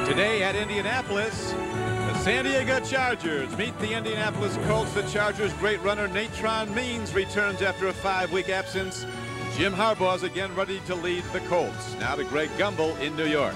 Today at Indianapolis, the San Diego Chargers meet the Indianapolis Colts. The Chargers' great runner Natron Means returns after a 5-week absence. Jim Harbaugh's again ready to lead the Colts. Now to Greg Gumbel in New York.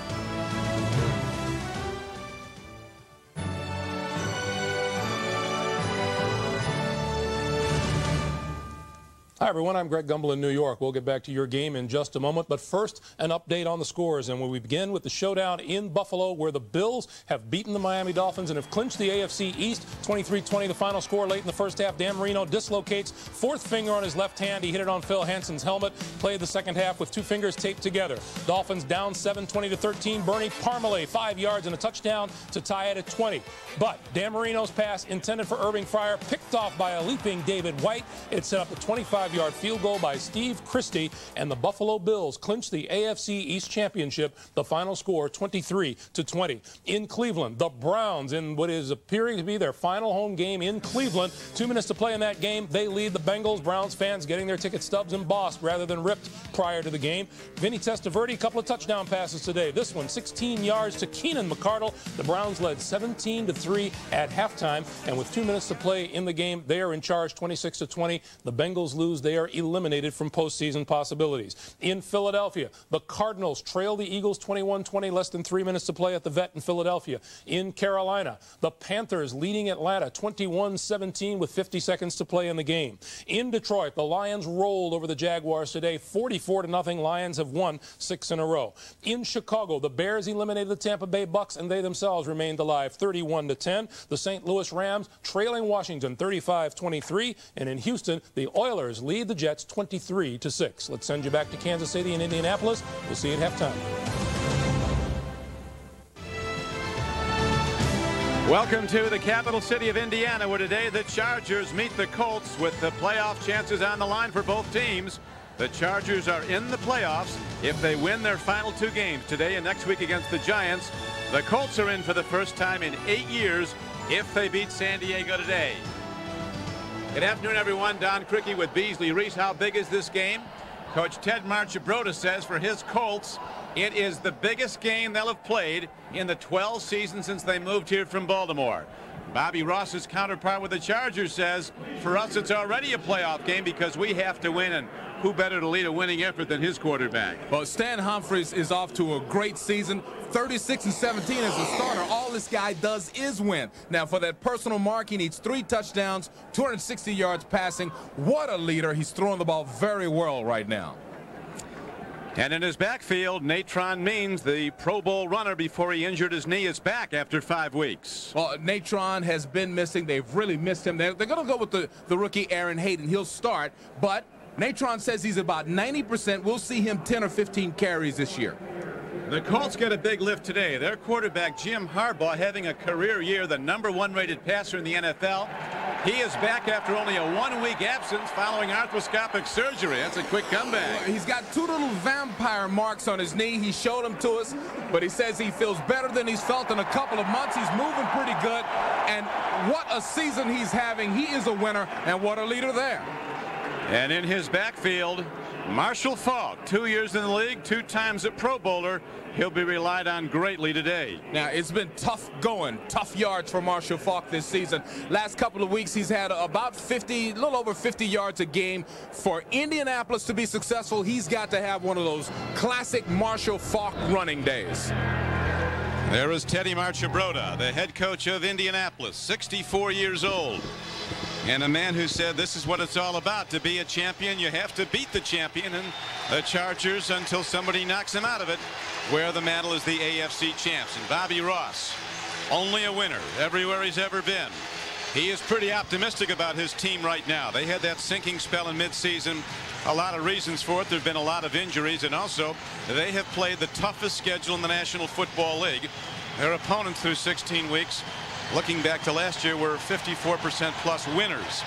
Hi, everyone. I'm Greg Gumbel in New York. We'll get back to your game in just a moment. But first, an update on the scores. And when we begin with the showdown in Buffalo, where the Bills have beaten the Miami Dolphins and have clinched the AFC East, 23-20, the final score late in the first half. Dan Marino dislocates fourth finger on his left hand. He hit it on Phil Hansen's helmet. Played the second half with two fingers taped together. Dolphins down 7-20-13. Bernie Parmalee, 5 yards and a touchdown to tie it at 20. But Dan Marino's pass intended for Irving Fryer, picked off by a leaping David White. It set up a 25-yard field goal by Steve Christie, and the Buffalo Bills clinched the AFC East Championship. The final score 23-20. In Cleveland, the Browns, in what is appearing to be their final home game in Cleveland, 2 minutes to play in that game, they lead the Bengals. Browns fans getting their ticket stubs embossed rather than ripped prior to the game. Vinny Testaverde, a couple of touchdown passes today. This one 16 yards to Keenan McCardle. The Browns led 17-3 at halftime, and with 2 minutes to play in the game, they are in charge 26-20. The Bengals lose. They are eliminated from postseason possibilities. In Philadelphia, the Cardinals trail the Eagles 21-20, less than 3 minutes to play at the Vet in Philadelphia. In Carolina, the Panthers leading Atlanta 21-17 with 50 seconds to play in the game. In Detroit, the Lions rolled over the Jaguars today 44-0. Lions have won 6 in a row. In Chicago, the Bears eliminated the Tampa Bay Bucks, and they themselves remained alive 31-10. The St. Louis Rams trailing Washington 35-23, and in Houston, the Oilers lead the Jets 23-6. Let's send you back to Kansas City and Indianapolis. We'll see you at halftime. Welcome to the capital city of Indiana, where today the Chargers meet the Colts with the playoff chances on the line for both teams. The Chargers are in the playoffs if they win their final 2 games today and next week against the Giants. The Colts are in for the first time in 8 years if they beat San Diego today. Good afternoon, everyone. Don Criqui with Beasley. Reece, how big is this game? Coach Ted Marchibroda says for his Colts, it is the biggest game they'll have played in the 12 seasons since they moved here from Baltimore. Bobby Ross's counterpart with the Chargers says, for us, it's already a playoff game because we have to win, and who better to lead a winning effort than his quarterback? Well, Stan Humphries is off to a great season. 36-17 as a starter. All this guy does is win. Now, for that personal mark, he needs 3 touchdowns, 260 yards passing. What a leader. He's throwing the ball very well right now. And in his backfield, Natron Means, the Pro Bowl runner before he injured his knee, is back after 5 weeks. Well, Natron has been missing. They've really missed him. They're going to go with the rookie Aaron Hayden. He'll start, but Natron says he's about 90%. We'll see him 10 or 15 carries this year. The Colts get a big lift today. Their quarterback, Jim Harbaugh, having a career year, the #1 rated passer in the NFL. He is back after only a 1-week absence following arthroscopic surgery. That's a quick comeback. He's got 2 little vampire marks on his knee. He showed them to us, but he says he feels better than he's felt in a couple of months. He's moving pretty good, and what a season he's having. He is a winner, and what a leader there. And in his backfield, Marshall Faulk, 2 years in the league, 2 times a Pro Bowler. He'll be relied on greatly today. Now, it's been tough going, tough yards for Marshall Faulk this season. Last couple of weeks, he's had about 50, a little over 50 yards a game. For Indianapolis to be successful, he's got to have one of those classic Marshall Faulk running days. There is Teddy Marchibroda, the head coach of Indianapolis, 64 years old. And a man who said this is what it's all about. To be a champion, you have to beat the champion. And the Chargers, until somebody knocks them out of it, wear the mantle as the AFC champs. And Bobby Ross, only a winner everywhere he's ever been. He is pretty optimistic about his team right now. They had that sinking spell in midseason. A lot of reasons for it. There have been a lot of injuries. And also, they have played the toughest schedule in the National Football League. Their opponents through 16 weeks, looking back to last year, were 54% plus winners.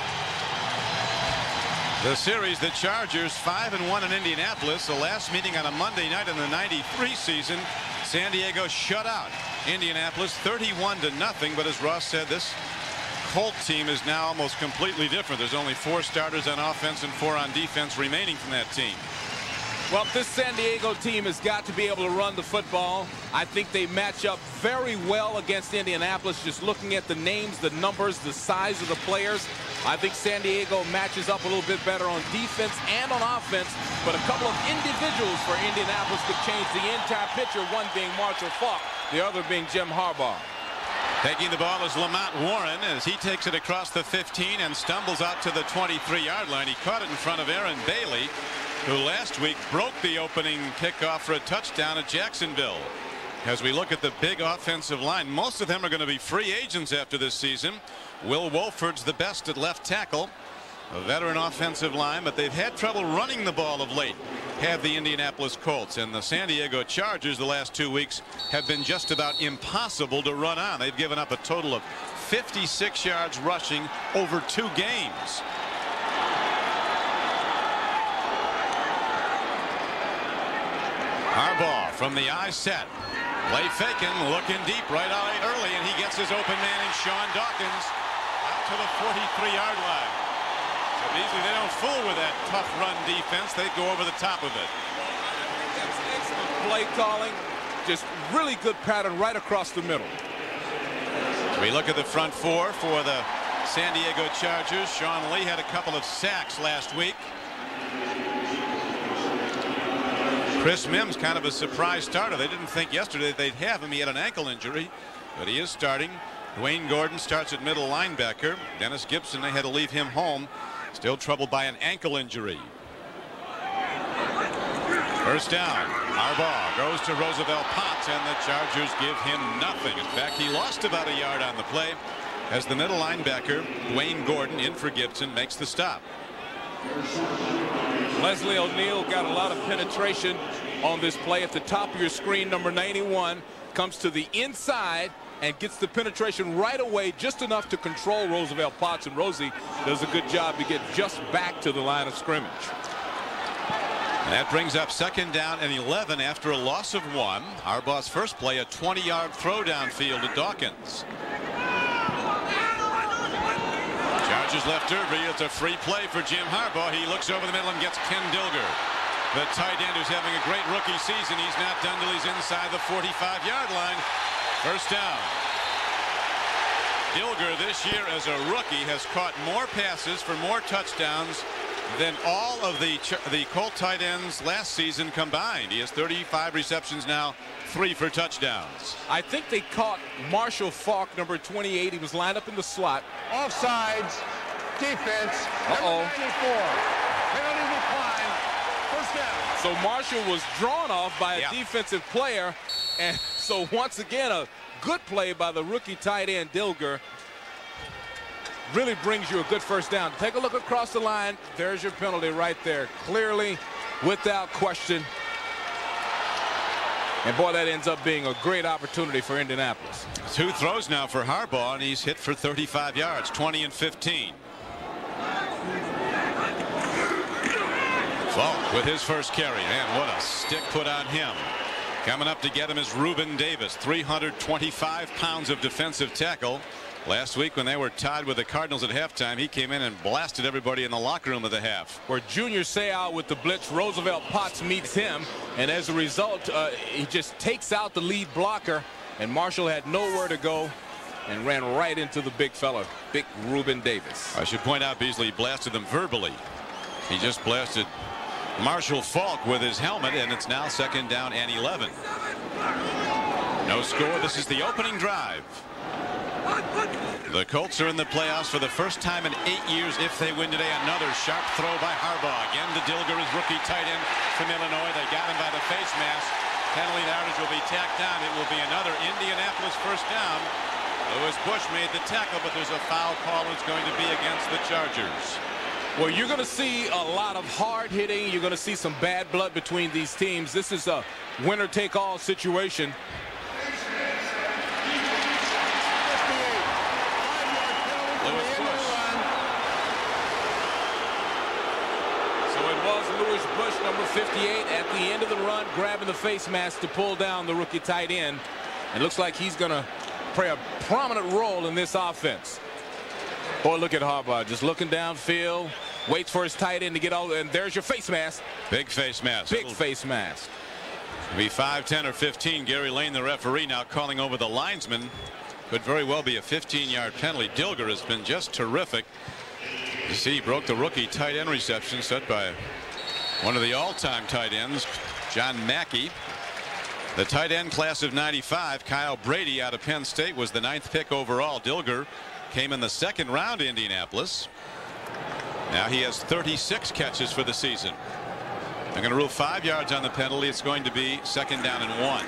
The series, the Chargers 5-1 in Indianapolis. The last meeting on a Monday night in the '93 season, San Diego shut out Indianapolis 31-0. But as Ross said, this Colt team is now almost completely different. There's only 4 starters on offense and 4 on defense remaining from that team. Well, this San Diego team has got to be able to run the football. I think they match up very well against Indianapolis. Just looking at the names, the numbers, the size of the players, I think San Diego matches up a little bit better on defense and on offense. But a couple of individuals for Indianapolis could change the entire picture, one being Marshall Faulk, the other being Jim Harbaugh. Taking the ball is Lamont Warren as he takes it across the 15 and stumbles out to the 23-yard line. He caught it in front of Aaron Bailey, who last week broke the opening kickoff for a touchdown at Jacksonville. As we look at the big offensive line, most of them are going to be free agents after this season. Will Wolford's the best at left tackle, a veteran offensive line, but they've had trouble running the ball of late, have the Indianapolis Colts. And the San Diego Chargers the last 2 weeks have been just about impossible to run on. They've given up a total of 56 yards rushing over 2 games. Harbaugh from the eye set. Play faking, looking deep right out early, and he gets his open man in Sean Dawkins out to the 43-yard line. So Beasley, they don't fool with that tough run defense. They go over the top of it. That's excellent play calling. Just really good pattern right across the middle. We look at the front four for the San Diego Chargers. Sean Lee had a couple of sacks last week. Chris Mims, kind of a surprise starter. They didn't think yesterday they'd have him. He had an ankle injury, but he is starting. Dwayne Gordon starts at middle linebacker. Dennis Gibson, they had to leave him home, still troubled by an ankle injury. First down. Harbaugh goes to Roosevelt Potts, and the Chargers give him nothing. In fact, he lost about a yard on the play as the middle linebacker, Dwayne Gordon, in for Gibson, makes the stop. Leslie O'Neal got a lot of penetration on this play. At the top of your screen, number 91 comes to the inside and gets the penetration right away, just enough to control Roosevelt Potts, and Rosie does a good job to get just back to the line of scrimmage. That brings up second down and 11 after a loss of 1. Harbaugh's first play, a 20-yard throw downfield to Dawkins. Chargers left derby. It's a free play for Jim Harbaugh. He looks over the middle and gets Ken Dilger, the tight end who's having a great rookie season. He's not done till he's inside the 45-yard line. First down. Dilger this year as a rookie has caught more passes for more touchdowns than all of the Colt tight ends last season combined. He has 35 receptions now, 3 for touchdowns. I think they caught Marshall Faulk, number 28. He was lined up in the slot. Offsides, defense, number 94. Penalty decline, first down. So Marshall was drawn off by a defensive player, and so once again a good play by the rookie tight end Dilger. Really brings you a good first down. Take a look across the line. There's your penalty right there, clearly, without question. And boy, that ends up being a great opportunity for Indianapolis. 2 throws now for Harbaugh, and he's hit for 35 yards, 20 and 15. Faulk with his first carry. Man, what a stick put on him. Coming up to get him is Reuben Davis, 325 pounds of defensive tackle. Last week when they were tied with the Cardinals at halftime, he came in and blasted everybody in the locker room at the half. Where Junior Seau with the blitz, Roosevelt Potts meets him, and as a result he just takes out the lead blocker, and Marshall had nowhere to go and ran right into the big fella, big Reuben Davis. I should point out Beasley blasted them verbally. He just blasted Marshall Faulk with his helmet, and it's now second down and 11. No score. This is the opening drive. The Colts are in the playoffs for the first time in 8 years if they win today. Another sharp throw by Harbaugh. Again to Dilger, his rookie tight end from Illinois. They got him by the face mask. Penalty yardage will be tacked down. It will be another Indianapolis first down. Lewis Bush made the tackle, but there's a foul call. It's going to be against the Chargers. Well, you're going to see a lot of hard hitting. You're going to see some bad blood between these teams. This is a winner-take-all situation. Bush, number 58, at the end of the run, grabbing the face mask to pull down the rookie tight end. It looks like he's going to play a prominent role in this offense. Boy, look at Harbaugh just looking downfield, Waits for his tight end to get all, and there's your face mask. Big face mask. Big face mask. It'll be 5, 10, or 15. Gary Lane, the referee, now calling over the linesman. Could very well be a 15-yard penalty. Dilger has been just terrific. You see, he broke the rookie tight end reception set by one of the all-time tight ends, John Mackey. The tight end class of '95, Kyle Brady out of Penn State, was the 9th pick overall. Dilger came in the 2nd round to Indianapolis. Now he has 36 catches for the season. They're going to rule 5 yards on the penalty. It's going to be 2nd down and 1.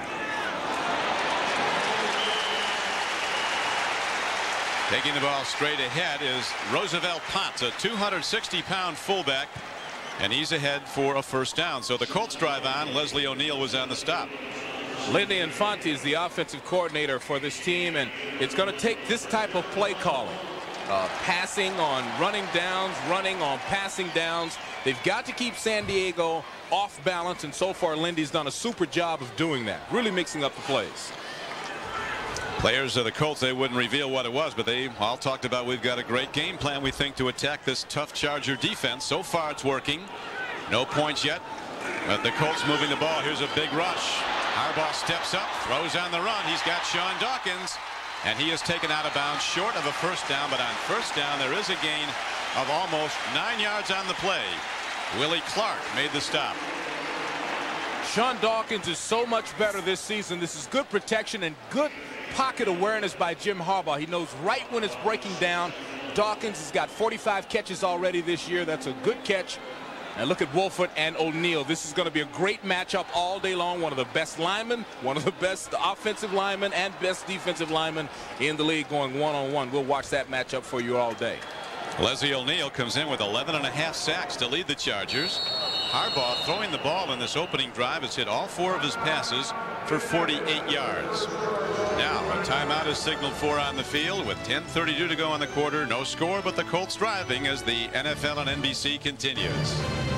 Taking the ball straight ahead is Roosevelt Potts, a 260-pound fullback, and he's ahead for a 1st down. So the Colts drive on. Leslie O'Neal was on the stop. Lindy Infante is the offensive coordinator for this team, and it's going to take this type of play calling. Passing on running downs, running on passing downs. They've got to keep San Diego off balance, and so far Lindy's done a super job of doing that, really mixing up the plays. Players of the Colts, they wouldn't reveal what it was, but they all talked about, we've got a great game plan, we think, to attack this tough Charger defense. So far it's working. No points yet, but the Colts moving the ball. Here's a big rush. Harbaugh steps up, throws on the run. He's got Sean Dawkins, and he is taken out of bounds short of a 1st down, but on 1st down there is a gain of almost 9 yards on the play. Willie Clark made the stop. Sean Dawkins is so much better this season. This is good protection and good pocket awareness by Jim Harbaugh. He knows right when it's breaking down. Dawkins has got 45 catches already this year. That's a good catch. And look at Wolford and O'Neal. This is going to be a great matchup all day long. One of the best linemen, one of the best offensive linemen, and best defensive linemen in the league going one-on-one. We'll watch that matchup for you all day. Leslie O'Neal comes in with 11.5 sacks to lead the Chargers. Harbaugh, throwing the ball in this opening drive, has hit all 4 of his passes for 48 yards. Now a timeout is signaled for on the field with 10:32 to go in the quarter. No score, but the Colts driving as the NFL on NBC continues.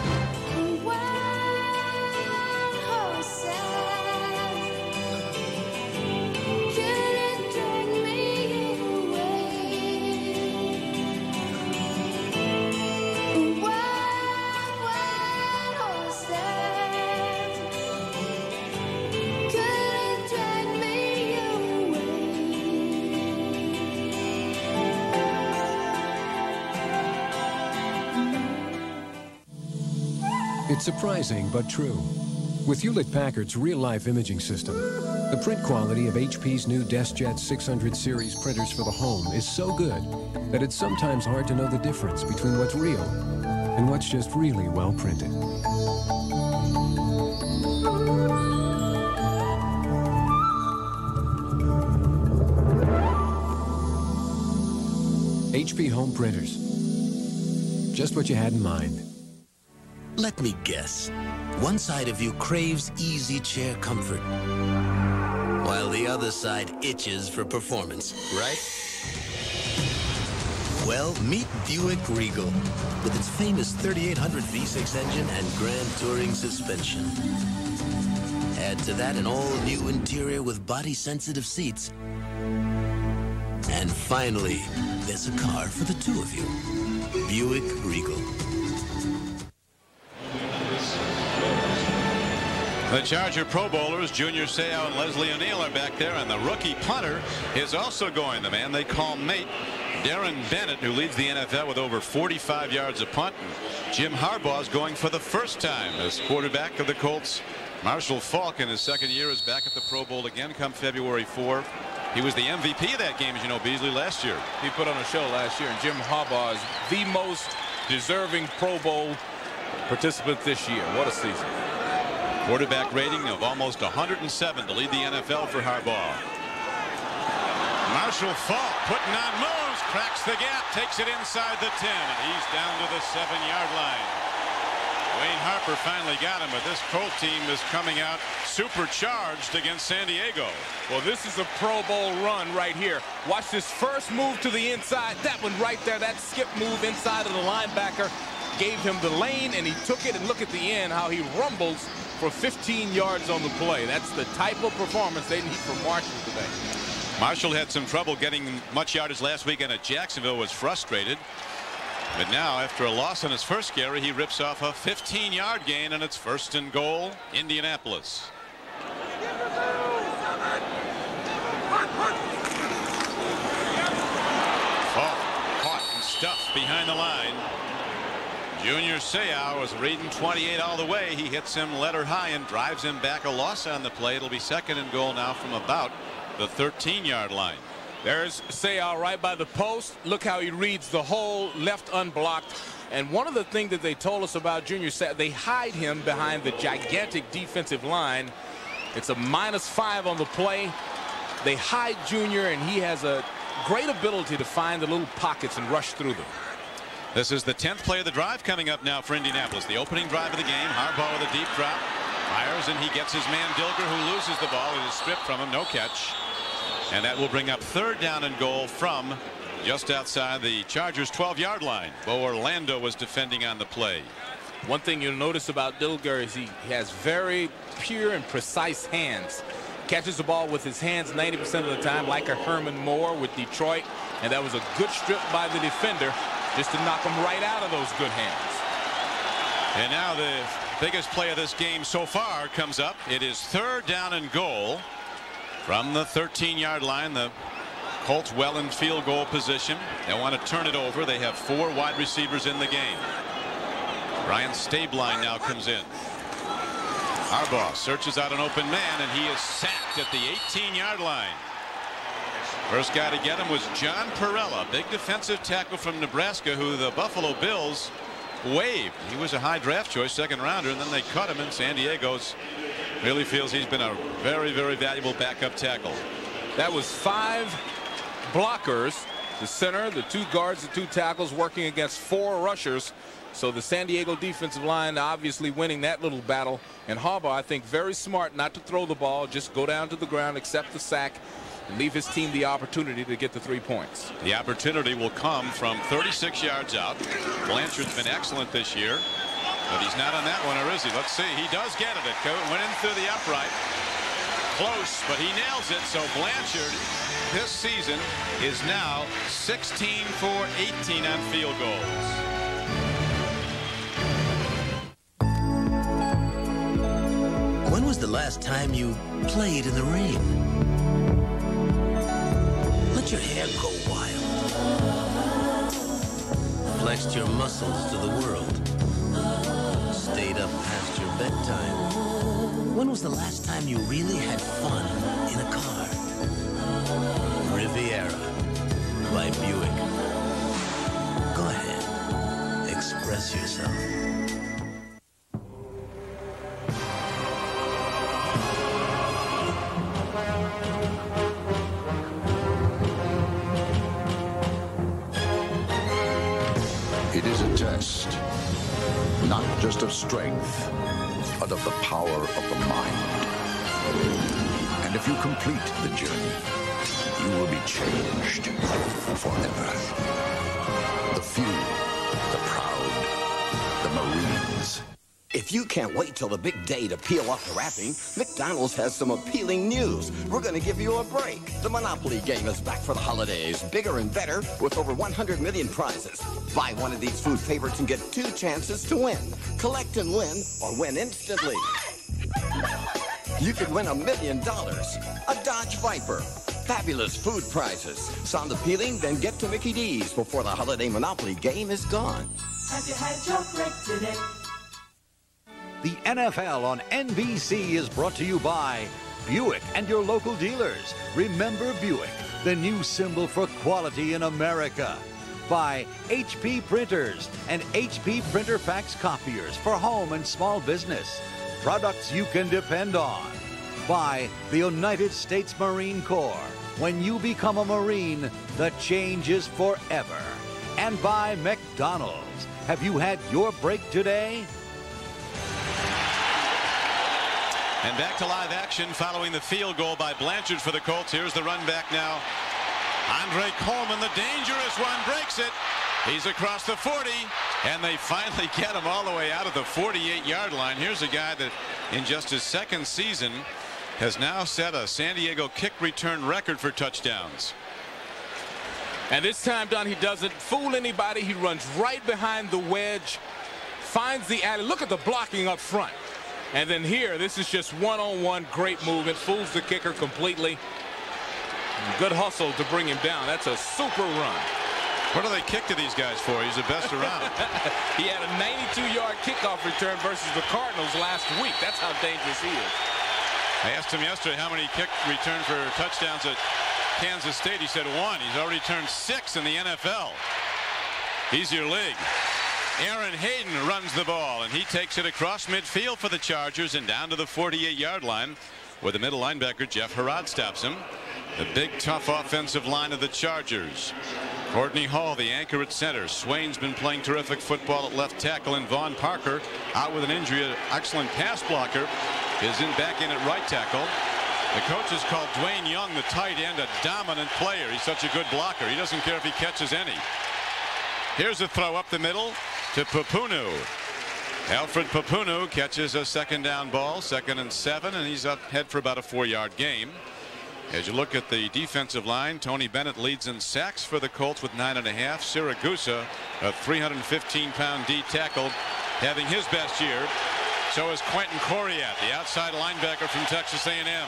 It's surprising but true. With Hewlett-Packard's real-life imaging system, the print quality of HP's new DeskJet 600 series printers for the home is so good that it's sometimes hard to know the difference between what's real and what's just really well printed. HP home printers. Just what you had in mind. Let me guess. One side of you craves easy chair comfort, while the other side itches for performance, right? Well, meet Buick Regal with its famous 3800 V6 engine and Grand Touring suspension. Add to that an all-new interior with body-sensitive seats. And finally, there's a car for the two of you. Buick Regal. The Charger Pro Bowlers, Junior Seau and Leslie O'Neal, are back there, and the rookie punter is also going. The man they call mate, Darren Bennett, who leads the NFL with over 45 yards a punt. And Jim Harbaugh is going for the 1st time as quarterback of the Colts. Marshall Faulk, in his 2nd year, is back at the Pro Bowl again come February 4. He was the MVP of that game, as you know, Beasley, last year. He put on a show last year, and Jim Harbaugh is the most deserving Pro Bowl participant this year. What a season. Quarterback rating of almost 107 to lead the NFL for Harbaugh. Marshall Faulk putting on moves, cracks the gap, takes it inside the 10, and he's down to the 7-yard line. Wayne Harper finally got him, but this Colt team is coming out supercharged against San Diego. Well, this is a Pro Bowl run right here. Watch this first move to the inside. That one right there, that skip move inside of the linebacker gave him the lane, and he took it, and look at the end, how he rumbles for 15 yards on the play. That's the type of performance they need from Marshall today. Marshall had some trouble getting much yardage last weekend at Jacksonville, was frustrated. But now, after a loss on his first carry, he rips off a 15-yard gain, and it's 1st and goal, Indianapolis. Caught and stuffed behind the line. Junior Seau was reading 28 all the way. He hits him letter high and drives him back. A loss on the play. It'll be 2nd and goal now from about the 13-yard line. There's Seau right by the post. Look how he reads the hole, left unblocked. And one of the things that they told us about Junior Seau, they hide him behind the gigantic defensive line. It's a -5 on the play. They hide Junior, and he has a great ability to find the little pockets and rush through them. This is the 10th play of the drive coming up now for Indianapolis. The opening drive of the game. Harbaugh with a deep drop. Fires, and he gets his man Dilger, who loses the ball. It is stripped from him. No catch. And that will bring up 3rd down and goal from just outside the Chargers' 12-yard line. Bo Orlando was defending on the play. One thing you'll notice about Dilger is he has very pure and precise hands. Catches the ball with his hands 90% of the time, like a Herman Moore with Detroit. And that was a good strip by the defender, just to knock him right out of those good hands. And now the biggest play of this game so far comes up. It is 3rd down and goal from the 13-yard line. The Colts well in field goal position. They want to turn it over. They have 4 wide receivers in the game. Brian Stabline now comes in. Harbaugh searches out an open man, and he is sacked at the 18-yard line. First guy to get him was John Perella, big defensive tackle from Nebraska, who the Buffalo Bills waived. He was a high draft choice, 2nd rounder, and then they cut him, and San Diego's really feels he's been a very, very valuable backup tackle. That was 5 blockers, the center, the 2 guards, the 2 tackles, working against 4 rushers. So the San Diego defensive line obviously winning that little battle. And Harbaugh, I think, very smart not to throw the ball, just go down to the ground, accept the sack, and leave his team the opportunity to get the 3 points. The opportunity will come from 36 yards out. Blanchard's been excellent this year, but he's not on that one, or is he? Let's see. He does get it. It went in through the upright. Close, but he nails it. So Blanchard this season is now 16 for 18 on field goals. When was the last time you played in the rain? Let your hair go wild. Flexed your muscles to the world. Stayed up past your bedtime. When was the last time you really had fun in a car? Riviera by Buick. Go ahead. Express yourself. It is a test, not just of strength, but of the power of the mind. And if you complete the journey, you will be changed forever. The few, the proud, the Marines. If you can't wait till the big day to peel off the wrapping, McDonald's has some appealing news. We're going to give you a break. The Monopoly game is back for the holidays, bigger and better, with over 100 million prizes. Buy one of these food favorites and get 2 chances to win. Collect and win, or win instantly. You could win $1 million, a Dodge Viper. Fabulous food prizes. Sound appealing? Then get to Mickey D's before the holiday Monopoly game is gone. Have you had your break today? The NFL on NBC is brought to you by Buick and your local dealers. Remember Buick, the new symbol for quality in America. By HP Printers and HP Printer Fax Copiers for home and small business. Products you can depend on. By the United States Marine Corps. When you become a Marine, the change is forever. And by McDonald's. Have you had your break today? And back to live action following the field goal by Blanchard for the Colts. Here's the run back now. Andre Coleman, the dangerous one, breaks it. He's across the 40, and they finally get him all the way out of the 48-yard line. Here's a guy that in just his 2nd season has now set a San Diego kick return record for touchdowns. And this time, Don, he doesn't fool anybody. He runs right behind the wedge, finds the alley. Look at the blocking up front. And then here, this is just one-on-one, great movement, fools the kicker completely. Good hustle to bring him down. That's a super run. What do they kick to these guys for? He's the best around. He had a 92-yard kickoff return versus the Cardinals last week. That's how dangerous he is. I asked him yesterday how many kick returns for touchdowns at Kansas State. He said 1. He's already turned 6 in the NFL. He's your league. Aaron Hayden runs the ball, and he takes it across midfield for the Chargers and down to the 48-yard line, where the middle linebacker Jeff Herrod stops him. The big, tough offensive line of the Chargers. Courtney Hall, the anchor at center. Swain's been playing terrific football at left tackle, and Vaughn Parker, out with an injury, an excellent pass blocker, is back in at right tackle. The coaches called Dwayne Young, the tight end, a dominant player. He's such a good blocker. He doesn't care if he catches any. Here's a throw up the middle to Papunu. Alfred Papunu catches a second down ball, 2nd and 7, and he's up head for about a 4-yard gain. As you look at the defensive line, Tony Bennett leads in sacks for the Colts with 9.5. Siragusa, a 315-pound D tackle, having his best year. So is Quentin Coriat, the outside linebacker from Texas A&M.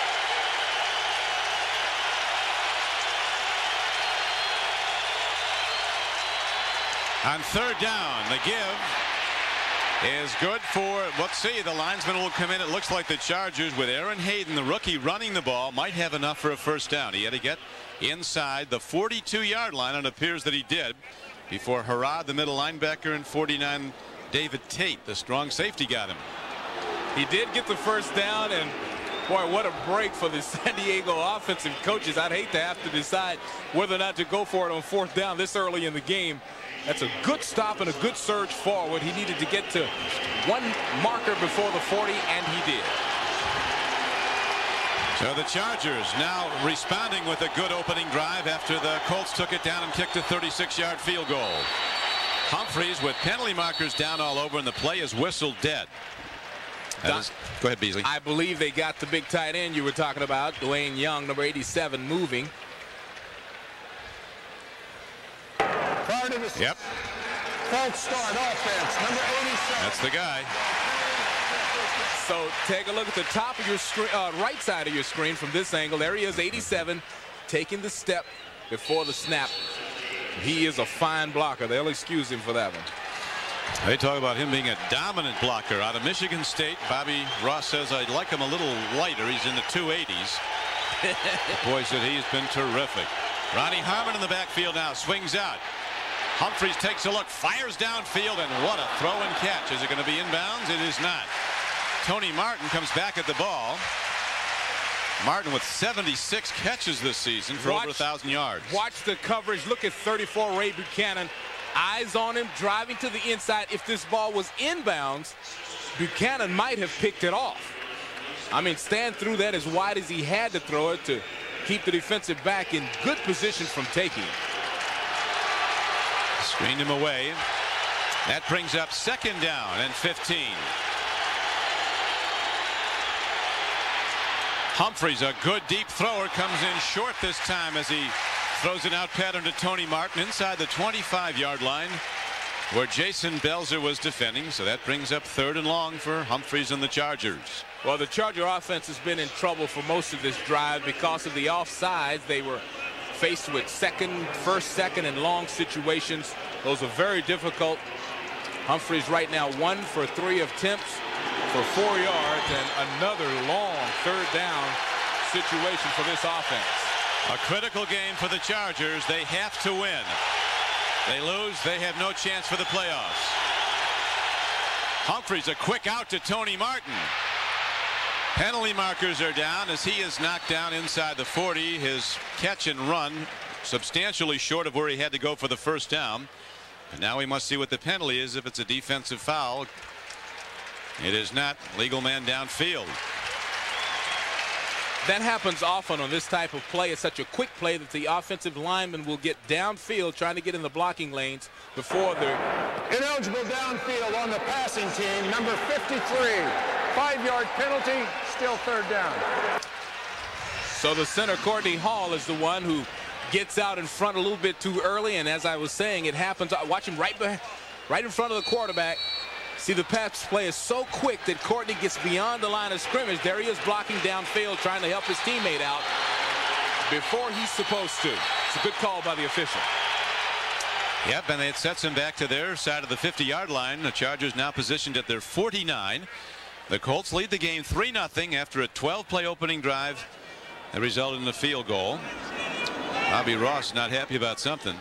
On 3rd down, the give is good for, let's see, the linesman will come in. It looks like the Chargers, with Aaron Hayden, the rookie, running the ball, might have enough for a 1st down. He had to get inside the 42-yard line, and it appears that he did, before Herrod, the middle linebacker, and 49, David Tate, the strong safety, got him. He did get the 1st down, and boy, what a break for the San Diego offensive coaches. I'd hate to have to decide whether or not to go for it on 4th down this early in the game. That's a good stop and a good surge forward. He needed to get to 1 marker before the 40, and he did. So the Chargers now responding with a good opening drive after the Colts took it down and kicked a 36-yard field goal. Humphreys with penalty markers down all over, and the play is whistled dead. Go ahead, Beasley. I believe they got the big tight end you were talking about, Dwayne Young, number 87, moving. Yep. Colts start offense, number 87. That's the guy. So take a look at the top of your screen, right side of your screen from this angle. There he is, 87, taking the step before the snap. He is a fine blocker. They'll excuse him for that one. They talk about him being a dominant blocker out of Michigan State. Bobby Ross says, I'd like him a little lighter. He's in the 280s. The boy said he's been terrific. Ronnie Harmon in the backfield now, swings out. Humphreys takes a look, fires downfield, and what a throw and catch. Is it going to be inbounds? It is not. Tony Martin comes back at the ball. Martin with 76 catches this season for over 1,000 yards. Watch the coverage. Look at 34, Ray Buchanan. Eyes on him, driving to the inside. If this ball was inbounds, Buchanan might have picked it off. I mean, stand through that as wide as he had to throw it to keep the defensive back in good position from taking it. Screened him away. That brings up 2nd down and 15. Humphreys, a good deep thrower, comes in short this time as he throws an out pattern to Tony Martin inside the 25-yard line where Jason Belzer was defending. So that brings up 3rd and long for Humphreys and the Chargers. Well, the Charger offense has been in trouble for most of this drive because of the offsides. They were faced with 1st, 2nd, and long situations. Those are very difficult. Humphreys right now 1 for 3 attempts for 4 yards, and another long 3rd down situation for this offense. A critical game for the Chargers. They have to win. They lose, they have no chance for the playoffs. Humphreys, a quick out to Tony Martin. Penalty markers are down as he is knocked down inside the 40. His catch and run substantially short of where he had to go for the 1st down. And now we must see what the penalty is if it's a defensive foul. It is not. Legal man downfield. That happens often on this type of play. It's such a quick play that the offensive lineman will get downfield trying to get in the blocking lanes before they're ineligible downfield on the passing team, number 53. 5-yard penalty, still 3rd down. So the center, Courtney Hall, is the one who gets out in front a little bit too early, and as I was saying, it happens. Watch him right in front of the quarterback. See, the pass play is so quick that Courtney gets beyond the line of scrimmage. There he is blocking downfield, trying to help his teammate out before he's supposed to. It's a good call by the official. Yep, and it sets him back to their side of the 50-yard line. The Chargers now positioned at their 49. The Colts lead the game 3-0 after a 12-play opening drive that resulted in a field goal. Bobby Ross not happy about something.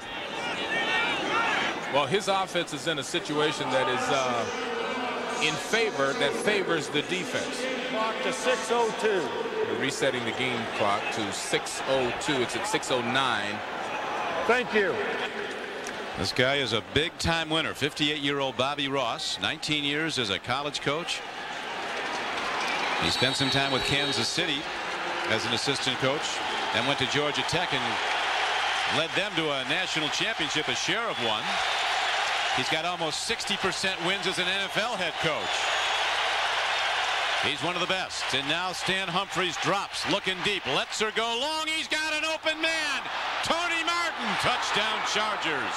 Well, his offense is in a situation that is in favor, that favors the defense. Clock to 6:02. We're resetting the game clock to 6:02. It's at 6:09. Thank you. This guy is a big-time winner. 58-year-old Bobby Ross, 19 years as a college coach. He spent some time with Kansas City as an assistant coach, then went to Georgia Tech and led them to a national championship, a share of one. He's got almost 60% wins as an NFL head coach. He's one of the best. And now Stan Humphries drops, looking deep, lets her go long. He's got an open man. Tony Martin, touchdown Chargers.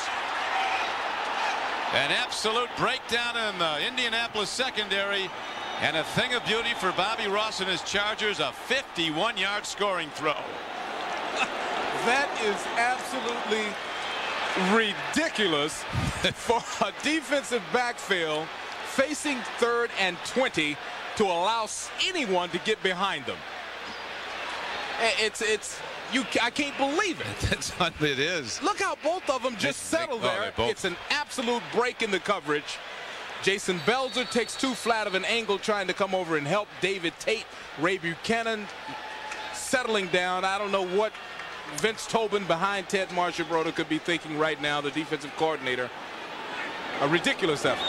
An absolute breakdown in the Indianapolis secondary, and a thing of beauty for Bobby Ross and his Chargers, a 51-yard scoring throw. That is absolutely ridiculous for a defensive backfield facing 3rd and 20 to allow anyone to get behind them. I can't believe it. That's what it is. Look how both of them just settle there. It's an absolute break in the coverage. Jason Belzer takes too flat of an angle trying to come over and help David Tate. Ray Buchanan settling down. I don't know what Vince Tobin behind Ted Marchibroda could be thinking right now, the defensive coordinator. A ridiculous effort.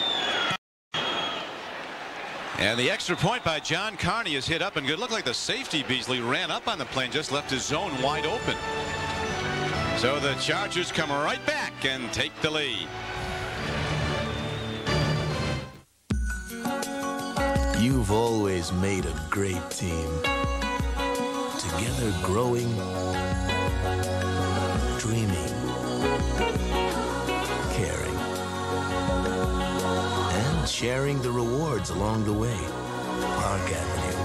And the extra point by John Carney is hit up and good. Looked like the safety Beasley ran up on the plane, just left his zone wide open. So the Chargers come right back and take the lead. You've always made a great team. Together growing, dreaming, caring, and sharing the rewards along the way. Park Avenue.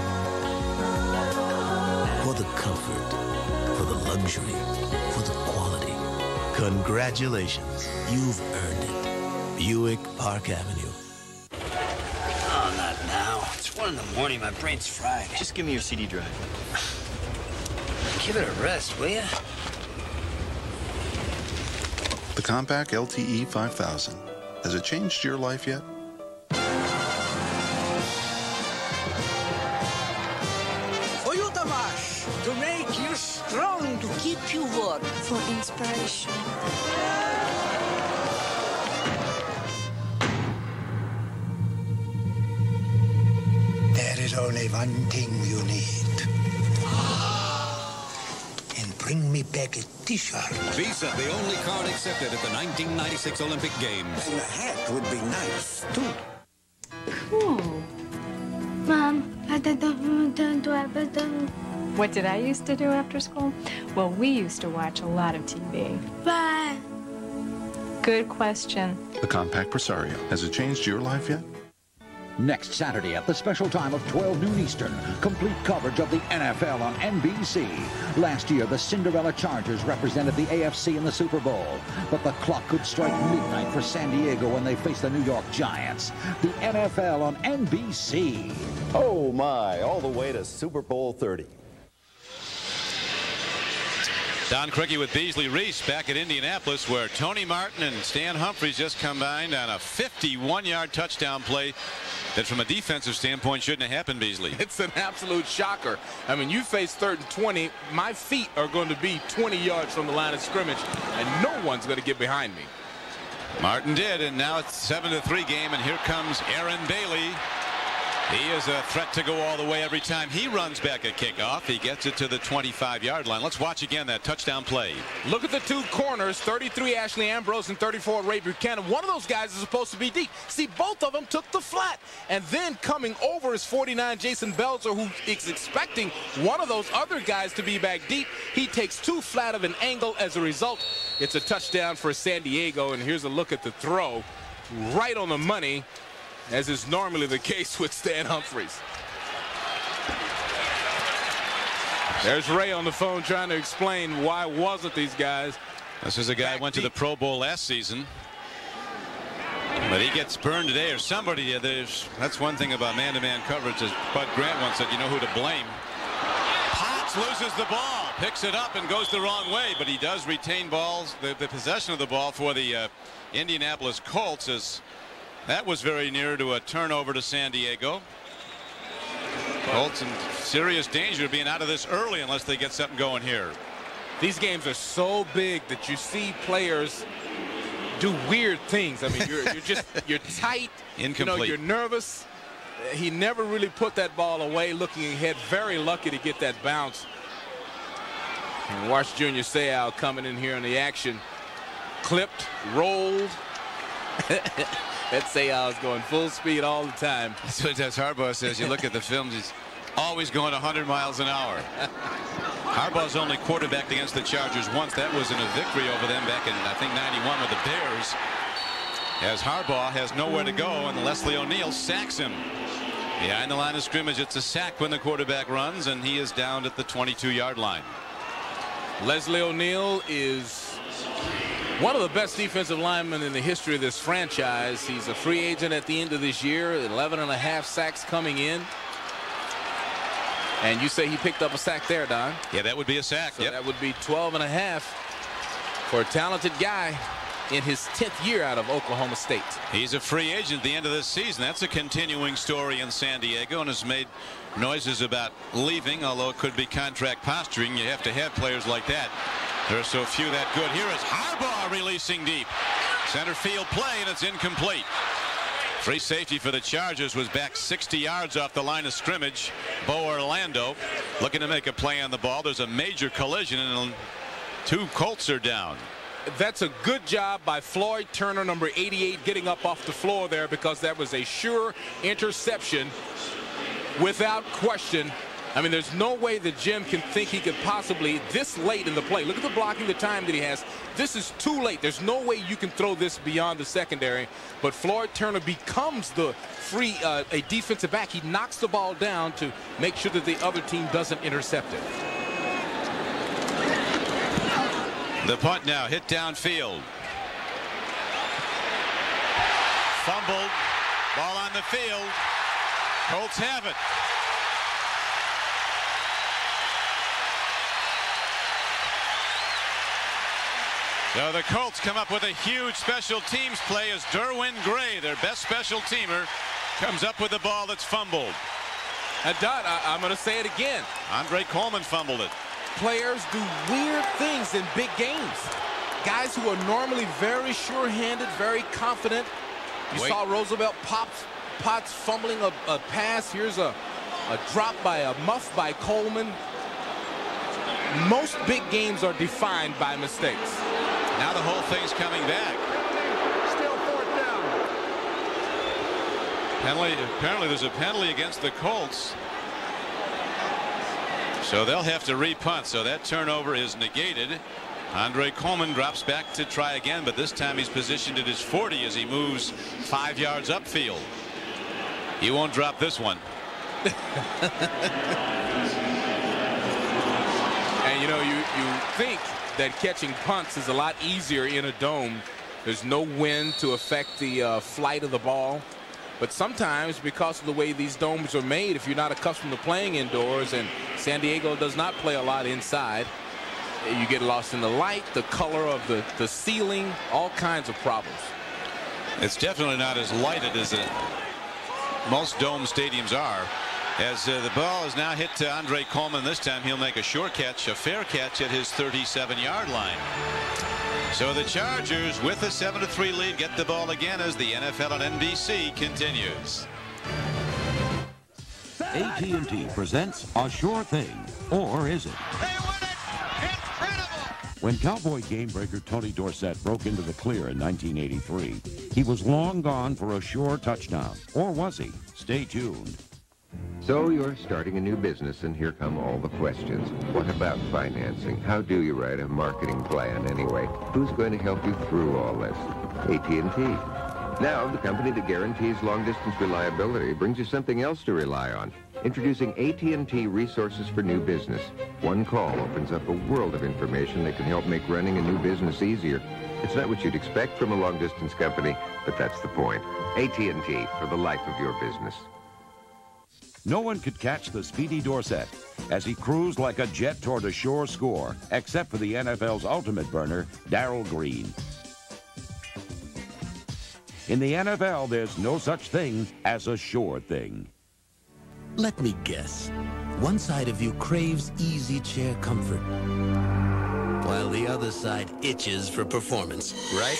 For the comfort, for the luxury, for the quality. Congratulations. You've earned it. Buick Park Avenue. Oh, not now. It's 1 in the morning. My brain's fried. Just give me your CD drive. Give it a rest, will ya? The compact LTE 5000. Has it changed your life yet? For you, Tamash, to make you strong, to keep you warm. For inspiration. There is only one thing you need. And bring me back a t-shirt. Visa, the only card accepted at the 1996 Olympic Games. And a hat would be nice, too. Cool. Mom, what did I used to do after school? Well, we used to watch a lot of TV. Bye. Good question. The compact Presario. Has it changed your life yet? Next Saturday at the special time of 12 noon Eastern, complete coverage of the NFL on NBC. Last year, the Cinderella Chargers represented the AFC in the Super Bowl, but the clock could strike midnight for San Diego when they face the New York Giants. The NFL on NBC. Oh my, all the way to Super Bowl 30. Don Criqui with Beasley. Reece back at Indianapolis, where Tony Martin and Stan Humphries just combined on a 51-yard touchdown play that from a defensive standpoint shouldn't have happened, Beasley. It's an absolute shocker. I mean, you face 3rd and 20. My feet are going to be 20 yards from the line of scrimmage, and no one's going to get behind me. Martin did, and now it's a 7-3 game, and here comes Aaron Bailey. He is a threat to go all the way every time he runs back a kickoff. He gets it to the 25-yard line. Let's watch again that touchdown play. Look at the two corners, 33 Ashley Ambrose and 34 Ray Buchanan. One of those guys is supposed to be deep. See, both of them took the flat. And then coming over is 49 Jason Belzer, who is expecting one of those other guys to be back deep. He takes too flat of an angle. As a result, it's a touchdown for San Diego. And here's a look at the throw. Right on the money, as is normally the case with Stan Humphries. There's Ray on the phone trying to explain why wasn't these guys. This is a guy who went to the Pro Bowl last season. But he gets burned today, or somebody. That's one thing about man-to-man coverage, as Bud Grant once said, you know who to blame. Potts loses the ball, picks it up and goes the wrong way, but he does retain balls, the possession of the ball for the Indianapolis Colts. That was very near to a turnover to San Diego. Colts in serious danger of being out of this early unless they get something going here. These games are so big that you see players do weird things. I mean, you're tight, incomplete. You're nervous. He never really put that ball away, looking ahead. Very lucky to get that bounce. And watch Junior Seau coming in here in the action. Clipped, rolled. That Seau is going full speed all the time. That's what Harbaugh says. You look at the films, he's always going 100 miles an hour. Harbaugh's only quarterbacked against the Chargers once. That was in a victory over them back in, I think, '91 with the Bears. As Harbaugh has nowhere to go, and Leslie O'Neal sacks him. Behind the line of scrimmage, it's a sack when the quarterback runs, and he is down at the 22-yard line. Leslie O'Neal is one of the best defensive linemen in the history of this franchise. He's a free agent at the end of this year. 11.5 sacks coming in. And you say he picked up a sack there, Don? Yeah, that would be a sack. So that would be 12.5 for a talented guy in his 10th year out of Oklahoma State. He's a free agent at the end of this season. That's a continuing story in San Diego, and has made noises about leaving, although it could be contract posturing. You have to have players like that. There are so few that good. Here is Harbaugh releasing deep. Center field play, and it's incomplete. Free safety for the Chargers was back 60 yards off the line of scrimmage. Bo Orlando looking to make a play on the ball. There's a major collision, and 2 Colts are down. That's a good job by Floyd Turner, number 88, getting up off the floor there, because that was a sure interception without question. I mean, there's no way that Jim can think he could possibly, this late in the play. Look at the blocking, the time that he has. This is too late. There's no way you can throw this beyond the secondary. But Floyd Turner becomes the free, a defensive back. He knocks the ball down to make sure that the other team doesn't intercept it. The punt now, hit downfield. Fumbled, ball on the field. Colts have it. So the Colts come up with a huge special teams play as Derwin Gray, their best special teamer, comes up with the ball that's fumbled. And Don, I'm going to say it again. Andre Coleman fumbled it. Players do weird things in big games. Guys who are normally very sure-handed, very confident. You saw Roosevelt Potts fumbling a pass. Here's a drop by a muff by Coleman. Most big games are defined by mistakes. Now the whole thing's coming back. Still 4th down. Apparently there's a penalty against the Colts. So they'll have to repunt. So that turnover is negated. Andre Coleman drops back to try again, but this time he's positioned at his 40 as he moves 5 yards upfield. He won't drop this one. And you know, you think that catching punts is a lot easier in a dome. There's no wind to affect the flight of the ball. But sometimes, because of the way these domes are made, if you're not accustomed to playing indoors, and San Diego does not play a lot inside, you get lost in the light, the color of the ceiling, all kinds of problems. It's definitely not as lighted as most dome stadiums are. As the ball is now hit to Andre Coleman, this time he'll make a short catch, a fair catch at his 37-yard line. So the Chargers, with a 7-3 lead, get the ball again as the NFL on NBC continues. AT&T presents A Sure Thing, or is it? When Cowboy game-breaker Tony Dorsett broke into the clear in 1983, he was long gone for a sure touchdown. Or was he? Stay tuned. So you're starting a new business, and here come all the questions. What about financing? How do you write a marketing plan anyway? Who's going to help you through all this? AT&T. Now, the company that guarantees long-distance reliability brings you something else to rely on. Introducing AT&T Resources for New Business. One call opens up a world of information that can help make running a new business easier. It's not what you'd expect from a long-distance company, but that's the point. AT&T, for the life of your business. No one could catch the speedy Dorsett as he cruised like a jet toward a sure score, except for the NFL's ultimate burner, Darrell Green. In the NFL, there's no such thing as a sure thing. Let me guess. One side of you craves easy chair comfort, while the other side itches for performance, right?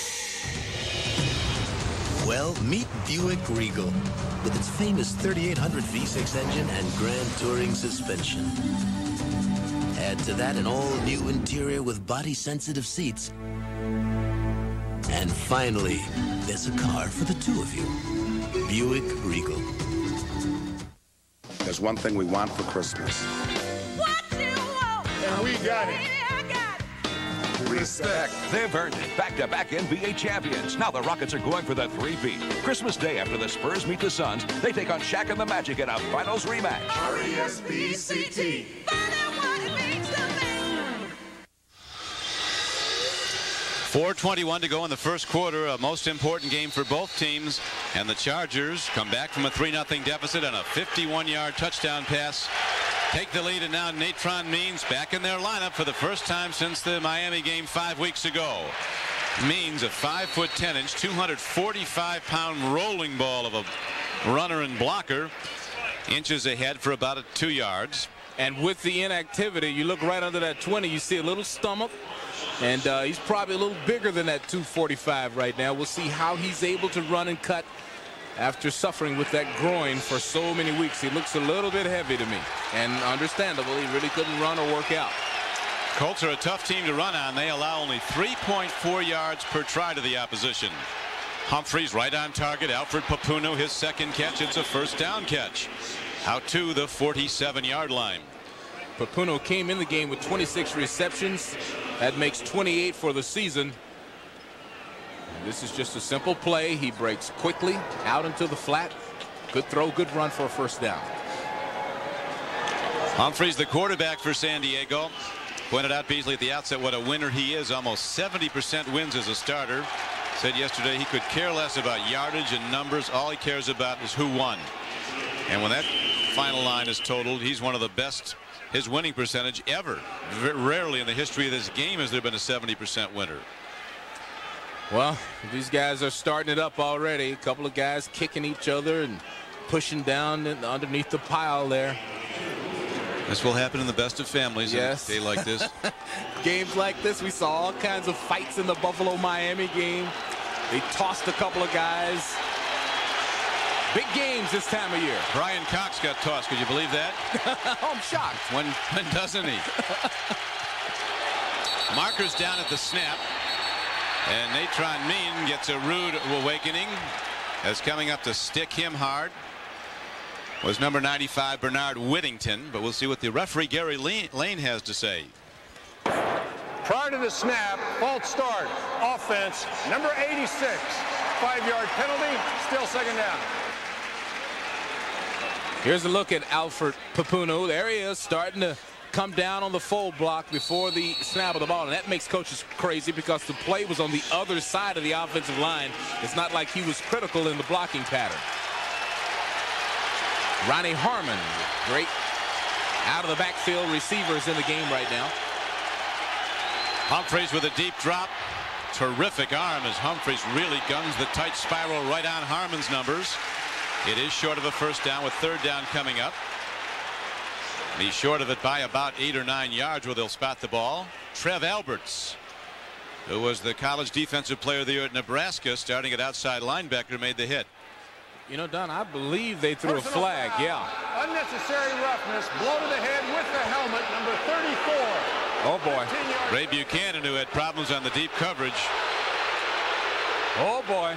Well, meet Buick Regal. With its famous 3800 V6 engine and Grand Touring suspension. Add to that an all-new interior with body-sensitive seats. And finally, there's a car for the two of you. Buick Regal. There's one thing we want for Christmas. What you want? And we got it. Respect. They've earned it. Back-to-back NBA champions. Now the Rockets are going for the 3-peat. Christmas Day after the Spurs meet the Suns, they take on Shaq and the Magic in a finals rematch. R-E-S-P-C-T. 4:21 to go in the first quarter, a most important game for both teams, and the Chargers come back from a 3-0 deficit on a 51-yard touchdown pass. Take the lead, and now Natron Means back in their lineup for the first time since the Miami game 5 weeks ago. Means, a 5'10", 245-pound rolling ball of a runner and blocker, inches ahead for about 2 yards. And with the inactivity, you look right under that 20, you see a little stomach, and he's probably a little bigger than that 245 right now. We'll see how he's able to run and cut after suffering with that groin for so many weeks. He looks a little bit heavy to me, and understandable. He really couldn't run or work out. Colts are a tough team to run on. They allow only 3.4 yards per try to the opposition. Humphreys right on target. Alfred Papuno, his second catch. It's a first down catch. Out to the 47-yard line. Papuno came in the game with 26 receptions. That makes 28 for the season. This is just a simple play. He breaks quickly out into the flat. Good throw, good run for a first down. Humphreys, the quarterback for San Diego. Pointed out Beasley at the outset what a winner he is. Almost 70% wins as a starter. Said yesterday he could care less about yardage and numbers. All he cares about is who won. And when that final line is totaled, he's one of the best. His winning percentage ever. Rarely in the history of this game has there been a 70% winner. Well, these guys are starting it up already. A couple of guys kicking each other and pushing down underneath the pile there. This will happen in the best of families. Yes. In a day like this. Games like this, we saw all kinds of fights in the Buffalo-Miami game. They tossed a couple of guys. Big games this time of year. Brian Cox got tossed. Could you believe that? I'm shocked. When doesn't he? Markers down at the snap. And Natron Mean gets a rude awakening as coming up to stick him hard was number 95 Bernard Whittington, but we'll see what the referee Gary Lane has to say. Prior to the snap, false start, offense, number 86, 5-yard penalty, still second down. Here's a look at Alfred Papuno. There he is, starting to come down on the full block before the snap of the ball, and that makes coaches crazy because the play was on the other side of the offensive line. It's not like he was critical in the blocking pattern. Ronnie Harmon, great out of the backfield receivers in the game right now. Humphreys with a deep drop. Terrific arm as Humphreys really guns the tight spiral right on Harmon's numbers. It is short of a first down with third down coming up. He's short of it by about 8 or 9 yards where they'll spot the ball. Trev Alberts, who was the college defensive player of the year at Nebraska, starting at outside linebacker, made the hit. You know, Don, I believe they threw a flag. Yeah. Unnecessary roughness, blow to the head with the helmet, number 34. Oh, boy. Ray Buchanan, who had problems on the deep coverage. Oh, boy.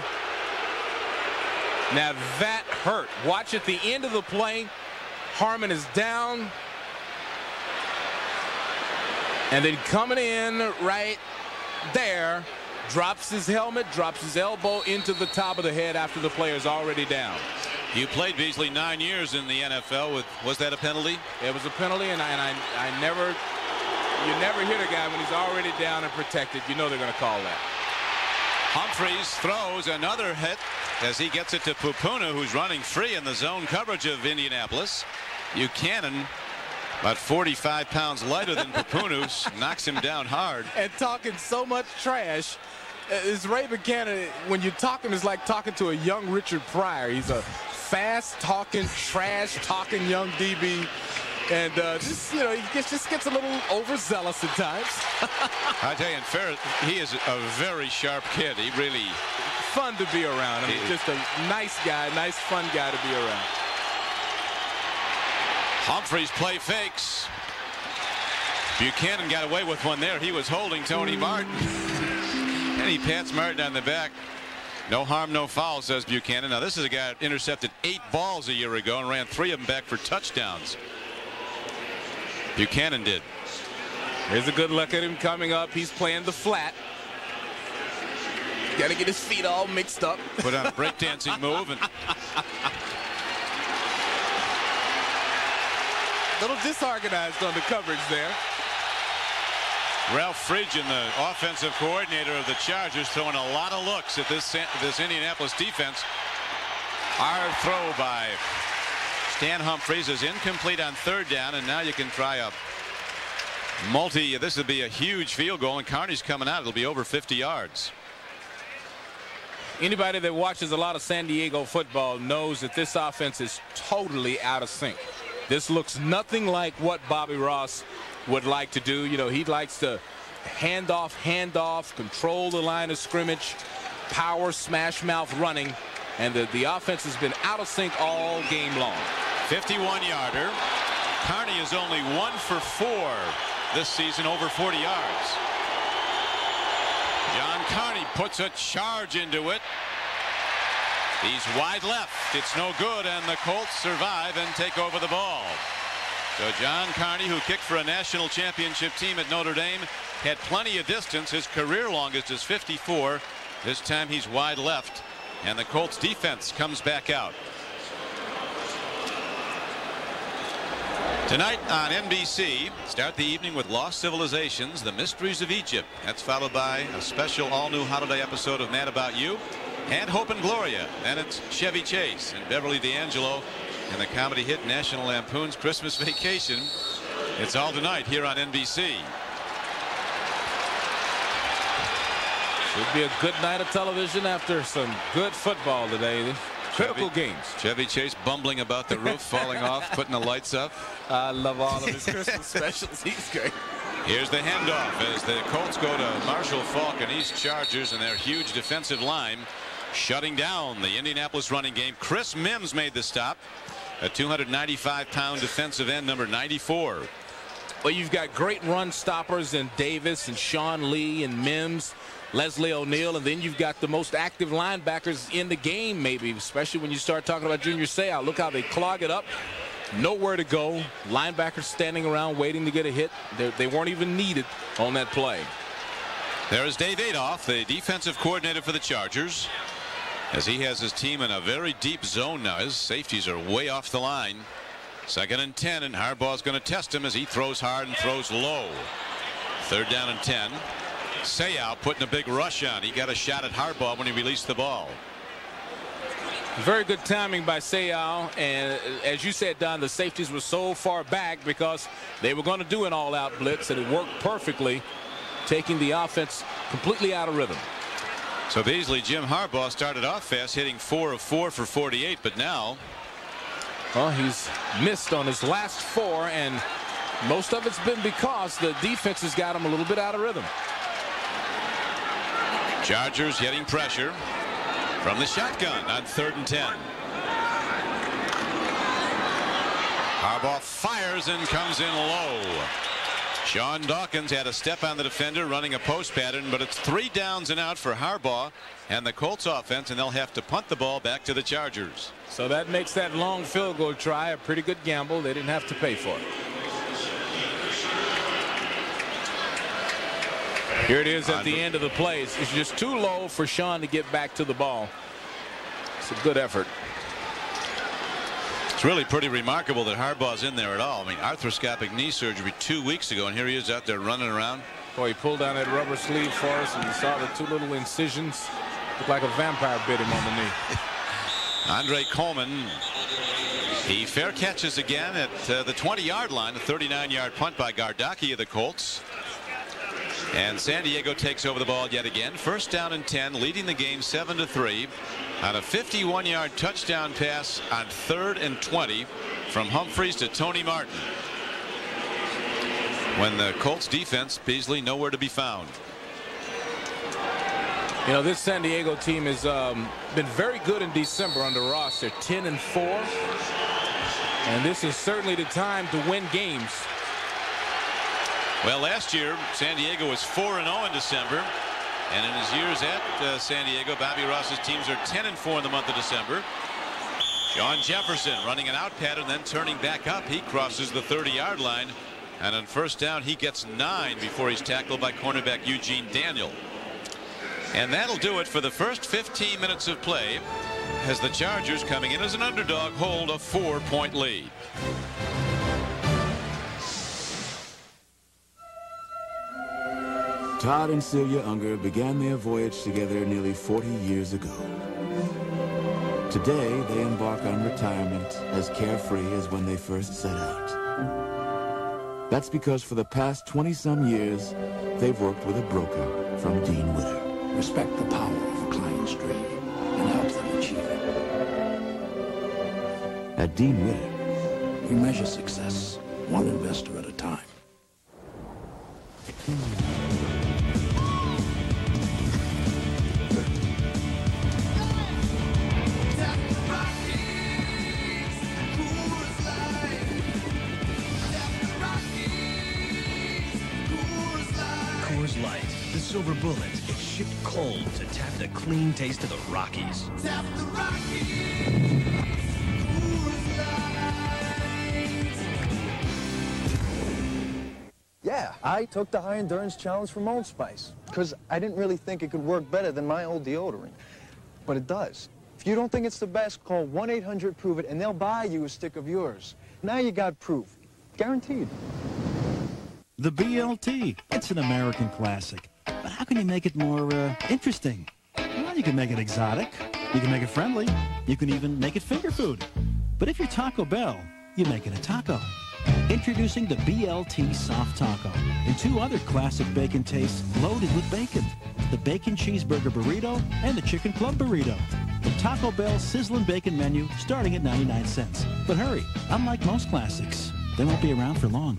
Now, that hurt. Watch at the end of the play. Harmon is down. And then coming in right there, drops his helmet, drops his elbow into the top of the head after the player's already down. You played, Beasley, 9 years in the NFL. Was that a penalty? It was a penalty, and I never, you never hit a guy when he's already down and protected. You know they're going to call that. Humphreys throws another hit as he gets it to Pupuna, who's running free in the zone coverage of Indianapolis. Buchanan, about 45 pounds lighter than Pupuna, knocks him down hard. And talking so much trash. Is Ray Buchanan, when you talk to him, it's like talking to a young Richard Pryor. He's a fast-talking, trash-talking young DB. And just, you know, he just gets a little overzealous at times. I tell you, in fairness, he is a very sharp kid. He really... Fun to be around. I mean, just a nice guy, nice, fun guy to be around. Humphreys play fakes. Buchanan got away with one there. He was holding Tony Martin. And he pats Martin on the back. No harm, no foul, says Buchanan. Now, this is a guy that intercepted 8 balls a year ago and ran 3 of them back for touchdowns. Buchanan did. Here's a good look at him coming up. He's playing the flat. Got to get his feet all mixed up. Put on a breakdancing move. And little disorganized on the coverage there. Ralph Friedgen, the offensive coordinator of the Chargers, throwing a lot of looks at this Indianapolis defense. Hard throw by Stan Humphreys is incomplete on 3rd down, and now you can try a this would be a huge field goal, and Carney's coming out. It'll be over 50 yards. Anybody that watches a lot of San Diego football knows that this offense is totally out of sync. This looks nothing like what Bobby Ross would like to do. You know, he likes to hand off, control the line of scrimmage, power, smash mouth running, and the offense has been out of sync all game long. 51-yarder. Carney is only 1 for 4 this season, over 40 yards. John Carney puts a charge into it. He's wide left. It's no good, and the Colts survive and take over the ball. So John Carney, who kicked for a national championship team at Notre Dame, had plenty of distance. His career longest is 54. This time he's wide left, and the Colts defense comes back out. Tonight on NBC, start the evening with Lost Civilizations, The Mysteries of Egypt. That's followed by a special all-new holiday episode of Mad About You and Hope and Gloria. Then it's Chevy Chase and Beverly D'Angelo and the comedy hit National Lampoon's Christmas Vacation. It's all tonight here on NBC. Should be a good night of television after some good football today. Critical games. Chevy Chase bumbling about the roof, falling off, putting the lights up. I love all of his Christmas specials. He's great. Here's the handoff as the Colts go to Marshall Faulk and East Chargers and their huge defensive line shutting down the Indianapolis running game. Chris Mims made the stop. A 295-pound defensive end, number 94. Well, you've got great run stoppers in Davis and Sean Lee and Mims, Leslie O'Neal, and then you've got the most active linebackers in the game, maybe, especially when you start talking about Junior Seau. Look how they clog it up. Nowhere to go. Linebackers standing around waiting to get a hit. They weren't even needed on that play. There is Dave Adolph, the defensive coordinator for the Chargers, as he has his team in a very deep zone now. His safeties are way off the line. 2nd and 10, and Harbaugh's going to test him as he throws hard and throws low. 3rd down and 10. Seau putting a big rush on. He got a shot at Harbaugh when he released the ball. Very good timing by Seau, and as you said, Don, the safeties were so far back because they were going to do an all-out blitz, and it worked perfectly, taking the offense completely out of rhythm. So Beasley, Jim Harbaugh started off fast, hitting 4 of 4 for 48, but now, well, he's missed on his last 4, and most of it's been because the defense has got him a little bit out of rhythm. Chargers getting pressure from the shotgun on 3rd and 10. Harbaugh fires and comes in low. Sean Dawkins had a step on the defender running a post pattern, but it's 3 downs and out for Harbaugh and the Colts offense, and they'll have to punt the ball back to the Chargers. So that makes that long field goal try a pretty good gamble. They didn't have to pay for it. Here it is at the end of the play. It's just too low for Sean to get back to the ball. It's a good effort. It's really pretty remarkable that Harbaugh's in there at all. I mean, arthroscopic knee surgery 2 weeks ago, and here he is out there running around. Boy, he pulled down that rubber sleeve for us, and you saw the 2 little incisions. Looked like a vampire bit him on the knee. Andre Coleman, he fair catches again at the 20-yard line. A 39-yard punt by Gardocki of the Colts. And San Diego takes over the ball yet again. First down and 10, leading the game 7-3 on a 51-yard touchdown pass on 3rd and 20 from Humphreys to Tony Martin. When the Colts defense, Beasley nowhere to be found. You know, this San Diego team has been very good in December under Ross. They're 10-4, and this is certainly the time to win games. Well, last year San Diego was 4-0 in December, and in his years at San Diego, Bobby Ross's teams are 10-4 in the month of December. John Jefferson running an out pattern, then turning back up. He crosses the 30-yard line, and on first down he gets 9 before he's tackled by cornerback Eugene Daniel. And that'll do it for the first 15 minutes of play, as the Chargers, coming in as an underdog, hold a 4-point lead. Todd and Celia Unger began their voyage together nearly 40 years ago. Today, they embark on retirement as carefree as when they first set out. That's because for the past 20-some years, they've worked with a broker from Dean Witter. Respect the power of a client's dream and help them achieve it. At Dean Witter, we measure success one investor at a time. Coors Light, the silver bullet. It's shipped cold to tap the clean taste of the Rockies. Tap the Rockies. Yeah, I took the high endurance challenge from Old Spice because I didn't really think it could work better than my old deodorant. But it does. If you don't think it's the best, call 1-800-PROVE-IT and they'll buy you a stick of yours. Now you got proof. Guaranteed. The BLT. It's an American classic. But how can you make it more interesting? Well, you can make it exotic. You can make it friendly. You can even make it finger food. But if you're Taco Bell, you make it a taco. Introducing the BLT Soft Taco and 2 other classic bacon tastes loaded with bacon. The Bacon Cheeseburger Burrito and the Chicken Club Burrito. The Taco Bell Sizzlin' Bacon menu starting at 99 cents. But hurry, unlike most classics, they won't be around for long.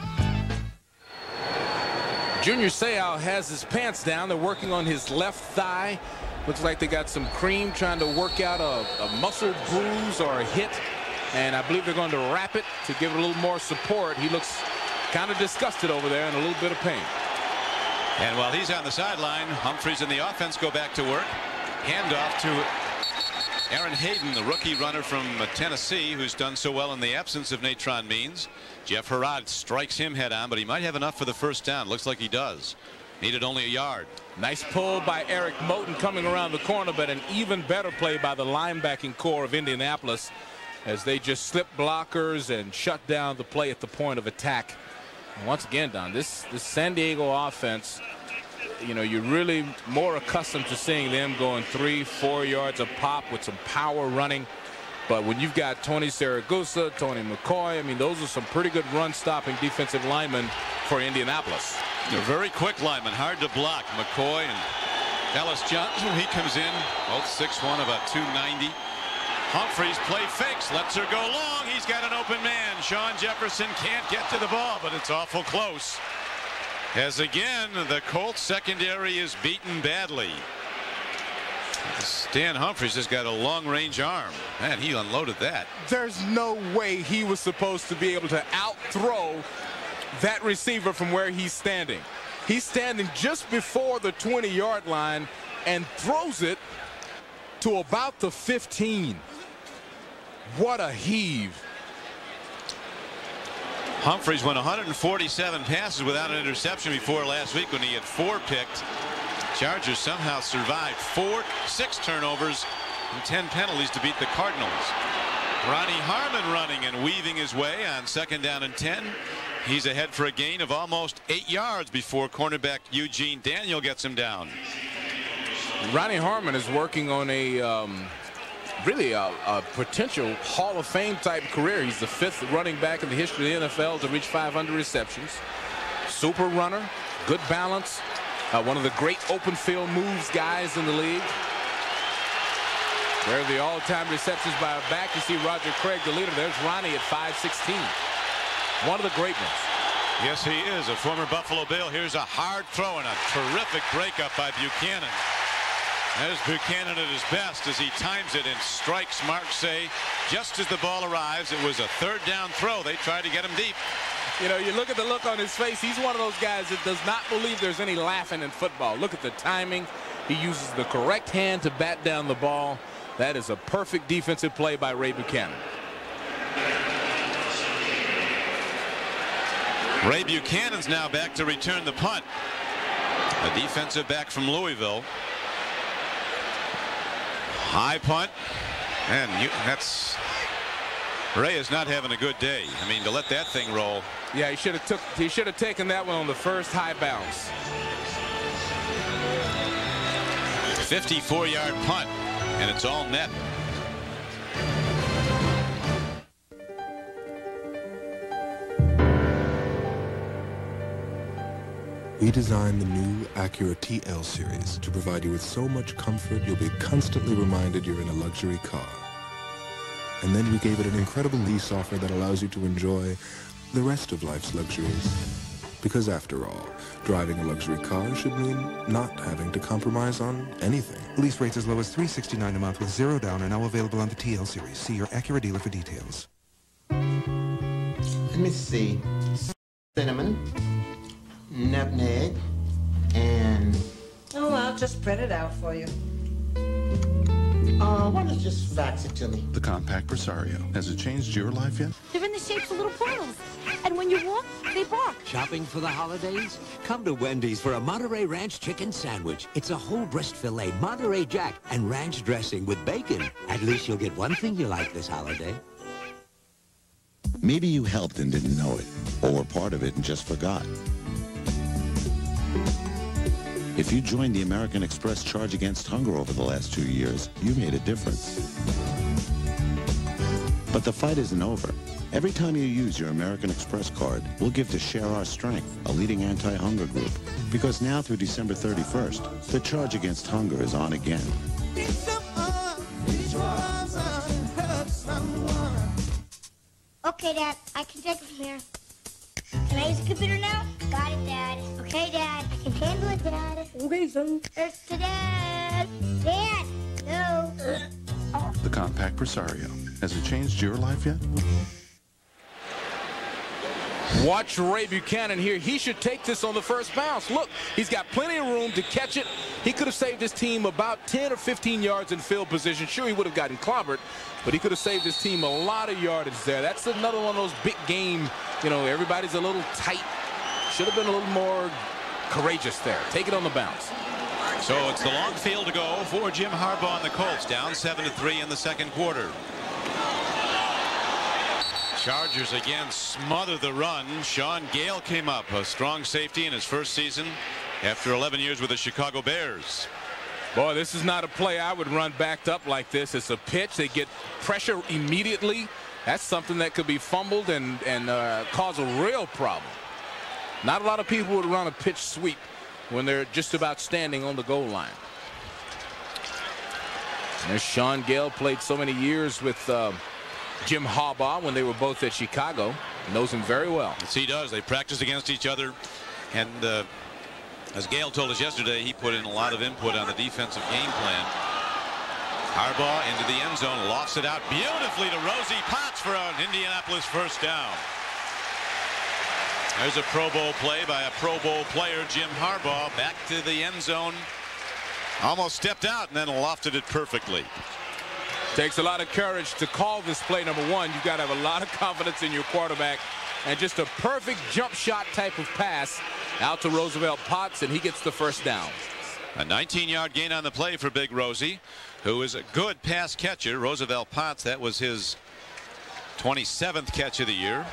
Junior Seau has his pants down. They're working on his left thigh. Looks like they got some cream trying to work out a muscle bruise or a hit. And I believe they're going to wrap it to give it a little more support. He looks kind of disgusted over there and a little bit of pain. And while he's on the sideline, Humphreys and the offense go back to work. Handoff to Aaron Hayden, the rookie runner from Tennessee, who's done so well in the absence of Natron Means. Jeff Herrod strikes him head on, but he might have enough for the first down. Looks like he does. Needed only a yard. Nice pull by Eric Moten coming around the corner, but an even better play by the linebacking core of Indianapolis, as they just slip blockers and shut down the play at the point of attack. And once again, Don, this San Diego offense, you know, you're really more accustomed to seeing them going 3-4 yards a pop with some power running. But when you've got Tony Saragusa, Tony McCoy, I mean, those are some pretty good run-stopping defensive linemen for Indianapolis. They're very quick linemen, hard to block. McCoy and Ellis Johnson, he comes in, both 6'1", about 290. Humphreys play fakes, lets her go long. He's got an open man. Sean Jefferson can't get to the ball, but it's awful close. As again, the Colts secondary is beaten badly. Stan Humphries has got a long-range arm. Man, he unloaded that. There's no way he was supposed to be able to out-throw that receiver from where he's standing. He's standing just before the 20-yard line and throws it to about the 15. What a heave. Humphries went 147 passes without an interception before last week when he had 4 picked. Chargers somehow survived 6 turnovers and 10 penalties to beat the Cardinals. Ronnie Harmon running and weaving his way on 2nd down and 10. He's ahead for a gain of almost 8 yards before cornerback Eugene Daniel gets him down. Ronnie Harmon is working on a really a potential Hall of Fame type career. He's the 5th running back in the history of the NFL to reach 500 receptions. Super runner, good balance, one of the great open field moves guys in the league. There are the all-time receptions by a back. You see Roger Craig, the leader. There's Ronnie at 5'16". One of the great ones. Yes, he is a former Buffalo Bill. Here's a hard throw and a terrific breakup by Buchanan. There's Buchanan at his best as he times it and strikes Marksay just as the ball arrives. It was a 3rd down throw. They tried to get him deep. You know, you look at the look on his face. He's one of those guys that does not believe there's any laughing in football. Look at the timing. He uses the correct hand to bat down the ball. That is a perfect defensive play by Ray Buchanan. Ray Buchanan's now back to return the punt. A defensive back from Louisville. High punt, and that's Ray is not having a good day. I mean, to let that thing roll. Yeah, he should have taken that one on the first high bounce. 54-yard punt, and it's all net. We designed the new Acura TL series to provide you with so much comfort you'll be constantly reminded you're in a luxury car. And then we gave it an incredible lease offer that allows you to enjoy the rest of life's luxuries. Because after all, driving a luxury car should mean not having to compromise on anything. Lease rates as low as $369 a month with 0 down are now available on the TL series. See your Acura dealer for details. Let me see. Cinnamon, nutmeg, and... Oh, I'll just spread it out for you. Why don't you just fax it to me? The compact Presario. Has it changed your life yet? They're in the shapes of little poodles. And when you walk, they bark. Shopping for the holidays? Come to Wendy's for a Monterey Ranch chicken sandwich. It's a whole breast filet, Monterey Jack, and ranch dressing with bacon. At least you'll get one thing you like this holiday. Maybe you helped and didn't know it, or were part of it and just forgot. If you joined the American Express Charge Against Hunger over the last 2 years, you made a difference. But the fight isn't over. Every time you use your American Express card, we'll give to Share Our Strength, a leading anti-hunger group. Because now through December 31st, the Charge Against Hunger is on again. Okay, Dad, I can take it from here. Can I use the computer now? Got it, Dad. Okay, Dad. I can handle it, Dad. Okay, son. First to Dad. Dad! No. The compact Presario. Has it changed your life yet? Watch Ray Buchanan here. He should take this on the first bounce. Look, he's got plenty of room to catch it. He could have saved his team about 10 or 15 yards in field position. Sure, he would have gotten clobbered, but he could have saved his team a lot of yardage there. That's another one of those big game, you know, everybody's a little tight. Should have been a little more courageous there. Take it on the bounce. So it's the long field to go for Jim Harbaugh and the Colts, down 7-3 in the second quarter. Chargers again smother the run. Sean Gale came up, a strong safety in his first season after 11 years with the Chicago Bears. Boy, this is not a play I would run backed up like this. It's a pitch. They get pressure immediately. That's something that could be fumbled and cause a real problem. Not a lot of people would run a pitch sweep when they're just about standing on the goal line. And there's Sean Gale, played so many years with Jim Harbaugh when they were both at Chicago. Knows him very well. Yes, he does. They practice against each other, and as Gale told us yesterday, he put in a lot of input on the defensive game plan. Harbaugh into the end zone, lofts it out beautifully to Rosie Potts for an Indianapolis first down. There's a Pro Bowl play by a Pro Bowl player, Jim Harbaugh, back to the end zone. Almost stepped out and then lofted it perfectly. Takes a lot of courage to call this play. Number one, you got to have a lot of confidence in your quarterback, and just a perfect jump shot type of pass out to Roosevelt Potts, and he gets the first down. A 19-yard gain on the play for Big Rosie, who is a good pass catcher. Roosevelt Potts, that was his 27th catch of the year.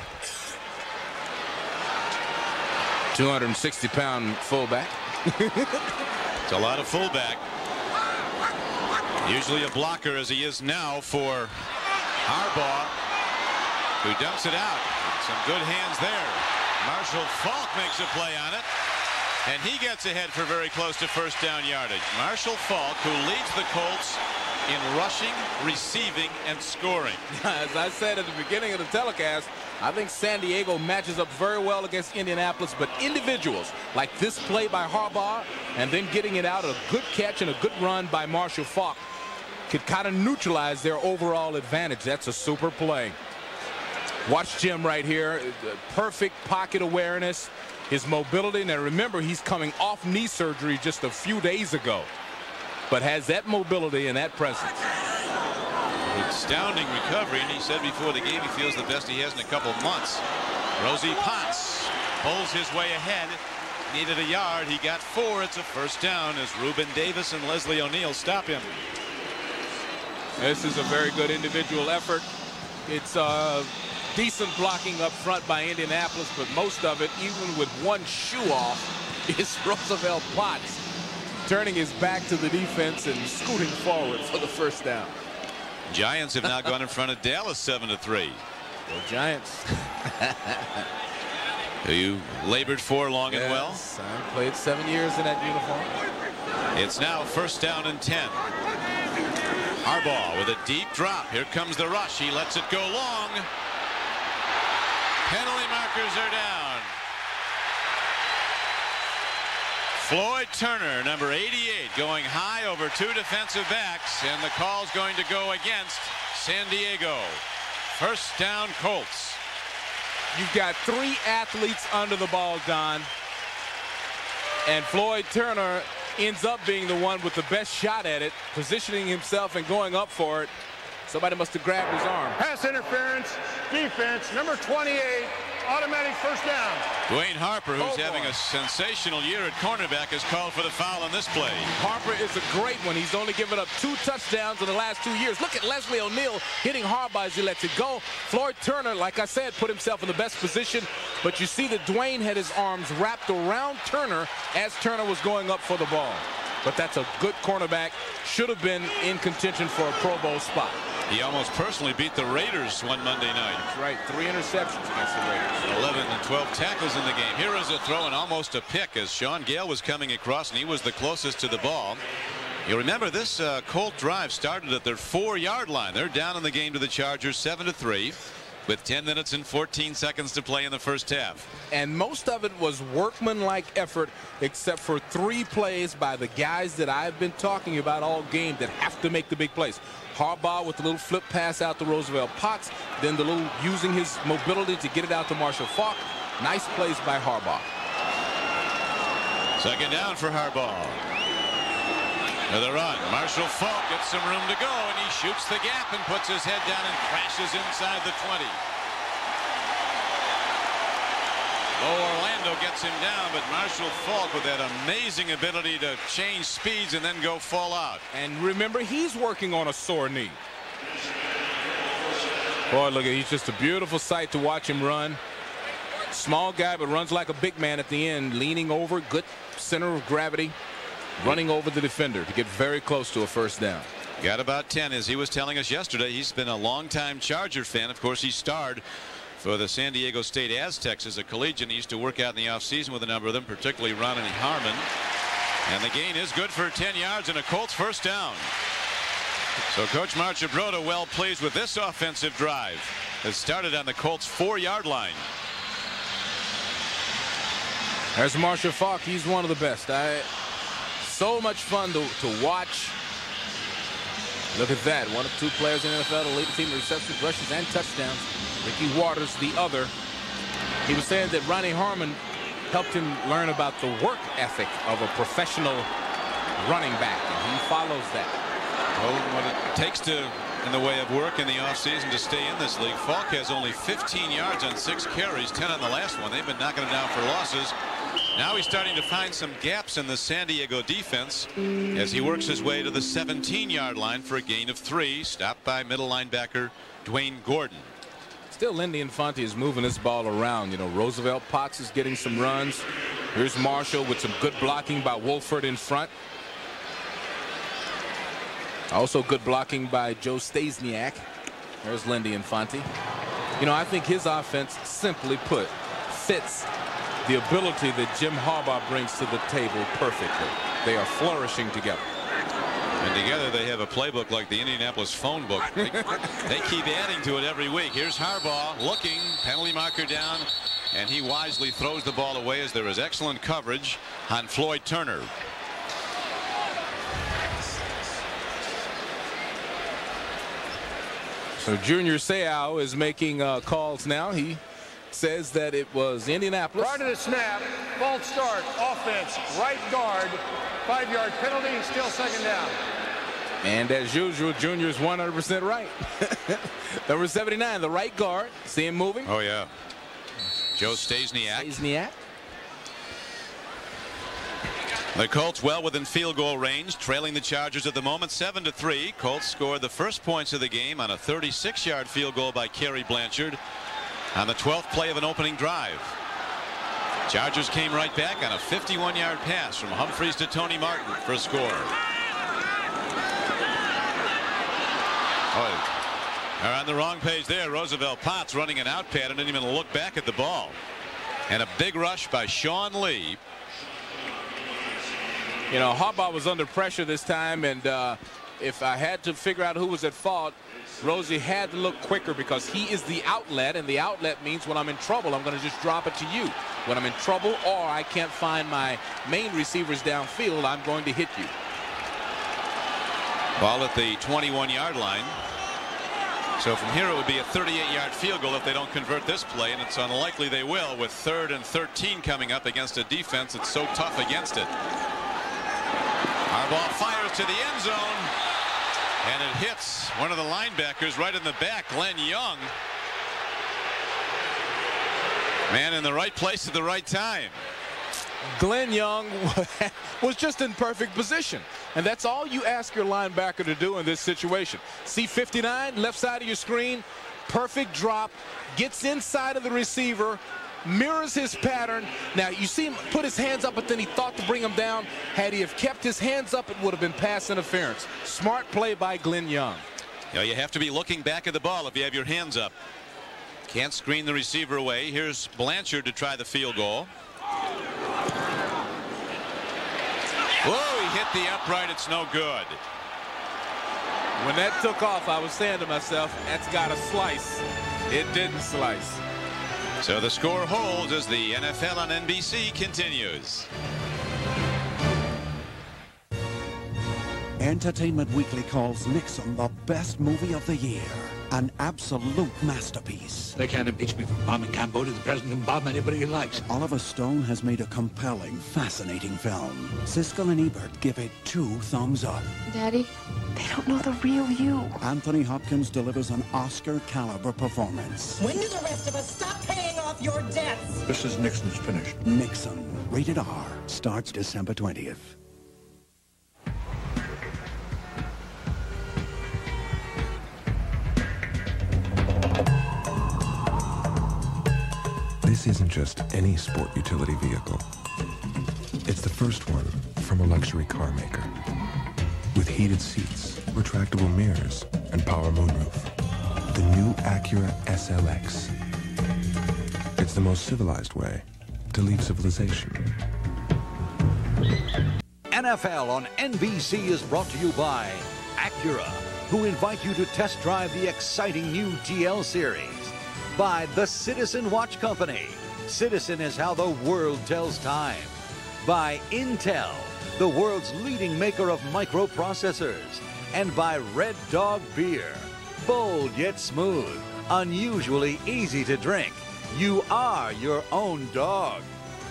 260-pound fullback. It's a lot of fullback. Usually a blocker, as he is now, for Harbaugh, who dumps it out. Some good hands there. Marshall Faulk makes a play on it, and he gets ahead for very close to first down yardage. Marshall Faulk, who leads the Colts in rushing, receiving, and scoring. As I said at the beginning of the telecast, I think San Diego matches up very well against Indianapolis, but individuals like this play by Harbaugh and then getting it out, a good catch and a good run by Marshall Faulk could kind of neutralize their overall advantage. That's a super play. Watch Jim right here. Perfect pocket awareness, his mobility. Now remember, he's coming off knee surgery just a few days ago, but has that mobility and that presence. Astounding recovery, and he said before the game he feels the best he has in a couple of months. Rosie Potts pulls his way ahead. Needed a yard. He got 4. It's a first down as Reuben Davis and Leslie O'Neal stop him. This is a very good individual effort. It's decent blocking up front by Indianapolis, but most of it, even with one shoe off, is Roosevelt Potts turning his back to the defense and scooting forward for the first down. Giants have now gone in front of Dallas 7-3. Go Giants. Who you labored for long and well. I played 7 years in that uniform. It's now first down and 10. Harbaugh with a deep drop. Here comes the rush. He lets it go long. Penalty markers are down. Floyd Turner, number 88, going high over 2 defensive backs, and the call's going to go against San Diego. First down, Colts. You've got 3 athletes under the ball, Don, and Floyd Turner ends up being the one with the best shot at it, positioning himself and going up for it. Somebody must have grabbed his arm. Pass interference, defense, number 28, automatic first down. Dwayne Harper, who's having a sensational year at cornerback, is called for the foul on this play. Harper is a great one. He's only given up 2 touchdowns in the last 2 years. Look at Leslie O'Neal hitting Harbaugh as he lets it go. Floyd Turner, like I said, put himself in the best position, but you see that Dwayne had his arms wrapped around Turner as Turner was going up for the ball. But that's a good cornerback. Should have been in contention for a Pro Bowl spot. He almost personally beat the Raiders one Monday night. That's right. 3 interceptions against the Raiders. 11 and 12 tackles in the game. Here is a throw and almost a pick as Sean Gale was coming across, and he was the closest to the ball. You remember this Colt drive started at their 4-yard line. They're down in the game to the Chargers 7-3. With 10 minutes and 14 seconds to play in the first half. And most of it was workmanlike effort, except for 3 plays by the guys that I've been talking about all game that have to make the big plays. Harbaugh with the little flip pass out to Roosevelt Potts, then the little using his mobility to get it out to Marshall Faulk. Nice plays by Harbaugh. Second down for Harbaugh. To the run. Marshall Faulk gets some room to go, and he shoots the gap and puts his head down and crashes inside the 20. Orlando gets him down, but Marshall Faulk with that amazing ability to change speeds and then go fall out. And remember, he's working on a sore knee. Boy, look at, he's just a beautiful sight to watch him run. Small guy, but runs like a big man at the end, leaning over, good center of gravity. Running over the defender to get very close to a first down. Got about 10, as he was telling us yesterday. He's been a longtime Charger fan. Of course, he starred for the San Diego State Aztecs as a collegiate. He used to work out in the offseason with a number of them, particularly Ronnie Harmon. And the gain is good for 10 yards and a Colts first down. So Coach Marchibroda well pleased with this offensive drive that started on the Colts 4-yard line. There's Marshall Faulk. He's one of the best. So much fun to watch. Look at that. One of two players in the NFL to lead the team in receptions, rushes, and touchdowns. Ricky Waters, the other. He was saying that Ronnie Harmon helped him learn about the work ethic of a professional running back, and he follows that. Well, what it takes in the way of work in the offseason to stay in this league. Falk has only 15 yards on 6 carries, 10 on the last one. They've been knocking him down for losses. Now he's starting to find some gaps in the San Diego defense as he works his way to the 17-yard line for a gain of 3, stopped by middle linebacker Dwayne Gordon. Still, Lindy Infante is moving this ball around. You know, Roosevelt Potts is getting some runs. Here's Marshall with some good blocking by Wolford in front. Also good blocking by Joe Stasiak. There's Lindy Infante. You know, I think his offense, simply put, fits the ability that Jim Harbaugh brings to the table perfectly. They are flourishing together. And together they have a playbook like the Indianapolis phone book. They keep adding to it every week. Here's Harbaugh looking, penalty marker down, and he wisely throws the ball away as there is excellent coverage on Floyd Turner. So Junior Seau is making calls now. He says that it was Indianapolis. Prior to the snap, false start, offense, right guard, 5-yard penalty, still second down. And as usual, Junior's 100% right. Number 79, the right guard. See him moving? Oh, yeah. Joe Stasiak. The Colts well within field goal range, trailing the Chargers at the moment 7-3. Colts scored the first points of the game on a 36-yard field goal by Kerry Blanchard on the 12th play of an opening drive. Chargers came right back on a 51-yard pass from Humphreys to Tony Martin for a score. They're on the wrong page there. Roosevelt Potts running an out pad and didn't even look back at the ball. And a big rush by Sean Lee. You know, Harbaugh was under pressure this time, and if I had to figure out who was at fault, Rosie had to look quicker because he is the outlet, and the outlet means when I'm in trouble, I'm going to just drop it to you. When I'm in trouble or I can't find my main receivers downfield, I'm going to hit you. Ball at the 21-yard line. So from here it would be a 38-yard field goal if they don't convert this play, and it's unlikely they will with 3rd and 13 coming up against a defense that's so tough against it. Harbaugh fires to the end zone, and it hits one of the linebackers right in the back, Glenn Young. Man in the right place at the right time. Glenn Young was just in perfect position, and that's all you ask your linebacker to do in this situation. See 59, left side of your screen, perfect drop, gets inside of the receiver, mirrors his pattern. Now you see him put his hands up, but then he thought to bring him down. Had he have kept his hands up, it would have been pass interference. Smart play by Glenn Young. You know, you have to be looking back at the ball if you have your hands up. Can't screen the receiver away. Here's Blanchard to try the field goal. Whoa, he hit the upright. It's no good. When that took off, I was saying to myself, that's got to slice. It didn't slice. So the score holds as the NFL on NBC continues. Entertainment Weekly calls Nixon the best movie of the year. An absolute masterpiece. They can't impeach me for bombing Cambodia. The president can bomb anybody he likes. Oliver Stone has made a compelling, fascinating film. Siskel and Ebert give it 2 thumbs up. Daddy, they don't know the real you. Anthony Hopkins delivers an Oscar-caliber performance. When do the rest of us stop paying off your debts? This is Nixon's finished. Nixon, rated R, starts December 20th. This isn't just any sport utility vehicle. It's the first one from a luxury car maker. With heated seats, retractable mirrors, and power moonroof. The new Acura SLX. It's the most civilized way to leave civilization. NFL on NBC is brought to you by Acura, who invite you to test drive the exciting new TL series. By the Citizen Watch Company. Citizen is how the world tells time. By Intel, the world's leading maker of microprocessors. and by Red Dog Beer. Bold yet smooth, unusually easy to drink. You are your own dog.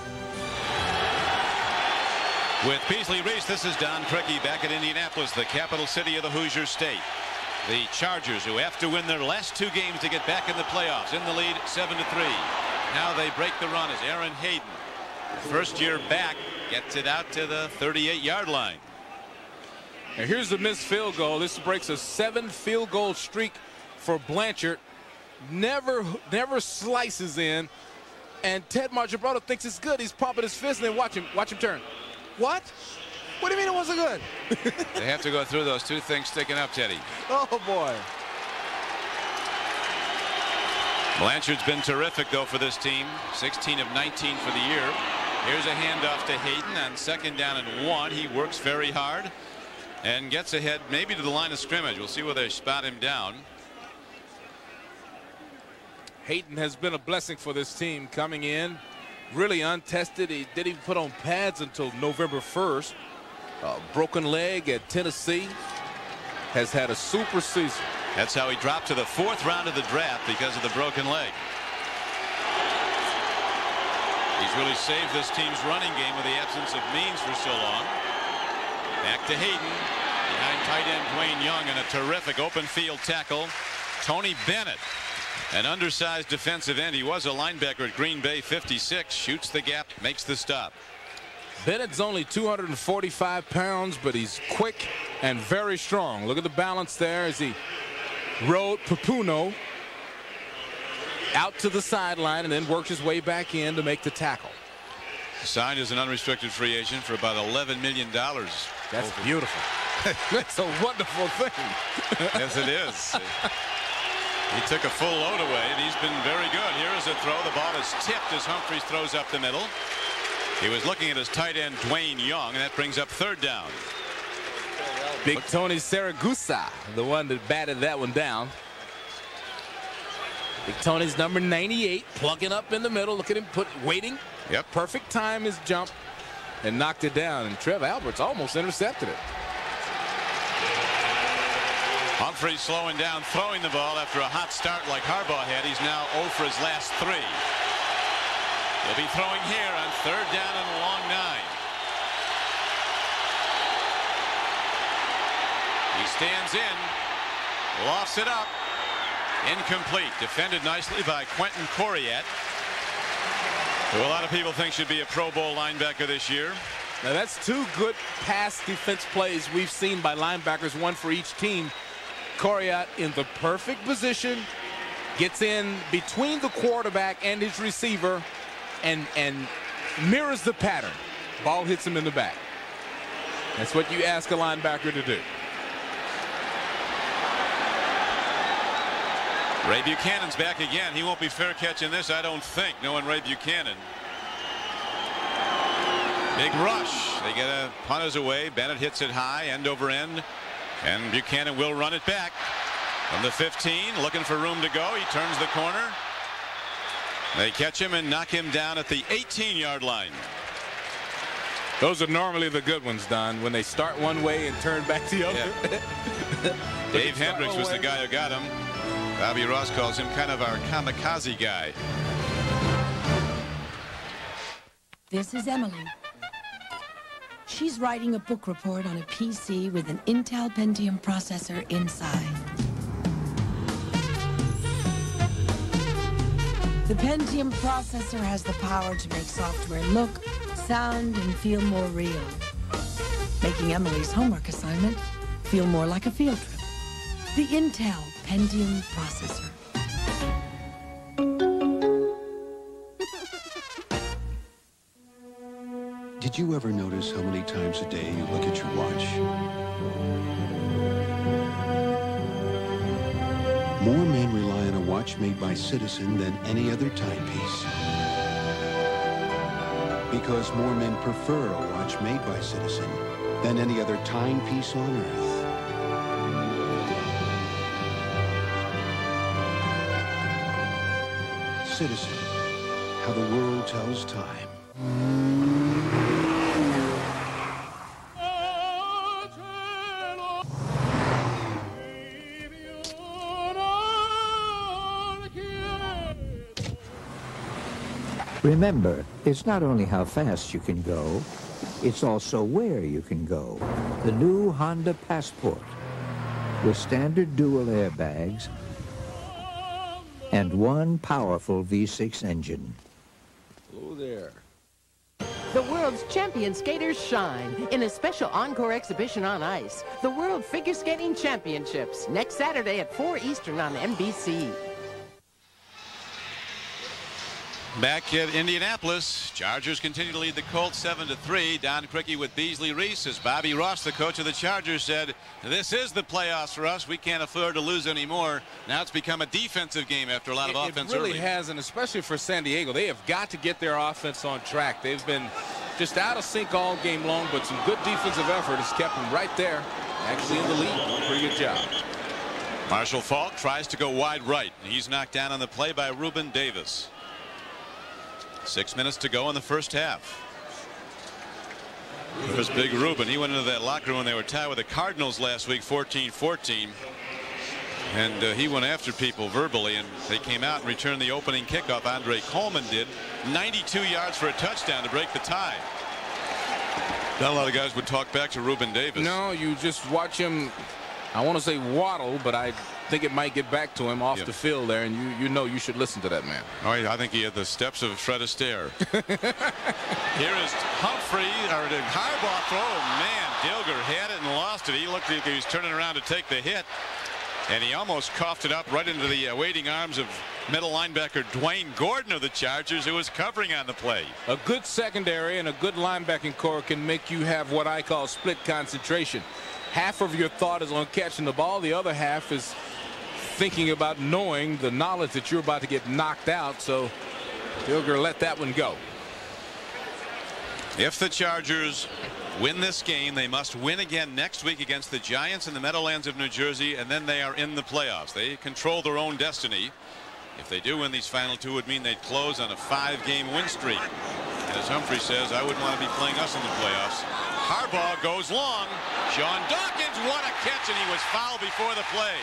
With Beasley, Reece, this is Don Criqui back at Indianapolis, the capital city of the Hoosier State. The Chargers, who have to win their last 2 games to get back in the playoffs, in the lead 7-3. Now they break the run as Aaron Hayden, first year back, gets it out to the 38-yard line. And here's the missed field goal. This breaks a 7 field goal streak for Blanchard. Never slices in, and Ted Marchibroda thinks it's good. He's popping his fist, and then watch him turn. What? What do you mean it wasn't good? They have to go through those 2 things sticking up, Teddy. Oh, boy. Blanchard's been terrific, though, for this team. 16 of 19 for the year. Here's a handoff to Hayden on 2nd down and 1. He works very hard and gets ahead maybe to the line of scrimmage. We'll see where they spot him down. Hayden has been a blessing for this team, coming in really untested. He didn't even put on pads until November 1st. Broken leg at Tennessee. Has had a super season. That's how he dropped to the 4th round of the draft because of the broken leg. He's really saved this team's running game with the absence of Means for so long. Back to Hayden behind tight end Dwayne Young, and a terrific open field tackle. Tony Bennett, an undersized defensive end. He was a linebacker at Green Bay, 56, shoots the gap, makes the stop. Bennett's only 245 pounds, but he's quick and very strong. Look at the balance there as he rode Papuno out to the sideline and then worked his way back in to make the tackle. Signed as an unrestricted free agent for about $11 million. That's beautiful. That's a wonderful thing. Yes, it is. He took a full load away, and he's been very good. Here is a throw. The ball is tipped as Humphries throws up the middle. He was looking at his tight end, Dwayne Young, and that brings up 3rd down. Big Tony Saragusa, the one that batted that one down. Big Tony's number 98, plugging up in the middle. Look at him waiting. Yep. Perfect time his jump and knocked it down. And Trev Alberts almost intercepted it. Humphries slowing down, throwing the ball after a hot start like Harbaugh had. He's now 0 for his last 3. He'll be throwing here on 3rd down and a long 9. He stands in, lofts it up, incomplete. Defended nicely by Quentin Coriat, who a lot of people think should be a Pro Bowl linebacker this year. Now that's 2 good pass defense plays we've seen by linebackers, 1 for each team. Coriat in the perfect position, gets in between the quarterback and his receiver, and mirrors the pattern. Ball hits him in the back. That's what you ask a linebacker to do. Ray Buchanan's back again. He won't be fair catching this, I don't think, knowing Ray Buchanan. Big rush. They get a punters away. Bennett hits it high, end over end, and Buchanan will run it back from the 15, looking for room to go. He turns the corner. They catch him and knock him down at the 18-yard line. Those are normally the good ones, Don, when they start one way and turn back the other. Yeah. Dave Hendricks was the guy who got him. Bobby Ross calls him kind of our kamikaze guy. This is Emily. She's writing a book report on a PC with an Intel Pentium processor inside. The Pentium processor has the power to make software look, sound, and feel more real, making Emily's homework assignment feel more like a field trip. The Intel Pentium processor. Did you ever notice how many times a day you look at your watch? More men rely on a watch made by Citizen than any other timepiece. Because more men prefer a watch made by Citizen than any other timepiece on Earth. Citizen, how the world tells time. Remember, it's not only how fast you can go, it's also where you can go. The new Honda Passport, with standard dual airbags and one powerful V6 engine. Hello there. The world's champion skaters shine in a special encore exhibition on ice. The World Figure Skating Championships, next Saturday at 4 Eastern on NBC. Back at Indianapolis, Chargers continue to lead the Colts 7-3. Don Criqui with Beasley, Reece. As Bobby Ross, the coach of the Chargers, said, this is the playoffs for us. We can't afford to lose anymore. Now it's become a defensive game after a lot of offense early. It really early. has, and especially for San Diego. They have got to get their offense on track. They've been just out of sync all game long, but some good defensive effort has kept them right there, actually in the lead. Pretty good job. Marshall Faulk tries to go wide right. He's knocked down on the play by Reuben Davis. 6 minutes to go in the first half. There's Big Reuben. He went into that locker room when they were tied with the Cardinals last week, 14-14. And he went after people verbally, and they came out and returned the opening kickoff. Andre Coleman did. 92 yards for a touchdown to break the tie. Not a lot of guys would talk back to Reuben Davis. No, you just watch him, I want to say waddle, but I think it might get back to him off the field there, and you know you should listen to that man. All right, I think he had the steps of Fred Astaire. Here is Humphrey, or the Harbaugh throw. Oh, man, Dilger had it and lost it. He looked like he was turning around to take the hit, and he almost coughed it up right into the waiting arms of middle linebacker Dwayne Gordon of the Chargers, who was covering on the play. A good secondary and a good linebacking core can make you have what I call split concentration. Half of your thought is on catching the ball. The other half is thinking about knowing the knowledge that you're about to get knocked out. So Dilger let that one go. If the Chargers win this game, they must win again next week against the Giants in the Meadowlands of New Jersey, and then they are in the playoffs. They control their own destiny. If they do win these final two, it would mean they'd close on a 5-game win streak. And as Humphrey says, I wouldn't want to be playing us in the playoffs. Harbaugh goes long. Sean Dawkins, what a catch, and he was fouled before the play.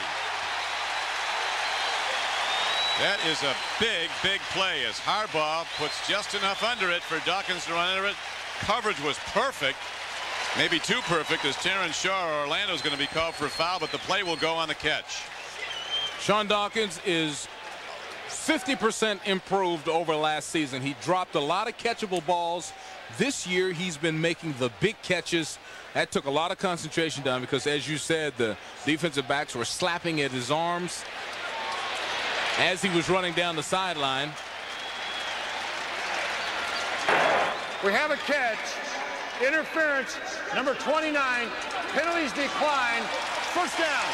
That is a big, big play as Harbaugh puts just enough under it for Dawkins to run under it. Coverage was perfect. Maybe too perfect, as Terrence Shaw or Orlando is going to be called for a foul, but the play will go on the catch. Sean Dawkins is 50% improved over last season. He dropped a lot of catchable balls. This year he's been making the big catches. That took a lot of concentration down because, as you said, the defensive backs were slapping at his arms as he was running down the sideline. We have a catch. Interference, number 29. Penalties decline. First down.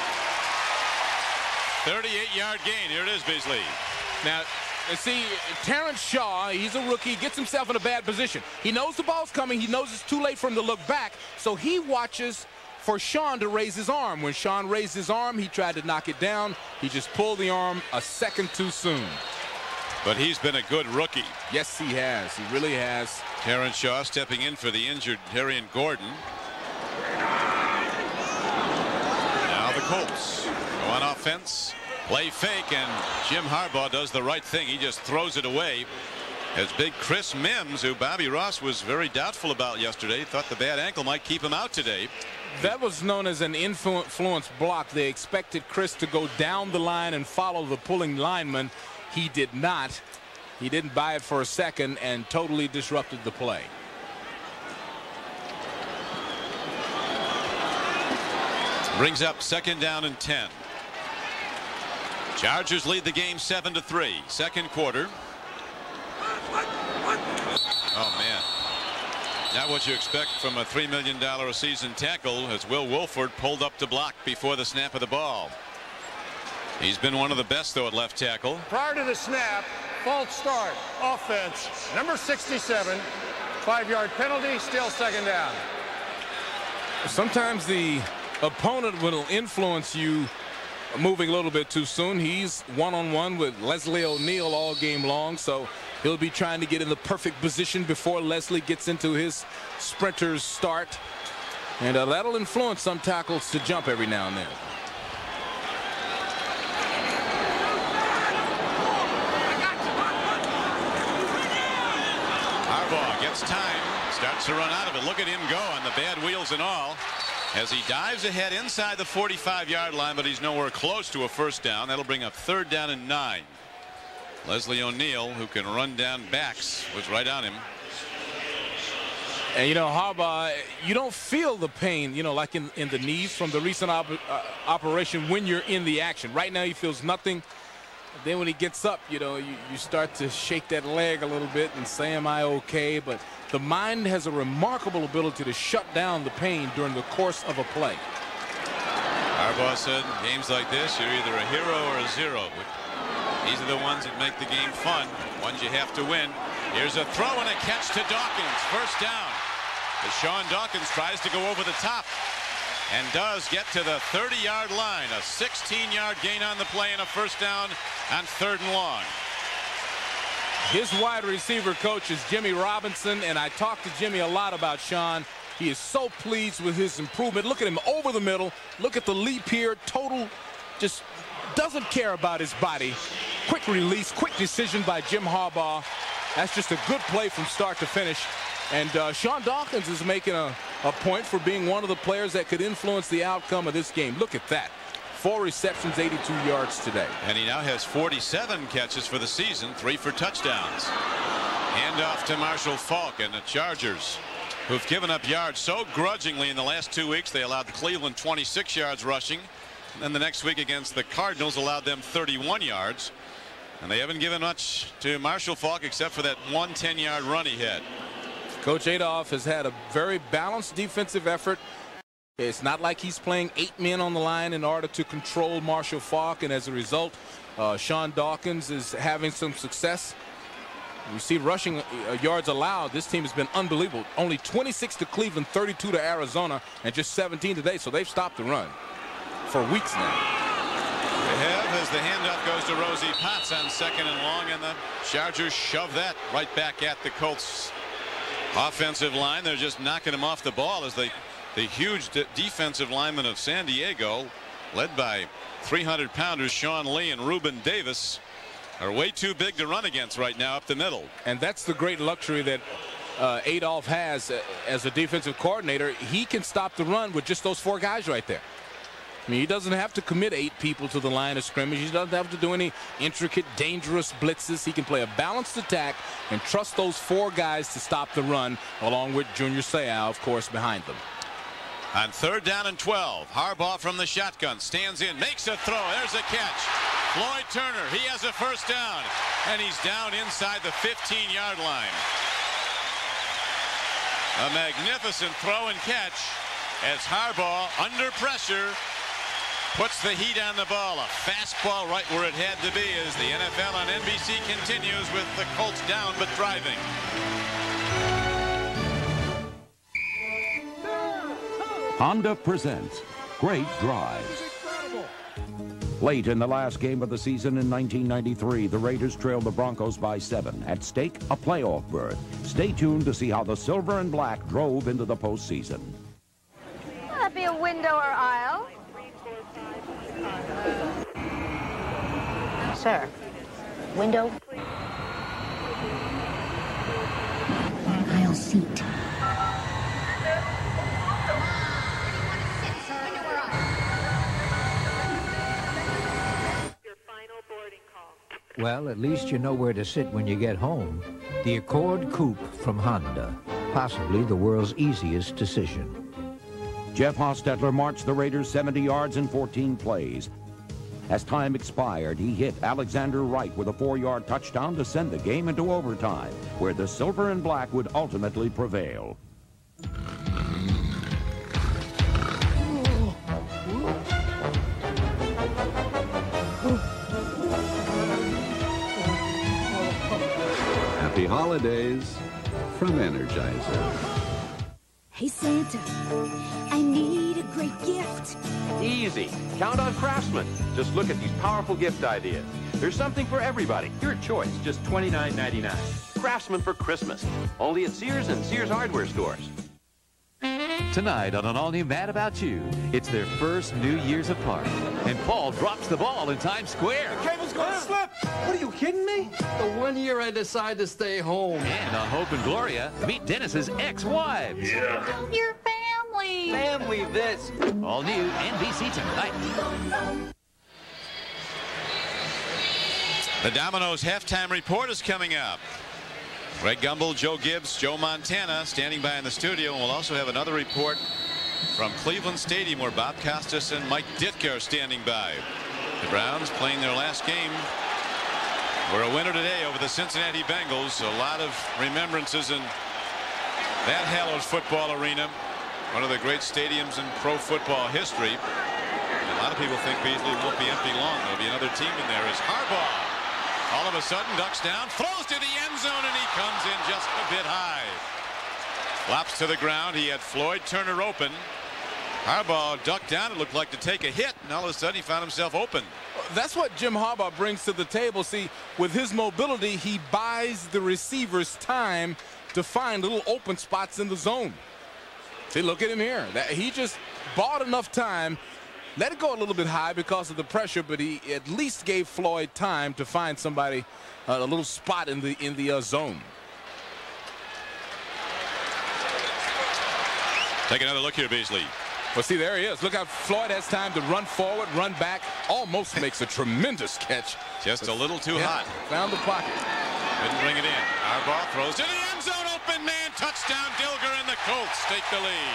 38-yard gain. Here it is, Beasley. Now, see, Terrence Shaw, he's a rookie, gets himself in a bad position. He knows the ball's coming. He knows it's too late for him to look back. So he watches for Sean to raise his arm. When Sean raised his arm, he tried to knock it down. He just pulled the arm a second too soon. But he's been a good rookie. Yes, he has. He really has. Terrence Shaw stepping in for the injured Harrion Gordon. Now the Colts go on offense. Play fake, and Jim Harbaugh does the right thing. He just throws it away. As big Chris Mims, who Bobby Ross was very doubtful about yesterday, thought the bad ankle might keep him out today. That was known as an influence block. They expected Chris to go down the line and follow the pulling lineman. He did not. He didn't buy it for a second and totally disrupted the play. Brings up 2nd down and 10. Chargers lead the game 7-3. Second quarter. Oh, man. Not what you expect from a $3 million a season tackle, as Will Wolford pulled up to block before the snap of the ball. He's been one of the best, though, at left tackle. Prior to the snap, false start. Offense, number 67. 5-yard penalty, still 2nd down. Sometimes the opponent will influence you moving a little bit too soon. He's one-on-one with Leslie O'Neal all game long, so he'll be trying to get in the perfect position before Leslie gets into his sprinter's start. And that'll influence some tackles to jump every now and then. Harbaugh gets time, starts to run out of it. Look at him go on the bad wheels and all as he dives ahead inside the 45-yard line, but he's nowhere close to a first down. That'll bring up 3rd down and 9. Leslie O'Neal, who can run down backs, was right on him. And, you know, Harbaugh, you don't feel the pain, you know, like in the knees from the recent operation when you're in the action. Right now he feels nothing. Then when he gets up, you know, you start to shake that leg a little bit and say, am I okay? But the mind has a remarkable ability to shut down the pain during the course of a play. Harbaugh said, games like this, you're either a hero or a zero. But these are the ones that make the game fun, ones you have to win. Here's a throw and a catch to Dawkins. First down. As Sean Dawkins tries to go over the top and does get to the 30-yard line. A 16-yard gain on the play and a first down on 3rd and long. His wide receiver coach is Jimmy Robinson, and I talked to Jimmy a lot about Sean. He is so pleased with his improvement. Look at him over the middle. Look at the leap here. Total, just doesn't care about his body. Quick release, quick decision by Jim Harbaugh. That's just a good play from start to finish. And Sean Dawkins is making a point for being one of the players that could influence the outcome of this game. Look at that. 4 receptions, 82 yards today. And he now has 47 catches for the season, 3 for touchdowns. Hand off to Marshall Faulk and the Chargers, who've given up yards so grudgingly in the last 2 weeks. They allowed Cleveland 26 yards rushing. And then the next week against the Cardinals allowed them 31 yards. And they haven't given much to Marshall Faulk except for that 1 10-yard run he had. Coach Adolph has had a very balanced defensive effort. It's not like he's playing 8 men on the line in order to control Marshall Faulk, and as a result, Sean Dawkins is having some success. You see rushing yards allowed. This team has been unbelievable. Only 26 to Cleveland, 32 to Arizona, and just 17 today, so they've stopped the run for weeks now. They have, as the handoff goes to Rosie Potts on 2nd and long, and the Chargers shove that right back at the Colts offensive line. They're just knocking him off the ball as the huge defensive linemen of San Diego, led by 300-pounders Sean Lee and Reuben Davis, are way too big to run against right now up the middle. And that's the great luxury that Adolph has as a defensive coordinator. He can stop the run with just those 4 guys right there. I mean, he doesn't have to commit 8 people to the line of scrimmage. He doesn't have to do any intricate, dangerous blitzes. He can play a balanced attack and trust those 4 guys to stop the run, along with Junior Seau, of course, behind them. On 3rd down and 12, Harbaugh from the shotgun stands in, makes a throw. There's a catch. Floyd Turner, he has a first down, and he's down inside the 15-yard line. A magnificent throw and catch as Harbaugh, under pressure, puts the heat on the ball. A fastball right where it had to be as the NFL on NBC continues with the Colts down but driving. Honda presents Great Drives. Late in the last game of the season in 1993, the Raiders trailed the Broncos by 7. At stake, a playoff berth. Stay tuned to see how the Silver and Black drove into the postseason. Will that be a window or aisle? Sir, window. Aisle seat. Well, at least you know where to sit when you get home. The Accord Coupe from Honda. Possibly the world's easiest decision. Jeff Hostetler marched the Raiders 70 yards in 14 plays. As time expired, he hit Alexander Wright with a 4-yard touchdown to send the game into overtime, where the Silver and Black would ultimately prevail. Happy holidays from Energizer. Hey, Santa, I need a great gift. Easy. Count on Craftsman. Just look at these powerful gift ideas. There's something for everybody. Your choice, just $29.99. Craftsman for Christmas. Only at Sears and Sears hardware stores. Tonight on an all-new Mad About You, it's their first New Year's apart. And Paul drops the ball in Times Square. The cable's It's gonna slip. What are you kidding me? The 1 year I decide to stay home. And on Hope and Gloria, meet Dennis's ex-wives. Yeah. Your family. Family this. All new NBC tonight. The Domino's halftime report is coming up. Greg Gumbel, Joe Gibbs, Joe Montana standing by in the studio, and we'll also have another report from Cleveland Stadium where Bob Costas and Mike Ditka are standing by. The Browns playing their last game. We're a winner today over the Cincinnati Bengals. A lot of remembrances in that hallowed football arena, one of the great stadiums in pro football history. And a lot of people think Beasley won't be empty long. There'll be another team in there as Harbaugh all of a sudden ducks down, throws to the end zone, and he comes in just a bit high. Flops to the ground. He had Floyd Turner open. Harbaugh ducked down. It looked like to take a hit, and all of a sudden he found himself open. That's what Jim Harbaugh brings to the table. See, with his mobility, he buys the receivers time to find little open spots in the zone. See, look at him here. He just bought enough time. Let it go a little bit high because of the pressure, but he at least gave Floyd time to find somebody, a little spot in the zone. Take another look here, Beasley. Well, see, there he is. Look how Floyd has time to run forward, run back, almost makes a tremendous catch. Just a little too hot. Found the pocket. Couldn't bring it in. Harbaugh throws to the end zone. Open man. Touchdown, Dilger, and the Colts take the lead.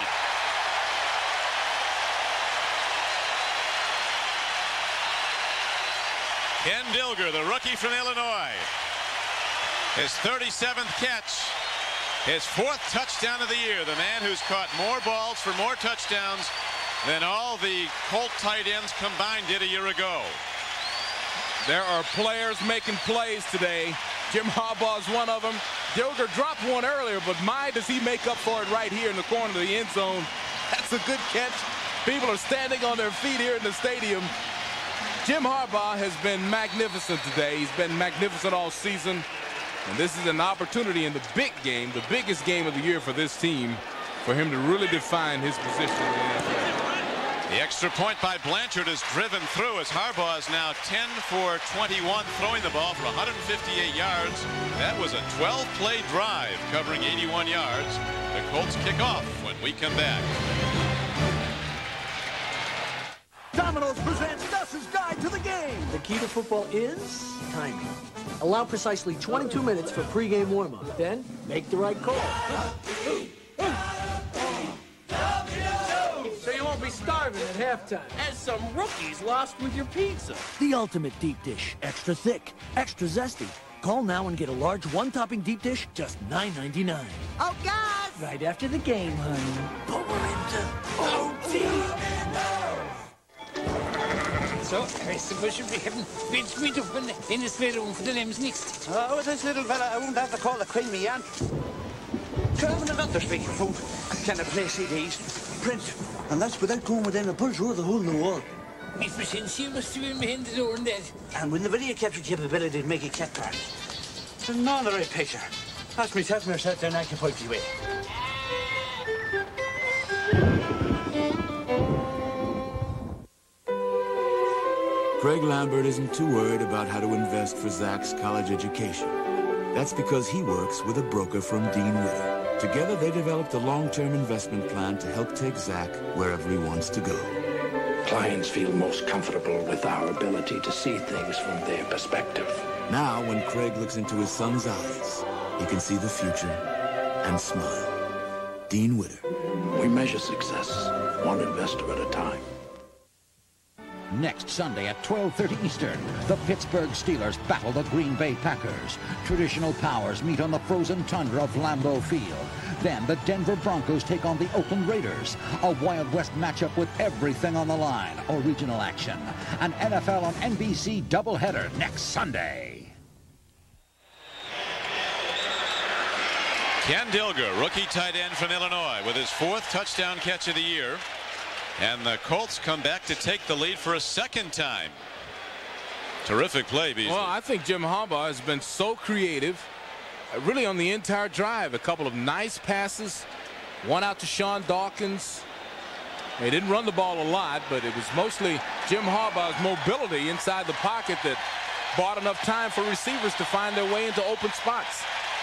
Ken Dilger, the rookie from Illinois. His 37th catch. His 4th touchdown of the year. The man who's caught more balls for more touchdowns than all the Colt tight ends combined did a year ago. There are players making plays today. Jim Harbaugh's one of them. Dilger dropped one earlier, but my, does he make up for it right here in the corner of the end zone. That's a good catch. People are standing on their feet here in the stadium. Jim Harbaugh has been magnificent today. He's been magnificent all season. And this is an opportunity in the big game, the biggest game of the year for this team, for him to really define his position in the NFL. The extra point by Blanchard is driven through as Harbaugh is now 10 for 21, throwing the ball for 158 yards. That was a 12-play drive covering 81 yards. The Colts kick off when we come back. Domino's presents Dus's Guide to the Game. The key to football is timing. Allow precisely 22 minutes for pregame warm-up. Then, make the right call. So you won't be starving at halftime. As some rookies lost with your pizza. The ultimate deep dish. Extra thick, extra zesty. Call now and get a large one-topping deep dish, just $9.99. Oh, guys! Right after the game, honey. But we're into OT. So, I suppose you'll be having veg meat up in this bedroom for the lambs next. Oh, with this little fella, I won't have to call the creamy aunt. Traveling another speaking food. Can I play CDs? Print. And that's without going within a push or the hole in the wall. Miss Vicentia must have been behind the door and that. And when the video capture capability to make it cat part. Not the right picture. Ask me to myself there and I can point you away. Craig Lambert isn't too worried about how to invest for Zach's college education. That's because he works with a broker from Dean Witter. Together, they developed a long-term investment plan to help take Zach wherever he wants to go. Clients feel most comfortable with our ability to see things from their perspective. Now, when Craig looks into his son's eyes, he can see the future and smile. Dean Witter. We measure success, one investor at a time. Next Sunday at 12:30 Eastern, the Pittsburgh Steelers battle the Green Bay Packers. Traditional powers meet on the frozen tundra of Lambeau Field. Then the Denver Broncos take on the Oakland Raiders. A Wild West matchup with everything on the line. Original action. An NFL on NBC doubleheader next Sunday. Ken Dilger, rookie tight end from Illinois, with his 4th touchdown catch of the year. And the Colts come back to take the lead for a second time. Terrific play, Beasley. Well, I think Jim Harbaugh has been so creative, really on the entire drive. A couple of nice passes, one out to Sean Dawkins. They didn't run the ball a lot, but it was mostly Jim Harbaugh's mobility inside the pocket that bought enough time for receivers to find their way into open spots.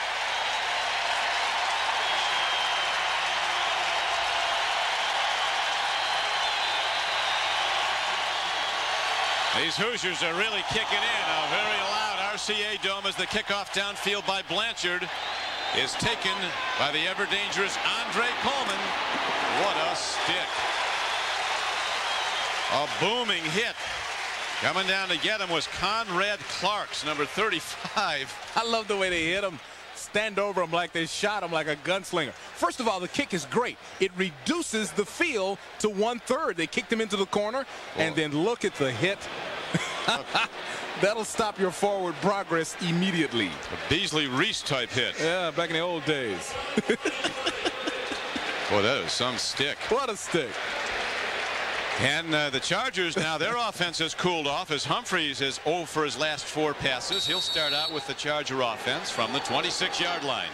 These Hoosiers are really kicking in. A very loud RCA Dome as the kickoff downfield by Blanchard is taken by the ever-dangerous Andre Coleman. What a stick. A booming hit. Coming down to get him was Conrad Clarks, number 35. I love the way they hit him. Stand over him like they shot him like a gunslinger. First of all, the kick is great. It reduces the field to 1/3. They kicked him into the corner, and then look at the hit. That'll stop your forward progress immediately. A Beasley Reece type hit. Yeah, back in the old days. Boy, that is some stick. What a stick. And the Chargers now, their offense has cooled off as Humphries is 0 for his last 4 passes. He'll start out with the Charger offense from the 26-yard line.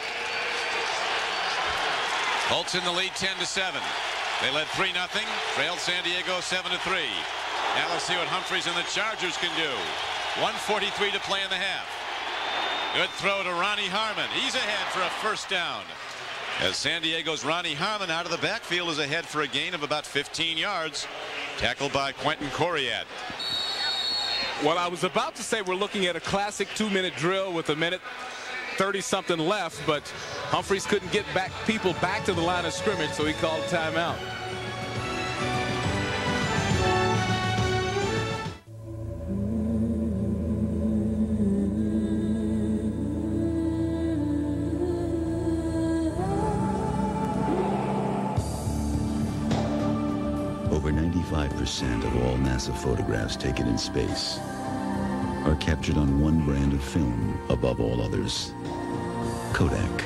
Colts in the lead 10-7. They led 3-0, trailed San Diego 7-3. Now let's see what Humphries and the Chargers can do. 1:43 to play in the half. Good throw to Ronnie Harmon. He's ahead for a first down. As San Diego's Ronnie Harmon out of the backfield is ahead for a gain of about 15 yards. Tackled by Quentin Coriat. Well, I was about to say we're looking at a classic 2-minute drill with 1:30 something left, but Humphries couldn't get people back to the line of scrimmage, so he called timeout. Over 95% of all NASA photographs taken in space are captured on one brand of film above all others, Kodak.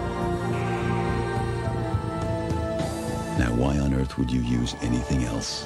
Now, why on earth would you use anything else?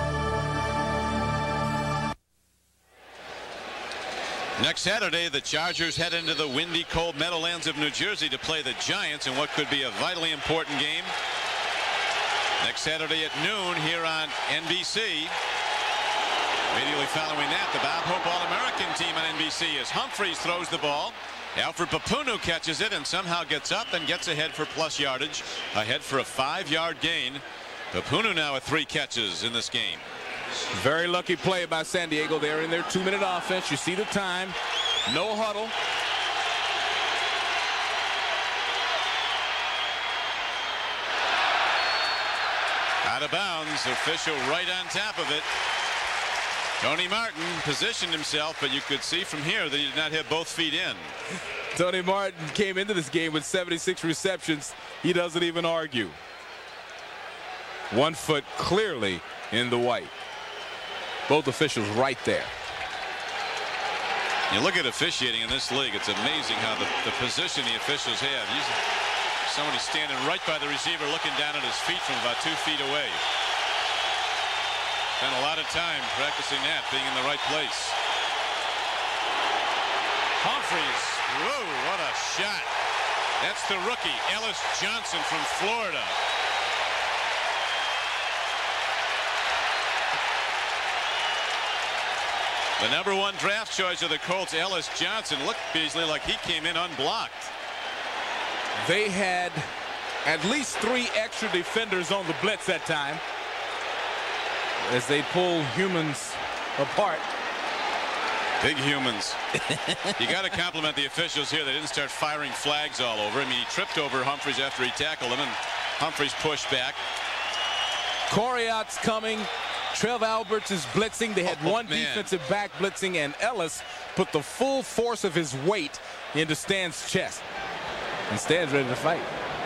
Next Saturday, the Chargers head into the windy, cold Meadowlands of New Jersey to play the Giants in what could be a vitally important game. Next Saturday at noon here on NBC. Immediately following that, the Bob Hope All-American team on NBC as Humphries throws the ball. Alfred Papunu catches it and somehow gets up and gets ahead for plus yardage. Ahead for a 5-yard gain. Papunu now with 3 catches in this game. Very lucky play by San Diego. They're in their 2-minute offense. You see the time. No huddle. Out of bounds. Official right on top of it. Tony Martin positioned himself, but you could see from here that he did not have both feet in. Tony Martin came into this game with 76 receptions. He doesn't even argue. 1 foot clearly in the white. Both officials right there. You look at officiating in this league, it's amazing how the position the officials have. Somebody standing right by the receiver looking down at his feet from about 2 feet away. Spent a lot of time practicing that, being in the right place. Humphries, whoa, what a shot. That's the rookie, Ellis Johnson from Florida. The #1 draft choice of the Colts, Ellis Johnson, looked Beasley like he came in unblocked. They had at least 3 extra defenders on the blitz that time as they pull humans apart. Big humans. You got to compliment the officials here. They didn't start firing flags all over him. He tripped over Humphries after he tackled him, and Humphries pushed back. Coriat's coming. Trev Alberts is blitzing. They had one defensive back blitzing, and Ellis put the full force of his weight into Stan's chest. And Stan's ready to fight.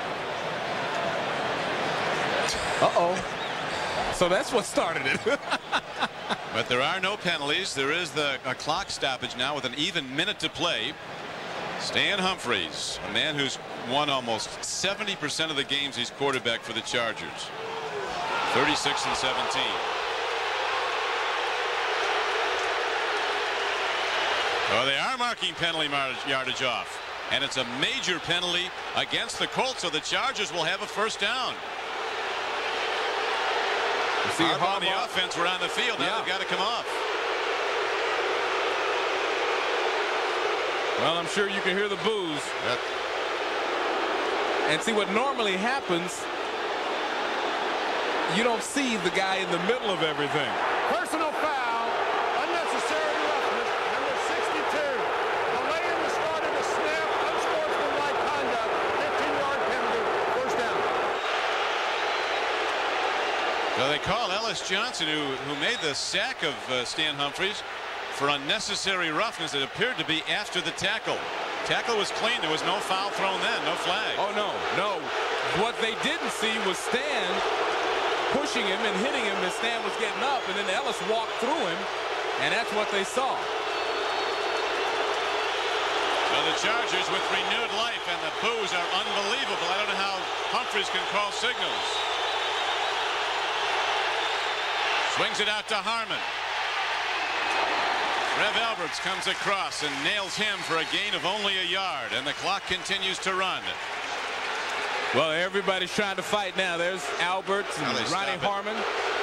Uh-oh. So that's what started it. But there are no penalties. There is a clock stoppage now with an even minute to play. Stan Humphries, a man who's won almost 70% of the games he's quarterback for the Chargers. 36-17. Oh, they are marking penalty yardage off. And it's a major penalty against the Colts, so the Chargers will have a first down. See Harbaugh and the offense were on the field. Now they've got to come off. Well, I'm sure you can hear the boos. Yep. And see what normally happens. You don't see the guy in the middle of everything. Personal foul, unnecessary roughness, number 62. Delay in the start of the snap, unsportsmanlike conduct, 15-yard penalty, first down. So they call Ellis Johnson, who made the sack of Stan Humphries, for unnecessary roughness. It appeared to be after the tackle. Tackle was clean. There was no foul thrown then, no flag. Oh, no, no. What they didn't see was Stan pushing him and hitting him as Stan was getting up, and then Ellis walked through him, and that's what they saw. So the Chargers with renewed life, and the boos are unbelievable. I don't know how Humphries can call signals. Swings it out to Harmon. Rev Alberts comes across and nails him for a gain of only a yard, and the clock continues to run. Well, everybody's trying to fight now. There's Alberts and Ronnie Harmon.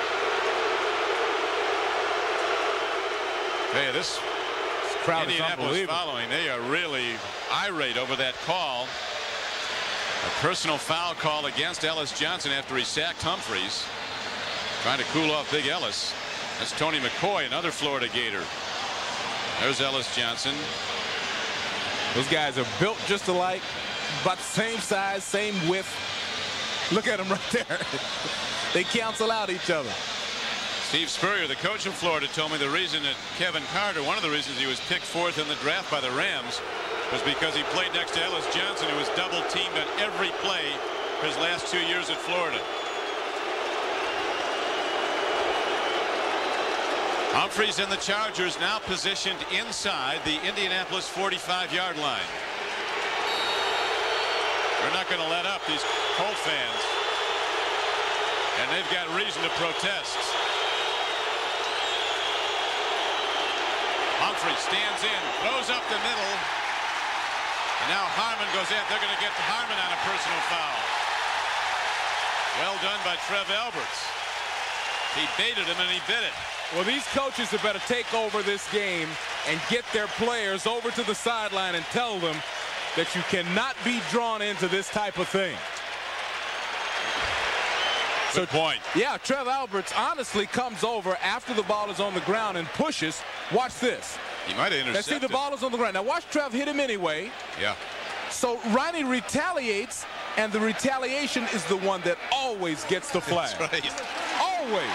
Hey, this crowd Indianapolis is following. They are really irate over that call. A personal foul call against Ellis Johnson after he sacked Humphries. Trying to cool off Big Ellis. That's Tony McCoy, another Florida Gator. There's Ellis Johnson. Those guys are built just alike, about the same size, same width. Look at them right there. They cancel out each other. Steve Spurrier, the coach of Florida, told me the reason that Kevin Carter, one of the reasons he was picked 4th in the draft by the Rams, was because he played next to Ellis Johnson, who was double teamed at every play for his last 2 years at Florida. Humphries and the Chargers now positioned inside the Indianapolis 45-yard line. They're not going to let up, these Colt fans. And they've got reason to protest. Humphries stands in, throws up the middle. And now Harmon goes in. They're going to get Harmon on a personal foul. Well done by Trev Alberts. He baited him and he bit it. Well, these coaches had better take over this game and get their players over to the sideline and tell them that you cannot be drawn into this type of thing. Good point. Yeah, Trev Alberts honestly comes over after the ball is on the ground and pushes. Watch this. He might have intercepted. Let's see, the ball is on the ground. Now watch Trev hit him anyway. Yeah. So Ronnie retaliates, and the retaliation is the one that always gets the flag. That's right. Always.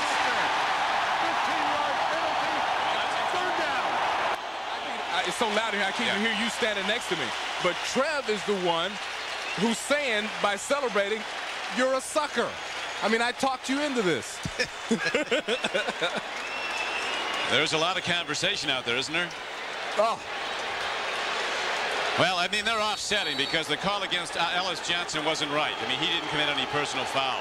It's so loud here, I can't even hear you standing next to me. But Trev is the one who's saying, by celebrating, you're a sucker. I mean, I talked you into this. There's a lot of conversation out there, isn't there? Oh. Well, I mean, they're offsetting because the call against Ellis Johnson wasn't right. I mean, he didn't commit any personal foul.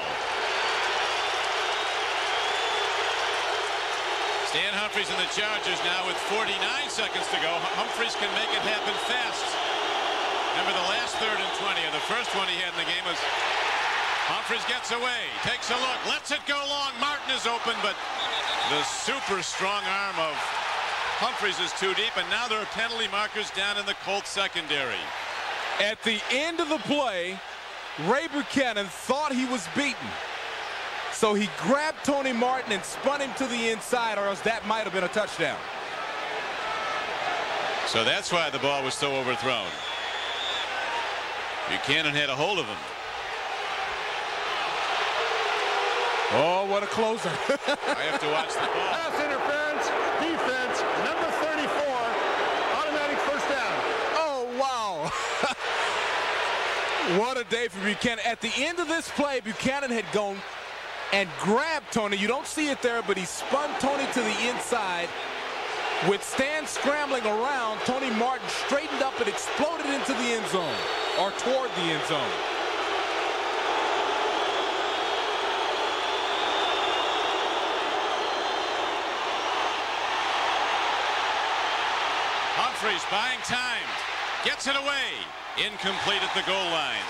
Stan Humphries and the Chargers now with 49 seconds to go. Humphries can make it happen fast. Remember the last 3rd and 20, and the first one he had in the game was Humphries gets away, takes a look, lets it go long. Martin is open, but the super strong arm of Humphries is too deep, and now there are penalty markers down in the Colts secondary. At the end of the play, Ray Buchanan thought he was beaten. So he grabbed Tony Martin and spun him to the inside, or else that might have been a touchdown. So that's why the ball was so overthrown. Buchanan had a hold of him. Oh, what a closer. I have to watch the ball. Pass interference, defense, number 34, automatic first down. Oh, wow. What a day for Buchanan. At the end of this play, Buchanan had gone and grabbed Tony. You don't see it there, but he spun Tony to the inside. With Stan scrambling around, Tony Martin straightened up and exploded into the end zone, or toward the end zone. Humphries buying time, gets it away, incomplete at the goal line.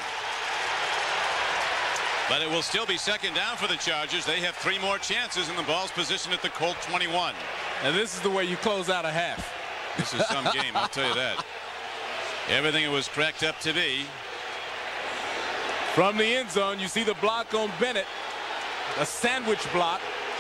But it will still be second down for the Chargers. They have 3 more chances, and the ball's positioned at the Colt 21. And this is the way you close out a half. This is some game, I'll tell you that. Everything it was cracked up to be. From the end zone, you see the block on Bennett. A sandwich block.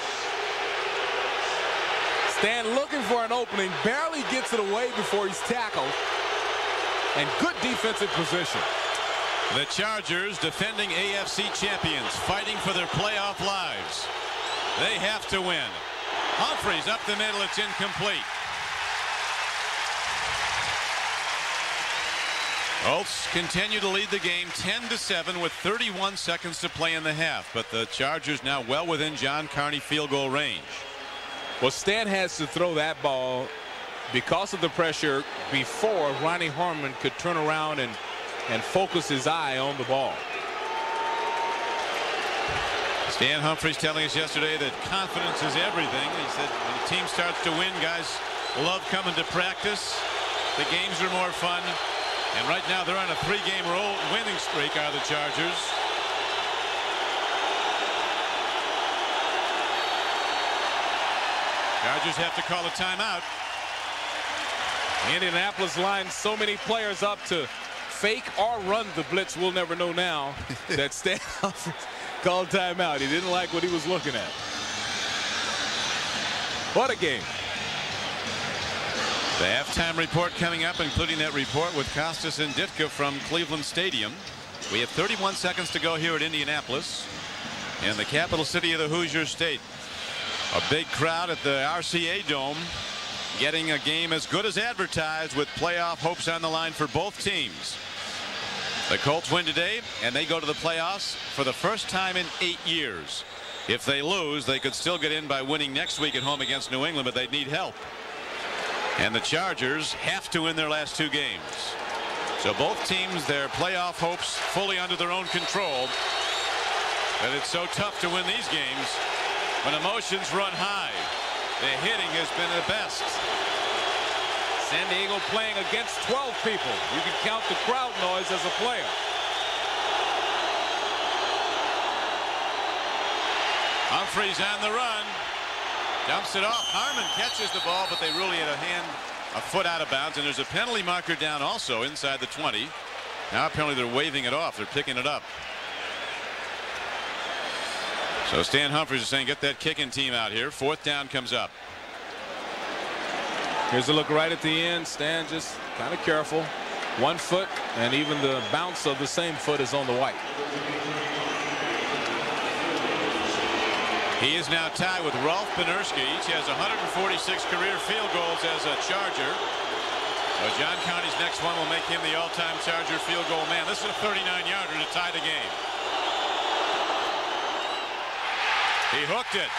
Stan looking for an opening, barely gets it away before he's tackled. And good defensive position. The Chargers, defending AFC champions, fighting for their playoff lives. They have to win. Humphries up the middle, it's incomplete. Colts continue to lead the game 10-7 with 31 seconds to play in the half, but the Chargers now well within John Carney field goal range. Well, Stan has to throw that ball because of the pressure before Ronnie Harmon could turn around and focus his eye on the ball. Stan Humphries telling us yesterday that confidence is everything. He said when the team starts to win, guys love coming to practice. The games are more fun. And right now they're on a 3-game winning streak, are the Chargers. Chargers have to call a timeout. Indianapolis lines so many players up to fake or run the blitz. We'll never know now that Stan Humphries called timeout. He didn't like what he was looking at. What a game. The halftime report coming up, including that report with Costas and Ditka from Cleveland Stadium. We have 31 seconds to go here at Indianapolis, in the capital city of the Hoosier State. A big crowd at the RCA Dome, getting a game as good as advertised with playoff hopes on the line for both teams. The Colts win today, and they go to the playoffs for the first time in 8 years. If they lose, they could still get in by winning next week at home against New England, but they'd need help. And the Chargers have to win their last 2 games. So both teams, their playoff hopes fully under their own control. But it's so tough to win these games when emotions run high. The hitting has been the best. San Diego playing against 12 people. You can count the crowd noise as a player. Humphries on the run. Dumps it off. Harmon catches the ball, but they really had a foot out of bounds, and there's a penalty marker down also inside the 20. Now apparently they're waving it off. They're picking it up. So Stan Humphries is saying get that kicking team out here. 4th down comes up. Here's a look right at the end. Stan just kind of careful. 1 foot, and even the bounce of the same foot is on the white. He is now tied with Rolf Benerski. Each has 146 career field goals as a Charger. So John Carney's next one will make him the all-time Charger field goal man. This is a 39-yarder to tie the game. He hooked it.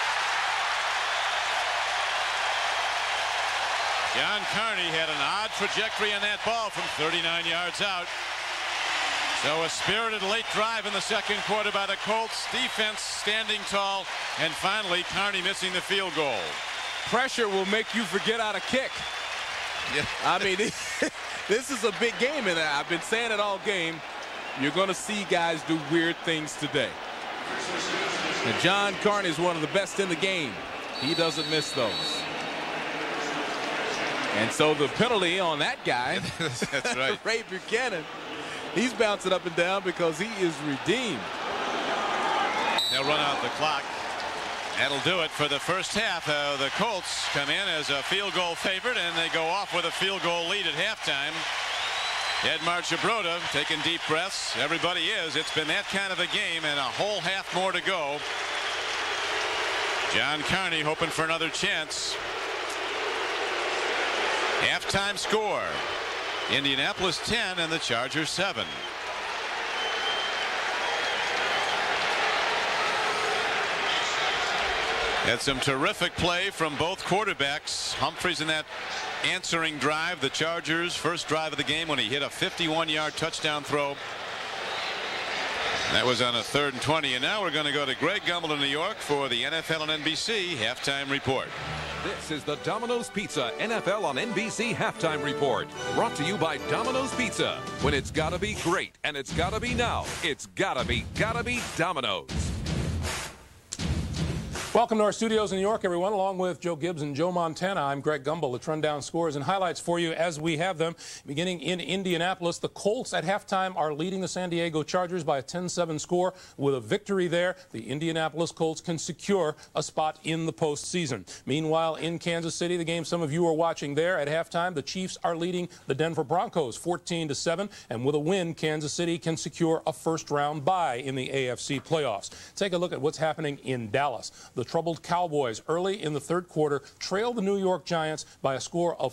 John Carney had an odd trajectory on that ball from 39 yards out. So a spirited late drive in the second quarter by the Colts. Defense standing tall, and finally Carney missing the field goal. Pressure will make you forget how to kick. Yeah. I mean, this is a big game, and I've been saying it all game. You're going to see guys do weird things today. And John Carney is one of the best in the game. He doesn't miss those. And so the penalty on that guy, that's right, Ray Buchanan, he's bouncing up and down because he is redeemed. They'll run out the clock. That'll do it for the first half. The Colts come in as a field goal favorite, and they go off with a field goal lead at halftime. Ed Marchibroda taking deep breaths. Everybody is. It's been that kind of a game, and a whole half more to go. John Carney hoping for another chance. Halftime score. Indianapolis 10 and the Chargers 7. Had some terrific play from both quarterbacks. Humphries in that answering drive, the Chargers' first drive of the game, when he hit a 51-yard touchdown throw. That was on a 3rd and 20. And now we're going to go to Greg Gumbel in New York for the NFL on NBC halftime report. This is the Domino's Pizza NFL on NBC halftime report, brought to you by Domino's Pizza. When it's gotta be great and it's gotta be now, it's gotta be Domino's. Welcome to our studios in New York, everyone. Along with Joe Gibbs and Joe Montana, I'm Greg Gumbel. Let's run down scores and highlights for you as we have them. Beginning in Indianapolis, the Colts at halftime are leading the San Diego Chargers by a 10-7 score. With a victory there, the Indianapolis Colts can secure a spot in the postseason. Meanwhile, in Kansas City, the game some of you are watching there at halftime, the Chiefs are leading the Denver Broncos 14-7, and with a win, Kansas City can secure a first-round bye in the AFC playoffs. Take a look at what's happening in Dallas. The troubled Cowboys early in the third quarter trailed the New York Giants by a score of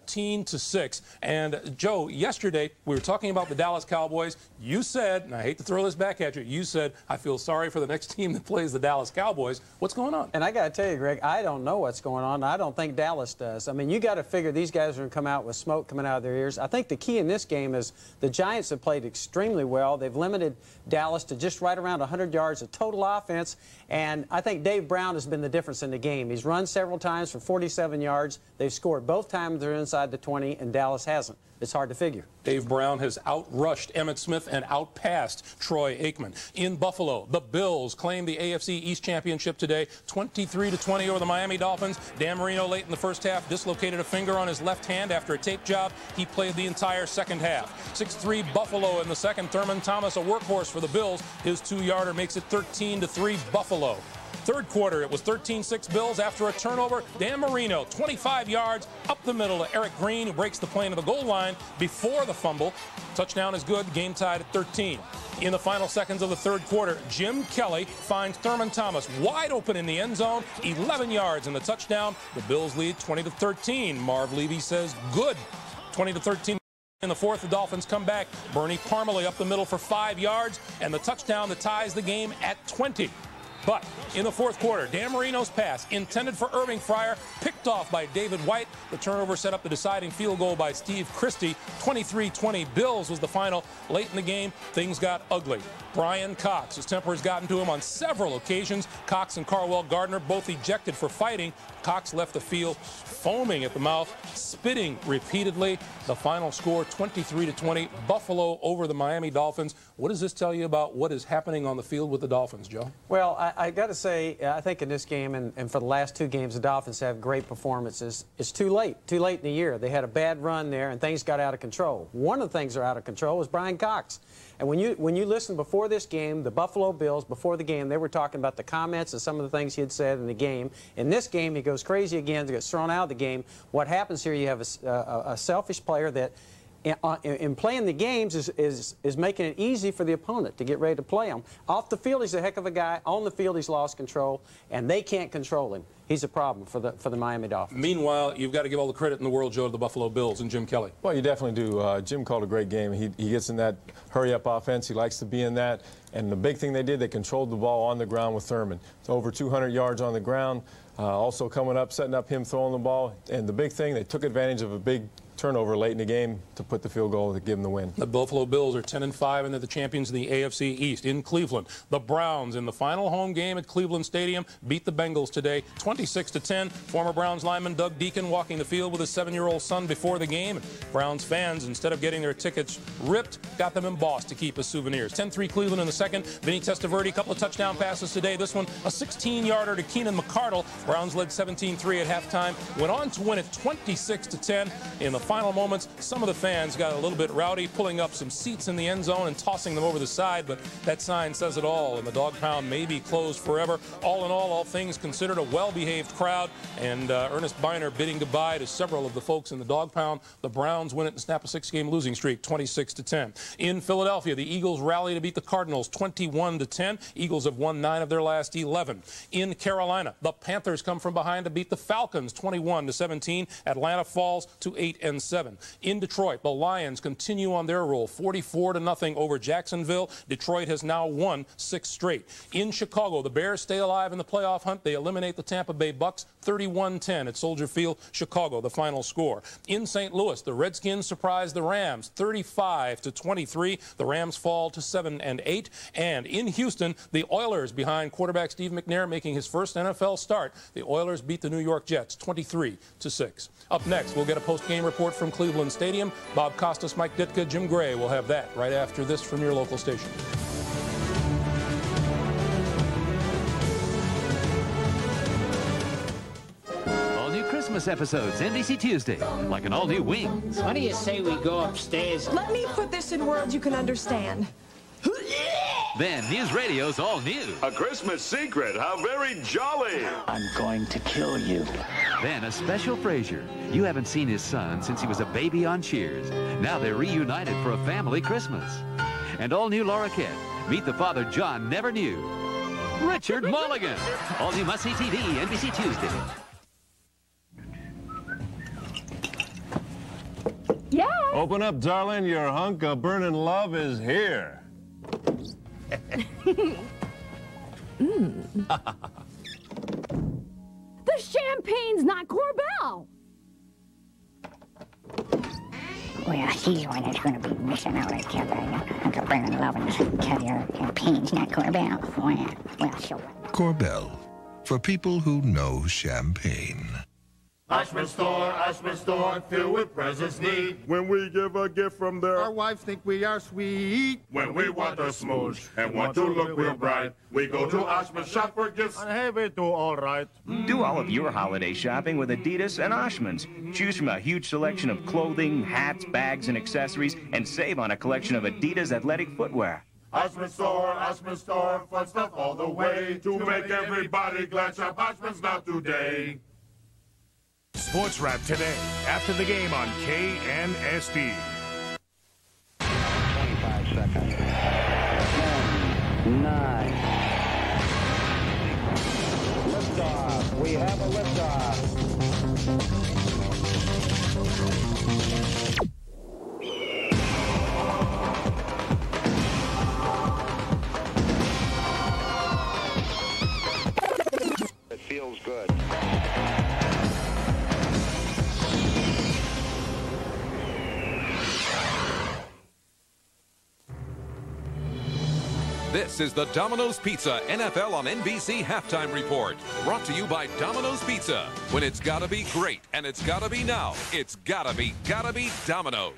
14-6. And Joe, yesterday we were talking about the Dallas Cowboys. You said, and I hate to throw this back at you, you said, I feel sorry for the next team that plays the Dallas Cowboys. What's going on? And I got to tell you, Greg, I don't know what's going on. I don't think Dallas does. I mean, you got to figure these guys are going to come out with smoke coming out of their ears. I think the key in this game is the Giants have played extremely well. They've limited Dallas to just right around 100 yards of total offense. And I think Dave Brown has been the difference in the game. He's run several times for 47 yards. They've scored both times they're inside the 20, and Dallas hasn't. It's hard to figure. Dave Brown has outrushed Emmitt Smith and outpassed Troy Aikman. In Buffalo, the Bills claim the AFC East Championship today, 23-20 over the Miami Dolphins. Dan Marino late in the first half dislocated a finger on his left hand after a tape job. He played the entire second half. 6-3 Buffalo in the second. Thurman Thomas, a workhorse for the Bills. His 2-yarder makes it 13-3 Buffalo. Third quarter, it was 13-6 Bills after a turnover. Dan Marino, 25 yards up the middle to Eric Green, who breaks the plane to the goal line before the fumble. Touchdown is good. Game tied at 13. In the final seconds of the third quarter, Jim Kelly finds Thurman Thomas wide open in the end zone, 11 yards in the touchdown. The Bills lead 20-13. Marv Levy says good. 20-13. In the fourth, the Dolphins come back. Bernie Parmalee up the middle for 5 yards, and the touchdown that ties the game at 20. But in the fourth quarter, Dan Marino's pass, intended for Irving Fryer, picked off by David White. The turnover set up the deciding field goal by Steve Christie. 23-20 Bills was the final. Late in the game, things got ugly. Brian Cox, his temper has gotten to him on several occasions. Cox and Carwell Gardner both ejected for fighting. Cox left the field foaming at the mouth, spitting repeatedly. The final score, 23-20, Buffalo over the Miami Dolphins. What does this tell you about what is happening on the field with the Dolphins, Joe? Well, I got to say, I think in this game and for the last two games, the Dolphins have great performances. It's too late in the year. They had a bad run there, and things got out of control. One of the things that are out of control was Brian Cox. And when you listen before this game, the Buffalo Bills, before the game, they were talking about the comments and some of the things he had said in the game. In this game, he goes crazy again, gets thrown out of the game. What happens here, you have a selfish player that in playing the games is making it easy for the opponent to get ready to play him. Off the field, he's a heck of a guy. On the field, he's lost control, and they can't control him. He's a problem for the Miami Dolphins. Meanwhile, you've got to give all the credit in the world, Joe, to the Buffalo Bills and Jim Kelly. Well, you definitely do. Jim called a great game. He gets in that hurry-up offense. He likes to be in that. And the big thing they did, they controlled the ball on the ground with Thurman. It's over 200 yards on the ground. Also coming up, setting up him throwing the ball. And the big thing, they took advantage of a big turnover late in the game to put the field goal to give them the win. The Buffalo Bills are 10-5, and they're the champions of the AFC East. In Cleveland, the Browns in the final home game at Cleveland Stadium beat the Bengals today, 26-10. Former Browns lineman Doug Deacon walking the field with his 7-year-old son before the game. Browns fans, instead of getting their tickets ripped, got them embossed to keep as souvenirs. 10-3 Cleveland in the second. Vinny Testaverde, a couple of touchdown passes today. This one, a 16-yarder to Keenan McCardle. Browns led 17-3 at halftime. Went on to win it 26-10. In the final moments, some of the fans got a little bit rowdy, pulling up some seats in the end zone and tossing them over the side, but that sign says it all, and the dog pound may be closed forever. All in all things considered, a well-behaved crowd, and Ernest Biner bidding goodbye to several of the folks in the dog pound. The Browns win it and snap a 6-game losing streak, 26-10. In Philadelphia, the Eagles rally to beat the Cardinals, 21-10. Eagles have won 9 of their last 11. In Carolina, the Panthers come from behind to beat the Falcons, 21-17. Atlanta falls to 8-7. In Detroit, the Lions continue on their roll, 44-0 over Jacksonville. Detroit has now won 6 straight. In Chicago, the Bears stay alive in the playoff hunt. They eliminate the Tampa Bay Bucks, 31-10 at Soldier Field, Chicago, the final score. In St. Louis, the Redskins surprise the Rams, 35-23. The Rams fall to 7-8. And in Houston, the Oilers, behind quarterback Steve McNair making his first NFL start, the Oilers beat the New York Jets, 23-6. Up next, we'll get a post-game report from Cleveland Stadium. Bob Costas, Mike Ditka, Jim Gray will have that right after this from your local station. Christmas episodes, NBC Tuesday, like an all-new Wings. What do you say we go upstairs? Let me put this in words you can understand. Then News Radio's all new. A Christmas secret, how very jolly. I'm going to kill you. Then a special Frasier. You haven't seen his son since he was a baby on Cheers. Now they're reunited for a family Christmas. And all new Laura Kent. Meet the father John never knew. Richard Mulligan. All new must-see TV, NBC Tuesday. Yeah. Open up, darling. Your hunk of burning love is here. The champagne's not Corbel. Well, he's the one that's going to be missing out right there. Uncle Brennan loving caviar champagne's not Corbel. Well, sure. Corbel, for people who know champagne. Ashman store, filled with presents neat. When we give a gift from there, our wives think we are sweet. When we want to smooch and want to look real bright, we go to Ashman shop for gifts. And hey, we do all right. Do all of your holiday shopping with Adidas and Oshman's. Choose from a huge selection of clothing, hats, bags, and accessories, and save on a collection of Adidas athletic footwear. Ashman store, fun stuff all the way. To make everybody glad, shop Ashman's now today. Sports Wrap today, after the game on KNSD. 25 seconds. 10, 9. Liftoff. We have a liftoff. It feels good. This is the Domino's Pizza NFL on NBC Halftime Report. Brought to you by Domino's Pizza. When it's gotta be great and it's gotta be now, it's gotta be Domino's.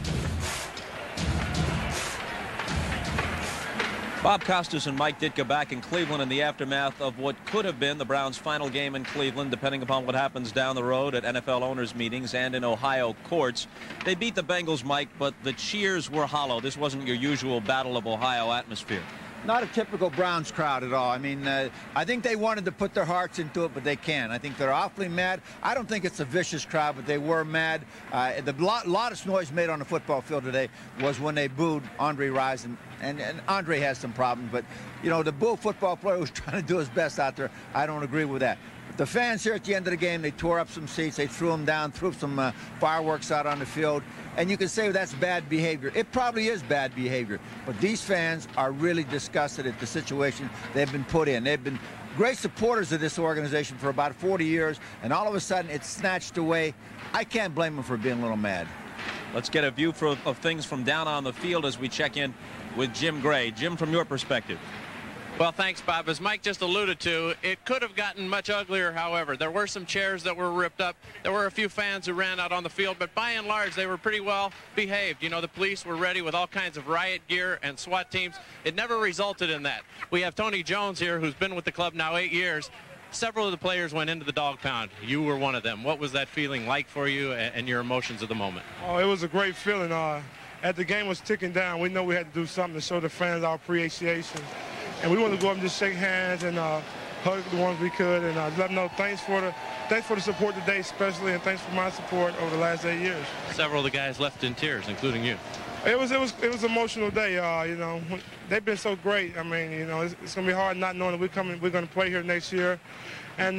Bob Costas and Mike Ditka back in Cleveland in the aftermath of what could have been the Browns' final game in Cleveland, depending upon what happens down the road at NFL owners' meetings and in Ohio courts. They beat the Bengals, Mike, but the cheers were hollow. This wasn't your usual Battle of Ohio atmosphere. Not a typical Browns crowd at all. I mean, I think they wanted to put their hearts into it, but they can't. I think they're awfully mad. I don't think it's a vicious crowd, but they were mad. The loudest noise made on the football field today was when they booed Andre Rison. And Andre has some problems, but, you know, the boo football player was trying to do his best out there. I don't agree with that. The fans here at the end of the game, they tore up some seats, they threw them down, threw some fireworks out on the field, and you can say that's bad behavior. It probably is bad behavior, but these fans are really disgusted at the situation they've been put in. They've been great supporters of this organization for about 40 years, and all of a sudden it's snatched away. I can't blame them for being a little mad. Let's get a view of things from down on the field as we check in with Jim Gray. Jim, from your perspective. Well, thanks, Bob. As Mike just alluded to, it could have gotten much uglier, however. There were some chairs that were ripped up. There were a few fans who ran out on the field, but by and large, they were pretty well behaved. You know, the police were ready with all kinds of riot gear and SWAT teams. It never resulted in that. We have Tony Jones here, who's been with the club now 8 years. Several of the players went into the dog pound. You were one of them. What was that feeling like for you and your emotions at the moment? Oh, it was a great feeling. As the game was ticking down, we know we had to do something to show the fans our appreciation. And we wanted to go up and just shake hands and hug the ones we could and let them know thanks for the support today especially, and thanks for my support over the last 8 years. Several of the guys left in tears, including you. It was an emotional day. You know, they've been so great. I mean, you know, it's going to be hard not knowing that we're going to play here next year, and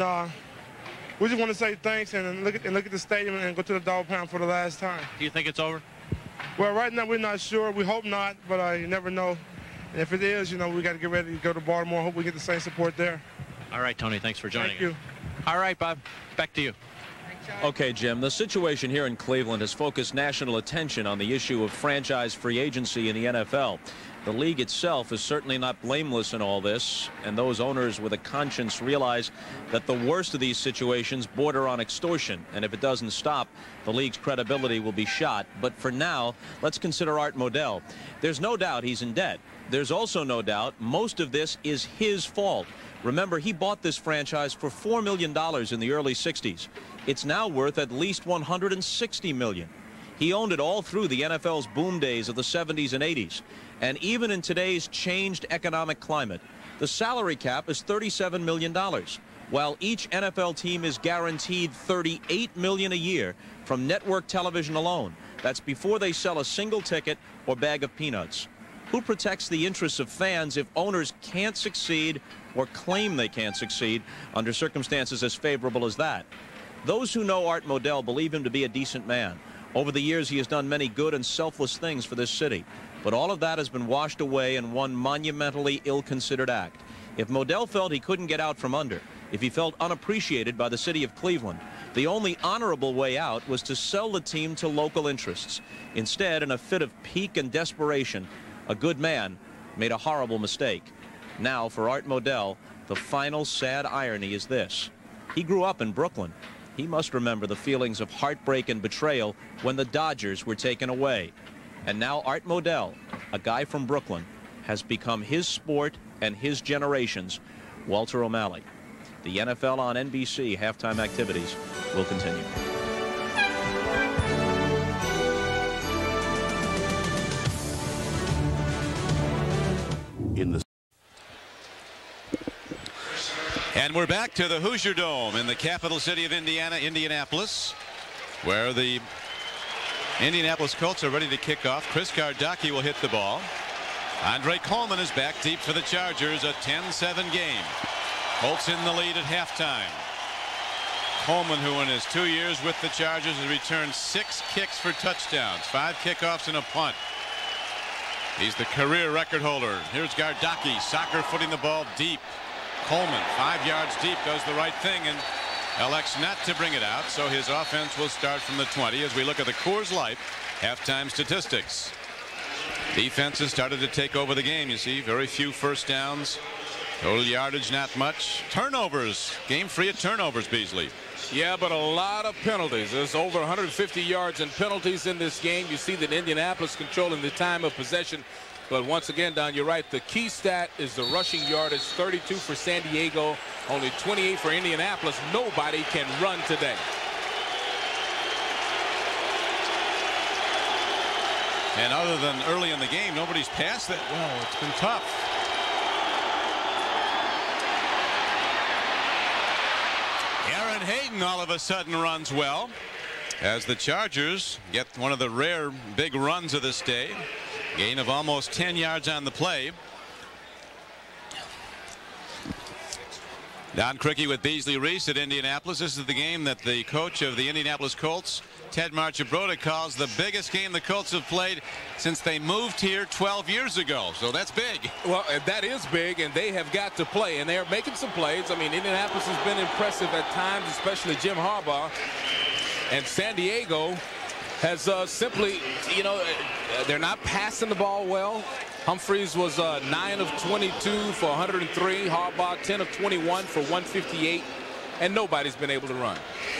we just want to say thanks and look at the stadium and go to the dog pound for the last time. Do you think it's over? Well, right now we're not sure. We hope not, but you never know. And if it is, you know, we got to get ready to go to Baltimore. Hope we get the same support there. All right, Tony, thanks for joining us. Thank you. All right, Bob, back to you. Okay, Jim, the situation here in Cleveland has focused national attention on the issue of franchise free agency in the NFL. The league itself is certainly not blameless in all this, and those owners with a conscience realize that the worst of these situations border on extortion, and if it doesn't stop, the league's credibility will be shot. But for now, let's consider Art Modell. There's no doubt he's in debt. there's also no doubt most of this is his fault. Remember, he bought this franchise for $4 million in the early 60s. It's now worth at least $160 million. He owned it all through the NFL's boom days of the 70s and 80s. And even in today's changed economic climate, the salary cap is $37 million, while each NFL team is guaranteed $38 million a year from network television alone. That's before they sell a single ticket or bag of peanuts. Who protects the interests of fans if owners can't succeed or claim they can't succeed under circumstances as favorable as that? Those who know Art Modell believe him to be a decent man. Over the years, he has done many good and selfless things for this city. But all of that has been washed away in one monumentally ill-considered act. If Modell felt he couldn't get out from under, if he felt unappreciated by the city of Cleveland, the only honorable way out was to sell the team to local interests. Instead, in a fit of pique and desperation, a good man made a horrible mistake. Now, for Art Modell, the final sad irony is this. He grew up in Brooklyn. He must remember the feelings of heartbreak and betrayal when the Dodgers were taken away. And now Art Modell, a guy from Brooklyn, has become his sport and his generation's Walter O'Malley. The NFL on NBC halftime activities will continue. And we're back to the Hoosier Dome in the capital city of Indiana, Indianapolis, where the Indianapolis Colts are ready to kick off. Chris Gardocki will hit the ball. Andre Coleman is back deep for the Chargers, a 10-7 game. Colts in the lead at halftime. Coleman, who in his 2 years with the Chargers has returned 6 kicks for touchdowns, 5 kickoffs and a punt. He's the career record holder. Here's Gardocki, soccer footing the ball deep. Coleman, 5 yards deep, does the right thing and elects not to bring it out, so his offense will start from the 20 as we look at the Coors Light halftime statistics. Defense has started to take over the game. You see very few first downs, total yardage not much, turnovers, game free of turnovers. Beasley. Yeah, but a lot of penalties. There's over 150 yards in penalties in this game. You see that Indianapolis controlling the time of possession. But once again, Don, you're right. The key stat is the rushing yardage, 32 for San Diego, only 28 for Indianapolis. Nobody can run today. And other than early in the game, nobody's passed that well. It's been tough. Aaron Hayden all of a sudden runs well as the Chargers get one of the rare big runs of this day. Gain of almost 10 yards on the play. Don Criqui with Beasley Reece at Indianapolis. This is the game that the coach of the Indianapolis Colts, Ted Marchibroda, calls the biggest game the Colts have played since they moved here 12 years ago. So that's big. Well, that is big, and they have got to play, and they're making some plays. I mean, Indianapolis has been impressive at times, especially Jim Harbaugh. And San Diego has simply, you know, they're not passing the ball well. Humphreys was 9 of 22 for 103. Harbaugh 10 of 21 for 158. And nobody's been able to run.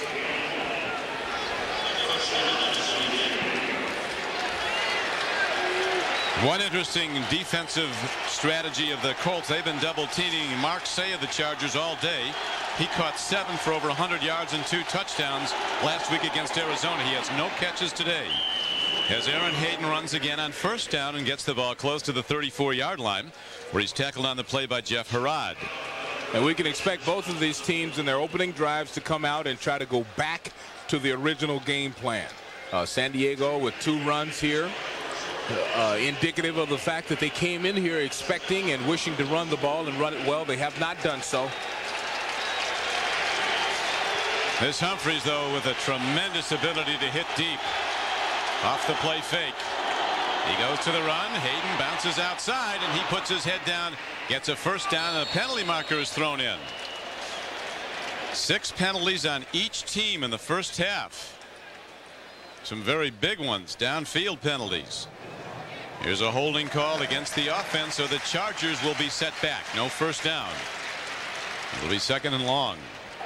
One interesting defensive strategy of the Colts. They've been double teaming Mark Say of the Chargers all day. He caught 7 for over 100 yards and 2 touchdowns last week against Arizona. He has no catches today. As Aaron Hayden runs again on first down and gets the ball close to the 34-yard line, where he's tackled on the play by Jeff Harrod. And we can expect both of these teams in their opening drives to come out and try to go back to the original game plan. San Diego with 2 runs here. Indicative of the fact that they came in here expecting and wishing to run the ball and run it well. They have not done so. This Humphreys, though, with a tremendous ability to hit deep. Off the play fake. He goes to the run. Hayden bounces outside, and he puts his head down, gets a first down, and a penalty marker is thrown in. 6 penalties on each team in the first half. Some very big ones, downfield penalties. Here's a holding call against the offense, so the Chargers will be set back. No first down. It'll be 2nd and long.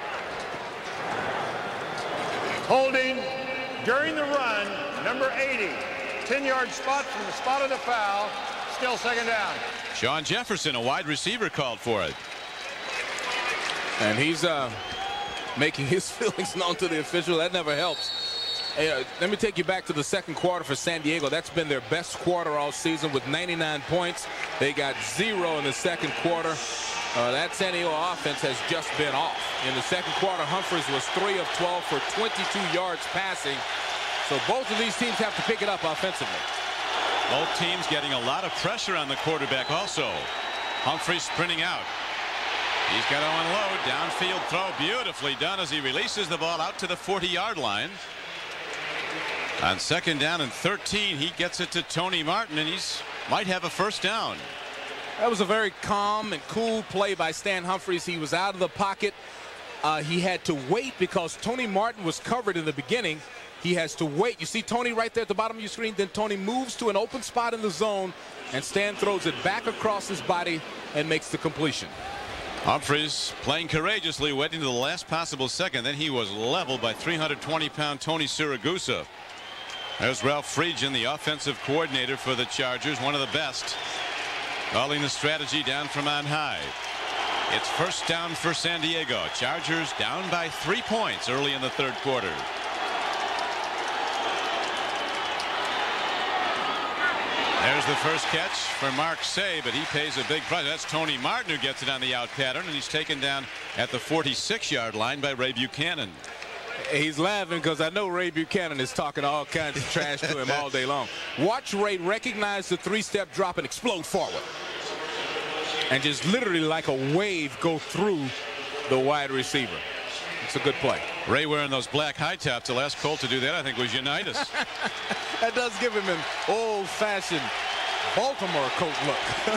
Holding during the run, number 80. 10-yard spot from the spot of the foul. still second down. Sean Jefferson, a wide receiver, called for it. And he's making his feelings known to the official. That never helps. Hey, let me take you back to the second quarter for San Diego. That's been their best quarter all season with 99 points. They got 0 in the second quarter. That San Diego offense has just been off. In the second quarter, Humphries was 3 of 12 for 22 yards passing. So both of these teams have to pick it up offensively. Both teams getting a lot of pressure on the quarterback also. Humphries sprinting out. He's got to unload. Downfield throw, beautifully done as he releases the ball out to the 40-yard line. On second down and 13, he gets it to Tony Martin, and he's might have a first down. That was a very calm and cool play by Stan Humphries. He was out of the pocket. He had to wait because Tony Martin was covered in the beginning. He has to wait. You see Tony right there at the bottom of your screen. Then Tony moves to an open spot in the zone, and Stan throws it back across his body and makes the completion. Humphries playing courageously, waiting to the last possible second. Then he was leveled by 320-pound Tony Siragusa. There's Ralph Friedgen, the offensive coordinator for the Chargers, one of the best, calling the strategy down from on high. It's first down for San Diego. Chargers down by 3 points early in the third quarter. There's the first catch for Mark Say, but he pays a big price. That's Tony Martin who gets it on the out pattern, and he's taken down at the 46-yard line by Ray Buchanan. He's laughing because I know Ray Buchanan is talking all kinds of trash to him all day long. Watch Ray recognize the three-step drop and explode forward. And just literally like a wave go through the wide receiver. It's a good play. Ray wearing those black high tops. The last Colt to do that, I think, was Unitas. That does give him an old-fashioned Baltimore Colt look.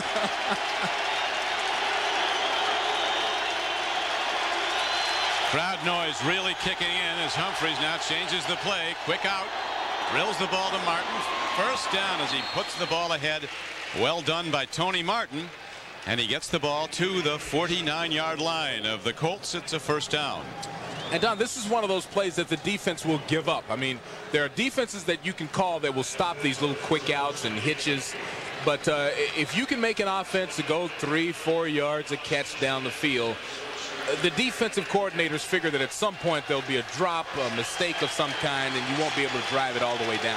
Crowd noise really kicking in as Humphries now changes the play. Quick out. Drills the ball to Martin. First down as he puts the ball ahead. Well done by Tony Martin. And he gets the ball to the 49-yard line of the Colts. It's a first down. And Don, this is one of those plays that the defense will give up. I mean, there are defenses that you can call that will stop these little quick outs and hitches. But if you can make an offense to go 3-4 yards a catch down the field, the defensive coordinators figure that at some point there'll be a drop, a mistake of some kind, and you won't be able to drive it all the way down.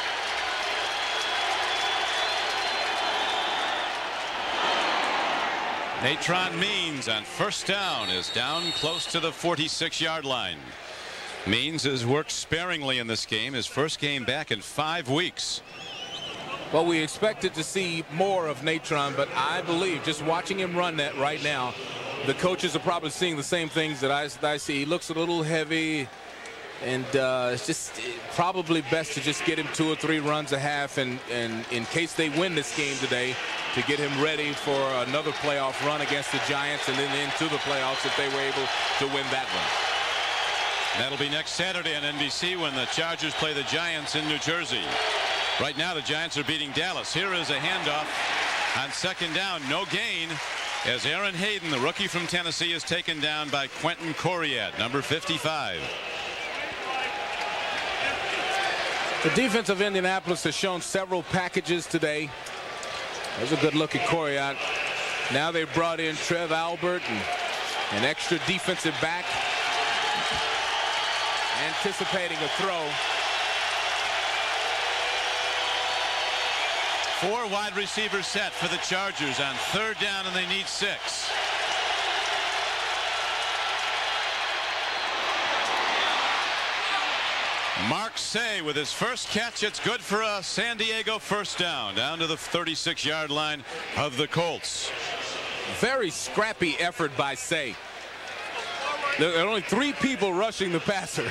Natron Means on first down is down close to the 46-yard line. Means has worked sparingly in this game, his first game back in 5 weeks. Well, we expected to see more of Natron, but I believe just watching him run that right now, the coaches are probably seeing the same things that I see. He looks a little heavy, and it's just probably best to just get him 2 or 3 runs a half, and in case they win this game today, to get him ready for another playoff run against the Giants and then into the playoffs if they were able to win that one. That'll be next Saturday on NBC when the Chargers play the Giants in New Jersey. Right now the Giants are beating Dallas. Here is a handoff on second down. No gain as Aaron Hayden, the rookie from Tennessee, is taken down by Quentin Coriat, number 55. The defense of Indianapolis has shown several packages today. There's a good look at Coriat. Now they've brought in Trev Albert and an extra defensive back. Anticipating a throw. 4 wide receivers set for the Chargers on third down, and they need 6. Mark Say with his first catch. It's good for a San Diego first down to the 36-yard line of the Colts. Very scrappy effort by Say. There are only 3 people rushing the passer.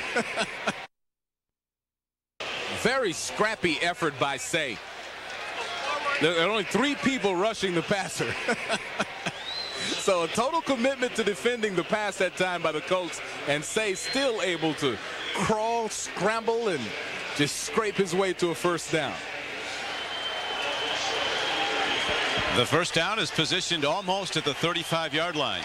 Very scrappy effort by Say. There are only 3 people rushing the passer. So a total commitment to defending the pass that time by the Colts, and Say still able to crawl, scramble, and just scrape his way to a first down. The first down is positioned almost at the 35-yard line.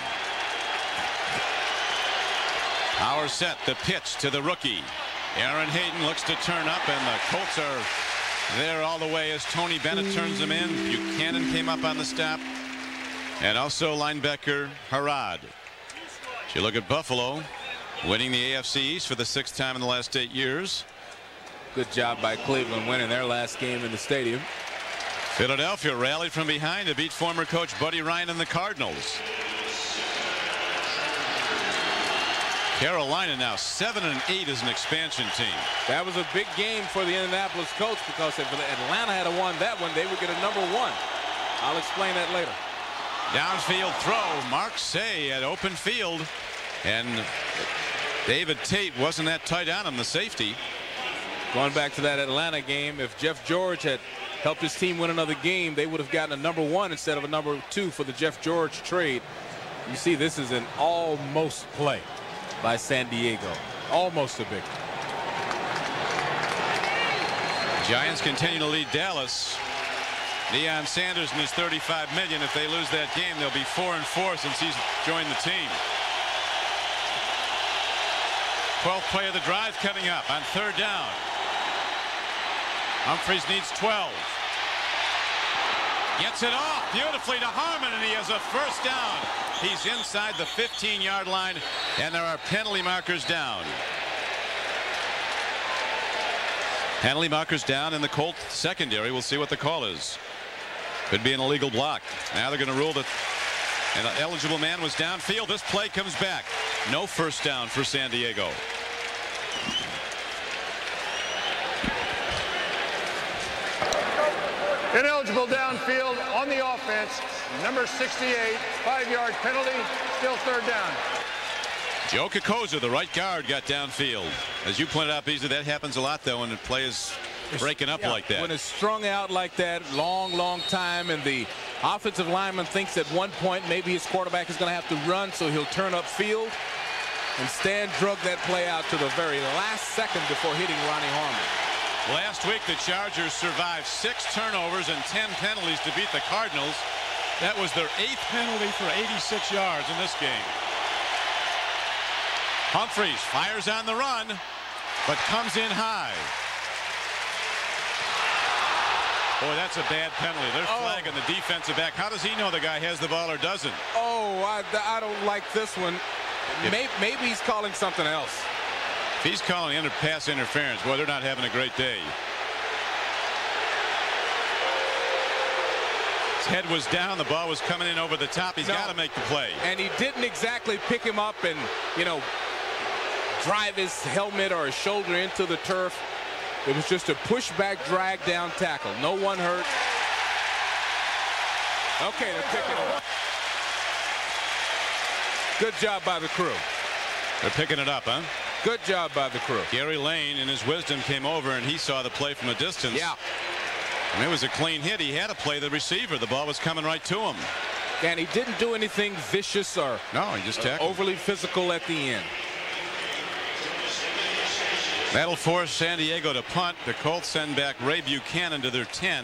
Power set, the pitch to the rookie. Aaron Hayden looks to turn up, and the Colts are there all the way as Tony Bennett turns them in. Buchanan came up on the stop. And also linebacker Harrod. If you look at Buffalo, winning the AFC East for the 6th time in the last 8 years. Good job by Cleveland winning their last game in the stadium. Philadelphia rallied from behind to beat former coach Buddy Ryan and the Cardinals. Carolina now 7-8 as an expansion team. That was a big game for the Indianapolis Colts, because if Atlanta had won that one, they would get a #1. I'll explain that later. Downfield throw. Mark Say at open field. And David Tate wasn't that tight on him, the safety. Going back to that Atlanta game, if Jeff George had helped his team win another game, they would have gotten a #1 instead of a #2 for the Jeff George trade. You see, this is an almost play by San Diego. Almost a big one. Giants continue to lead Dallas. Deion Sanders and his $35 million. If they lose that game, they'll be 4-4 since he's joined the team. 12th play of the drive coming up on 3rd down. Humphreys needs 12. Gets it off beautifully to Harmon, and he has a 1st down. He's inside the 15-yard line, and there are penalty markers down. Penalty markers down in the Colt secondary. We'll see what the call is. Could be an illegal block. Now they're going to rule that an eligible man was downfield. This play comes back. No 1st down for San Diego. Ineligible downfield on the offense. Number 68, 5-yard penalty. Still 3rd down. Joe Kokoza, the right guard, got downfield. As you pointed out, Beasley, that happens a lot, though, when the play is breaking up like that. When it's strung out like that, long time, and the offensive lineman thinks at one point maybe his quarterback is going to have to run, so he'll turn up field. And Stan drug that play out to the very last second before hitting Ronnie Harmon. Last week, the Chargers survived 6 turnovers and 10 penalties to beat the Cardinals. That was their 8th penalty for 86 yards in this game. Humphreys fires on the run, but comes in high. Boy, that's a bad penalty. They're flagging the defensive back. How does he know the guy has the ball or doesn't? Oh, I don't like this one. Maybe he's calling something else. If he's calling pass interference, boy, they're not having a great day. His head was down. The ball was coming in over the top. He's got to make the play. And he didn't exactly pick him up and, drive his helmet or his shoulder into the turf. It was just a pushback, drag down tackle. No one hurt. Okay, they're picking it up. Good job by the crew. They're picking it up, huh? Good job by the crew. Gary Lane, in his wisdom, came over and he saw the play from a distance. Yeah. And it was a clean hit. He had to play the receiver. The ball was coming right to him. And he didn't do anything vicious or he just tackled. Overly physical at the end. That'll force San Diego to punt. The Colts send back Ray Buchanan to their 10.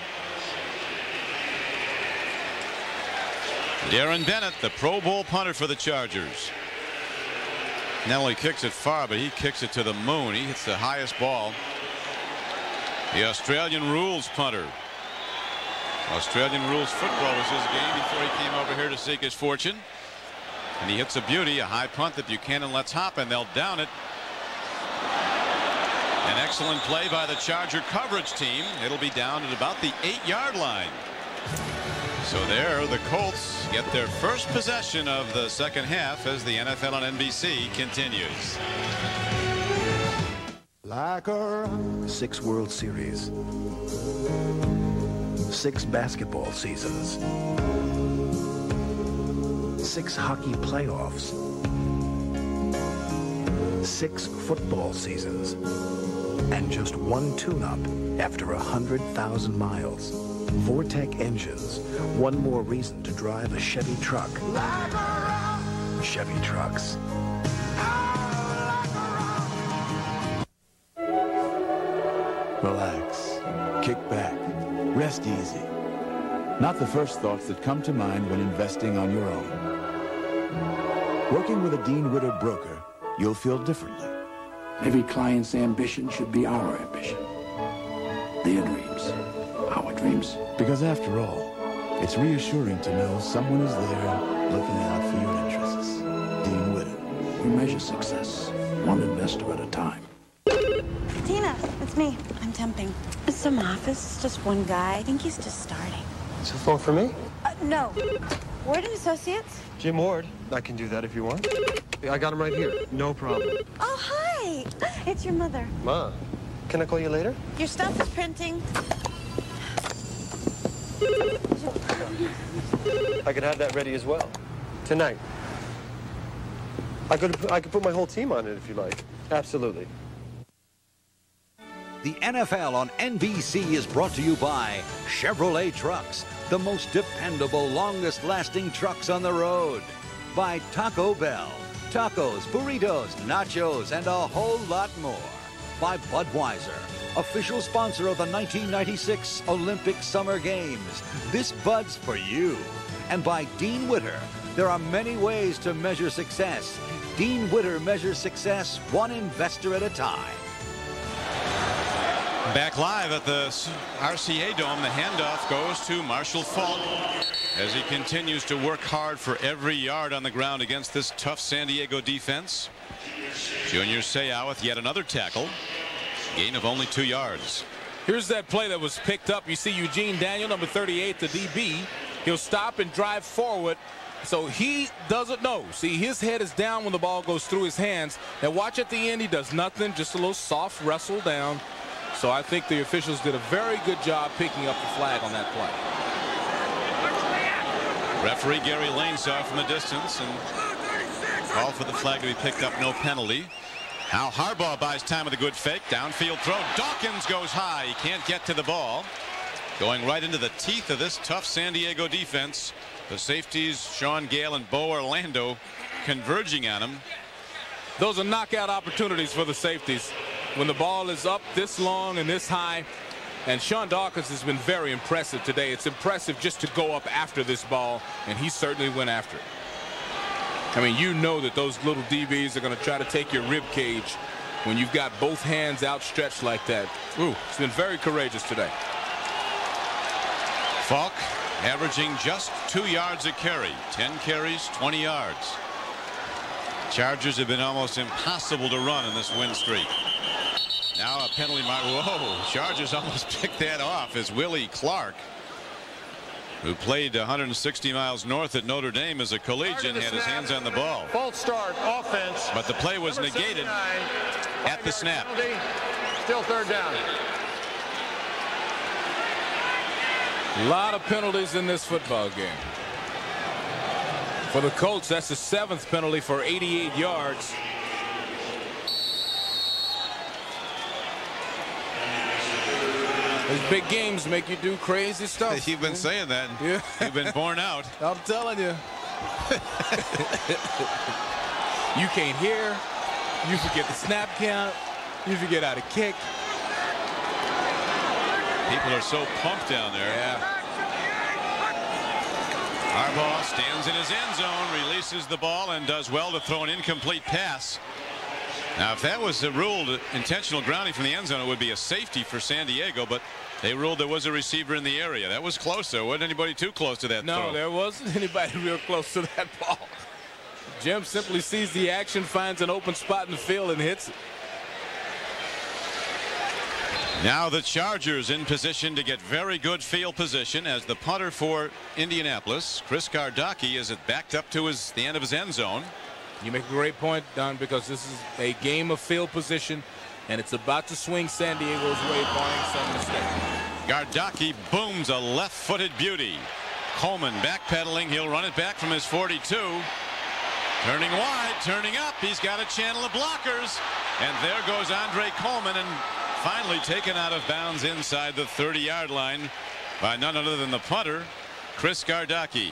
Darren Bennett, the Pro Bowl punter for the Chargers. Not only kicks it far, but he kicks it to the moon. He hits the highest ball. The Australian rules punter. Australian rules football was his game before he came over here to seek his fortune. And he hits a beauty, a high punt that Buchanan lets hop, and they'll down it. An excellent play by the Charger coverage team. It'll be down at about the 8-yard line. So there, the Colts get their first possession of the second half as the NFL on NBC continues. Like 6 World Series, 6 basketball seasons, 6 hockey playoffs, 6 football seasons, and just 1 tune-up after 100,000 miles. Vortec engines, 1 more reason to drive a Chevy truck. Chevy trucks. Relax, kick back, rest easy. Not the first thoughts that come to mind when investing on your own. Working with a Dean Witter broker, you'll feel differently. Every client's ambition should be our ambition. Their dreams. Our dreams. Because after all, it's reassuring to know someone is there looking out for your interests. Dean Witter. We measure success, one investor at a time. Tina, it's me. I'm temping. It's some office. It's just one guy. I think he's just starting. Is the phone for me? No. Ward and Associates? Jim Ward. I can do that if you want. I got him right here. No problem. Oh, hi. It's your mother. Ma, can I call you later? Your stuff is printing. I could have that ready as well. Tonight. I could put my whole team on it if you like. Absolutely. The NFL on NBC is brought to you by Chevrolet Trucks, the most dependable, longest-lasting trucks on the road. By Taco Bell, tacos, burritos, nachos, and a whole lot more. By Budweiser, official sponsor of the 1996 Olympic Summer Games. This Bud's for you. And by Dean Witter. There are many ways to measure success. Dean Witter measures success one investor at a time. Back live at the RCA Dome, the handoff goes to Marshall Faulk as he continues to work hard for every yard on the ground against this tough San Diego defense. Junior Seau with yet another tackle. Gain of only 2 yards. Here's that play that was picked up. You see Eugene Daniel, number 38, the DB. He'll stop and drive forward. So he doesn't know. See, his head is down when the ball goes through his hands. Now watch at the end, he does nothing, just a little soft wrestle down. So I think the officials did a very good job picking up the flag on that play. Referee Gary Lane saw it from the distance and called for the flag to be picked up, no penalty. Now Harbaugh buys time with a good fake. Downfield throw. Dawkins goes high. He can't get to the ball. Going right into the teeth of this tough San Diego defense. The safeties, Sean Gale and Bo Orlando, converging on him. Those are knockout opportunities for the safeties. When the ball is up this long and this high. And Sean Dawkins has been very impressive today. It's impressive just to go up after this ball, and he certainly went after it. I mean, you know that those little DBs are going to try to take your rib cage when you've got both hands outstretched like that. Ooh, it's been very courageous today. Faulk averaging just 2 yards a carry. 10 carries, 20 yards. Chargers have been almost impossible to run in this win streak. Now a penalty mark. Whoa, Chargers almost picked that off as Willie Clark, who played 160 miles north at Notre Dame as a collegiate, had his hands on the ball. False start, offense. But the play was negated at the snap. Penalty, still third down. A lot of penalties in this football game. For the Colts, that's the 7th penalty for 88 yards. These big games make you do crazy stuff. You've been saying that. Yeah. You've been borne out. I'm telling you. You can't hear. You forget the snap count. You forget how to kick. People are so pumped down there. Yeah. Harbaugh stands in his end zone, releases the ball, and does well to throw an incomplete pass. Now, if that was ruled intentional grounding from the end zone, it would be a safety for San Diego, but they ruled there was a receiver in the area. That was close, though. Wasn't anybody too close to that throw. No, there wasn't anybody real close to that ball. Jim simply sees the action, finds an open spot in the field, and hits it. Now the Chargers in position to get very good field position as the punter for Indianapolis, Chris Gardocki, is backed up to the end of his end zone. You make a great point, Don, because this is a game of field position, and it's about to swing San Diego's way, barring some mistake. Gardocki booms a left-footed beauty. Coleman backpedaling. He'll run it back from his 42. Turning wide, turning up. He's got a channel of blockers. And there goes Andre Coleman, and finally taken out of bounds inside the 30-yard line by none other than the punter, Chris Gardocki.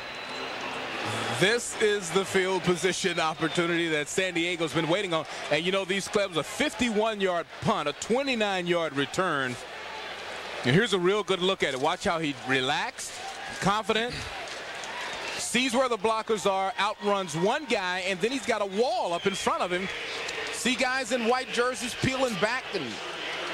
This is the field position opportunity that San Diego's been waiting on. And you know, these clubs, a 51-yard punt, a 29-yard return. And here's a real good look at it. Watch how he relaxed, confident, sees where the blockers are, outruns one guy, and then he's got a wall up in front of him. See guys in white jerseys peeling back and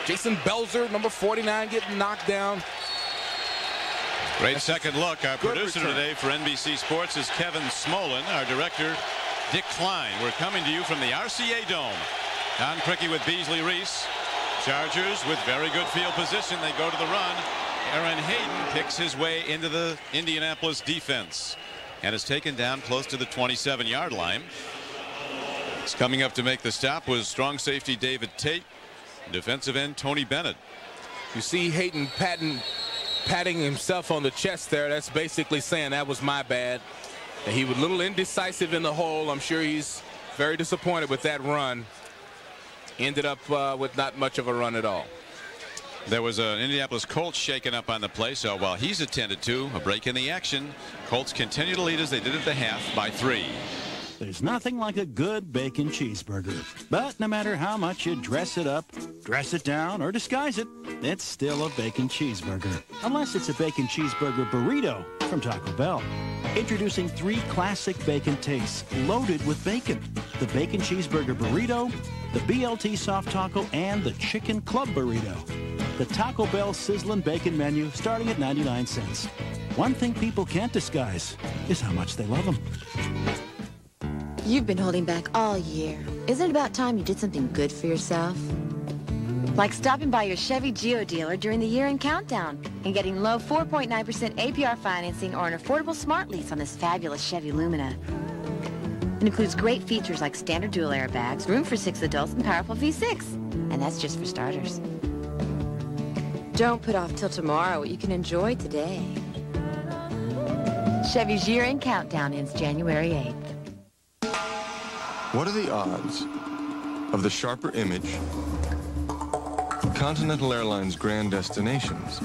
Jason Belzer, number 49, getting knocked down. Great second look. Our producer today for NBC Sports is Kevin Smolin. Our director, Dick Klein. We're coming to you from the RCA Dome. Don Criqui with Beasley Reece. Chargers with very good field position. They go to the run. Aaron Hayden picks his way into the Indianapolis defense and is taken down close to the 27-yard line. It's coming up to make the stop was strong safety David Tate, defensive end Tony Bennett. You see Hayden patting himself on the chest there. That's basically saying that was my bad. And he was a little indecisive in the hole. I'm sure he's very disappointed with that run. Ended up with not much of a run at all. There was an Indianapolis Colts shaken up on the play, so while he's attended to a break in the action, Colts continue to lead as they did at the half by 3. There's nothing like a good bacon cheeseburger. But no matter how much you dress it up, dress it down, or disguise it, it's still a bacon cheeseburger. Unless it's a bacon cheeseburger burrito from Taco Bell. Introducing 3 classic bacon tastes loaded with bacon. The bacon cheeseburger burrito, the BLT soft taco, and the chicken club burrito. The Taco Bell sizzling bacon menu starting at 99 cents. One thing people can't disguise is how much they love them. You've been holding back all year. Isn't it about time you did something good for yourself? Like stopping by your Chevy Geo dealer during the year-end countdown and getting low 4.9% APR financing or an affordable smart lease on this fabulous Chevy Lumina. It includes great features like standard dual airbags, room for 6 adults, and powerful V6. And that's just for starters. Don't put off till tomorrow what you can enjoy today. Chevy's year-end countdown ends January 8th. What are the odds of the sharper image, Continental Airlines Grand Destinations,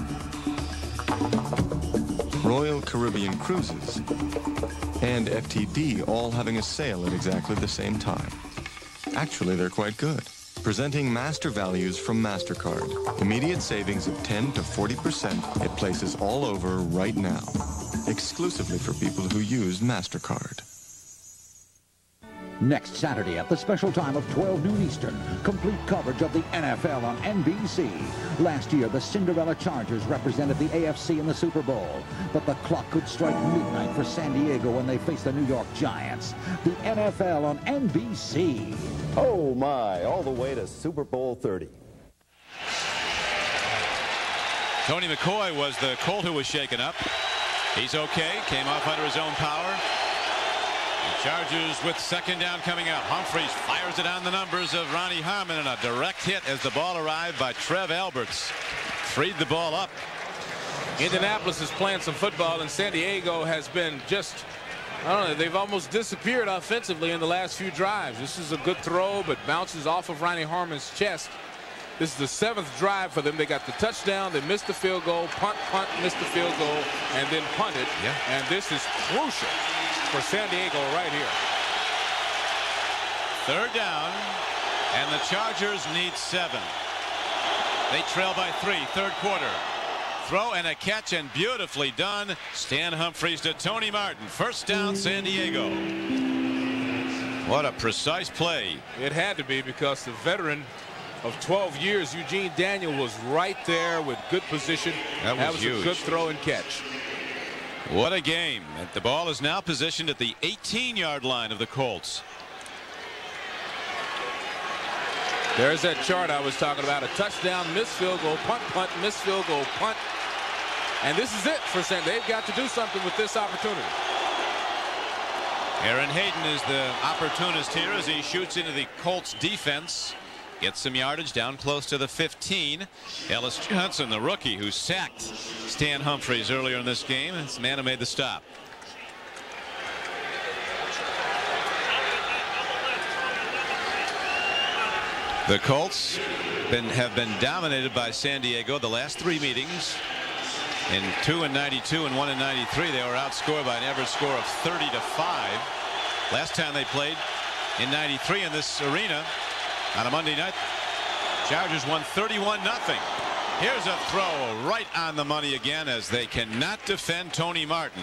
Royal Caribbean Cruises, and FTD all having a sale at exactly the same time? Actually, they're quite good. Presenting Master Values from MasterCard. Immediate savings of 10 to 40% at places all over right now. Exclusively for people who use MasterCard. Next Saturday at the special time of 12 noon Eastern, complete coverage of the NFL on NBC. Last year, the Cinderella Chargers represented the AFC in the Super Bowl, but the clock could strike midnight for San Diego when they face the New York Giants. The NFL on NBC. Oh my, all the way to Super Bowl 30. Tony McCoy was the Colt who was shaken up. He's okay, came off under his own power. Chargers with second down coming out. Humphreys fires it on the numbers of Ronnie Harmon, and a direct hit as the ball arrived by Trev Alberts. Freed the ball up. Indianapolis is playing some football, and San Diego has been just, I don't know, they've almost disappeared offensively in the last few drives. This is a good throw, but bounces off of Ronnie Harmon's chest. This is the 7th drive for them. They got the touchdown, they missed the field goal, punt, missed the field goal, and then punted. Yeah. And this is crucial for San Diego right here. 3rd down, and the Chargers need 7. They trail by 3, 3rd quarter. Throw and a catch, and beautifully done. Stan Humphreys to Tony Martin. 1st down, San Diego. What a precise play. It had to be, because the veteran of 12 years, Eugene Daniel, was right there with good position. That was huge. A good throw and catch. What a game. The ball is now positioned at the 18-yard line of the Colts. There's that chart I was talking about. A touchdown, missed field goal, punt, missed field goal, punt. And this is it for San. They've got to do something with this opportunity. Aaron Hayden is the opportunist here as he shoots into the Colts defense. Gets some yardage down close to the 15. Ellis Johnson, the rookie who sacked Stan Humphreys earlier in this game. It's the man who made the stop. The Colts have been dominated by San Diego the last 3 meetings. In 2 in 92 and 1 in 93, they were outscored by an average score of 30-5. Last time they played in 93 in this arena on a Monday night, Chargers won 31-0. Here's a throw right on the money again, as they cannot defend Tony Martin.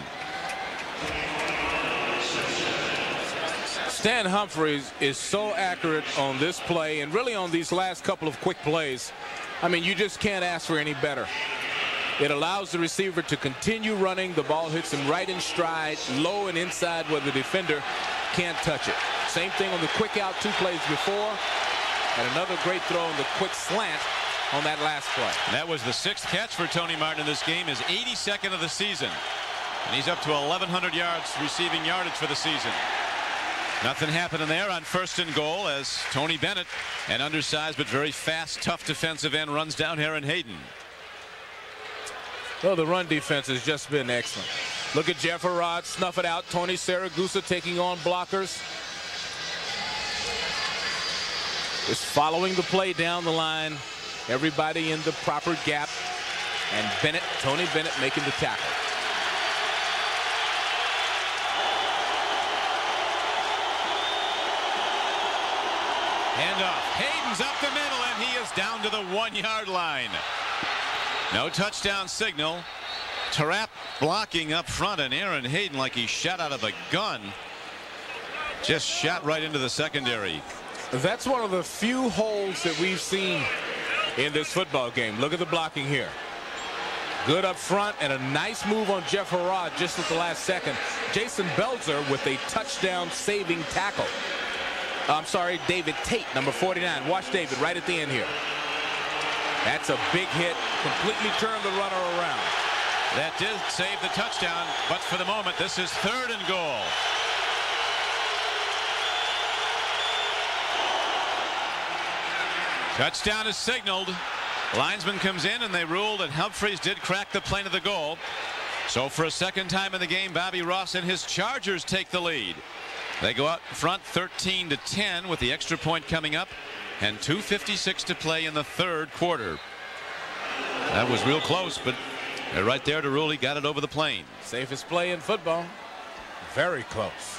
Stan Humphreys is so accurate on this play, and really on these last couple of quick plays. I mean, you just can't ask for any better. It allows the receiver to continue running. The ball hits him right in stride, low and inside where the defender can't touch it. Same thing on the quick out 2 plays before. And another great throw on the quick slant on that last play. And that was the 6th catch for Tony Martin in this game, his 82nd of the season. And he's up to 1,100 yards receiving yardage for the season. Nothing happening there on 1st and goal as Tony Bennett, an undersized but very fast, tough defensive end, runs down Aaron Hayden. Well, the run defense has just been excellent. Look at Jeff Arad snuff it out. Tony Saragusa taking on blockers. Just following the play down the line. Everybody in the proper gap. And Bennett, Tony Bennett making the tackle. Handoff. Hayden's up the middle, and he is down to the 1-yard line. No touchdown signal. Tarap blocking up front, and Aaron Hayden, like he shot out of a gun, just shot right into the secondary. That's one of the few holes that we've seen in this football game. Look at the blocking here. Good up front, and a nice move on Jeff Harrod just at the last second. Jason Belzer with a touchdown saving tackle. I'm sorry, David Tate, number 49. Watch David right at the end here. That's a big hit. Completely turned the runner around. That did save the touchdown, but for the moment, this is 3rd and goal. Touchdown is signaled. Linesman comes in, and they ruled that Humphreys did crack the plane of the goal. So for a 2nd time in the game, Bobby Ross and his Chargers take the lead. They go out front 13-10 with the extra point coming up, and 2:56 to play in the 3rd quarter. That was real close, but they're right there to rule he got it over the plane. Safest play in football. Very close.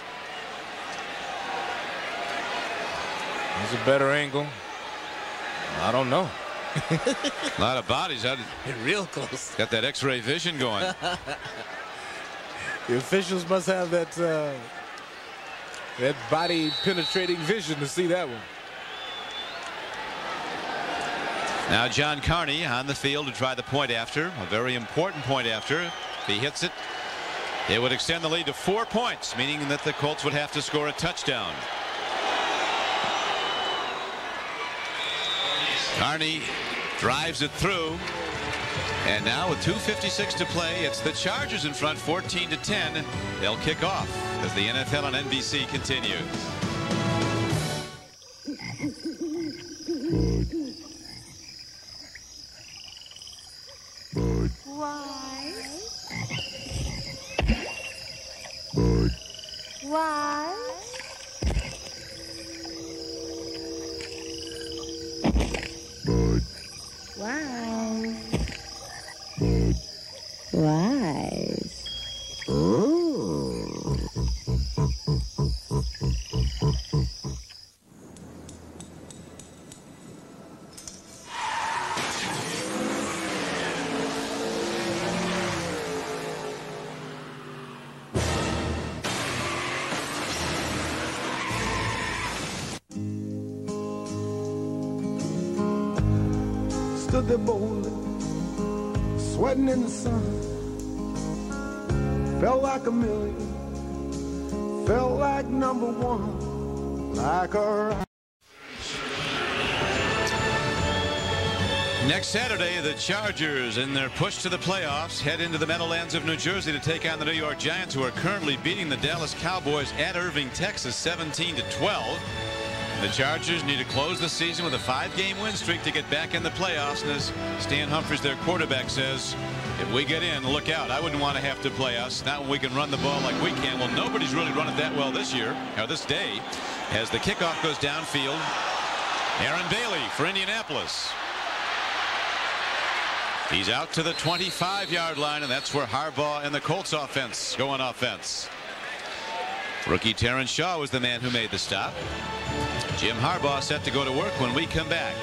There's a better angle. I don't know. A lot of bodies. Real close. Got that X-ray vision going. The officials must have that body penetrating vision to see that one. Now John Carney on the field to try the point after, a very important point after. If he hits it, it would extend the lead to 4 points, meaning that the Colts would have to score a touchdown. Carney drives it through, and now with 2:56 to play, it's the Chargers in front 14-10. They'll kick off as the NFL on NBC continues. Why? Stood there boldly, sweating in the sun. Felt like a million, felt like number one, like a... Next Saturday, the Chargers, in their push to the playoffs, head into the Meadowlands of New Jersey to take on the New York Giants, who are currently beating the Dallas Cowboys at Irving, Texas, 17-12. The Chargers need to close the season with a 5-game win streak to get back in the playoffs. And as Stan Humphries, their quarterback, says, if we get in, look out. I wouldn't want to have to play us. Not when we can run the ball like we can. Well, nobody's really run it that well this year, or this day, as the kickoff goes downfield. Aaron Bailey for Indianapolis. He's out to the 25-yard line, and that's where Harbaugh and the Colts offense go on offense. Rookie Terrence Shaw was the man who made the stop. Jim Harbaugh set to go to work when we come back.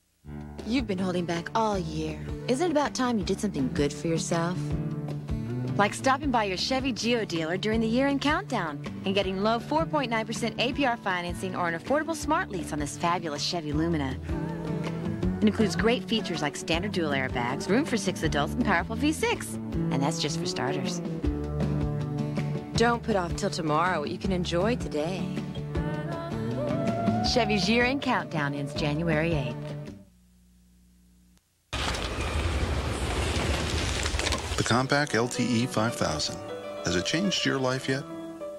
You've been holding back all year. Isn't it about time you did something good for yourself? Like stopping by your Chevy Geo dealer during the year-end countdown and getting low 4.9% APR financing or an affordable smart lease on this fabulous Chevy Lumina. It includes great features like standard dual airbags, room for 6 adults, and powerful V6. And that's just for starters. Don't put off till tomorrow what you can enjoy today. Chevy's year-end countdown ends January 8th. The compact LTE 5000. Has it changed your life yet?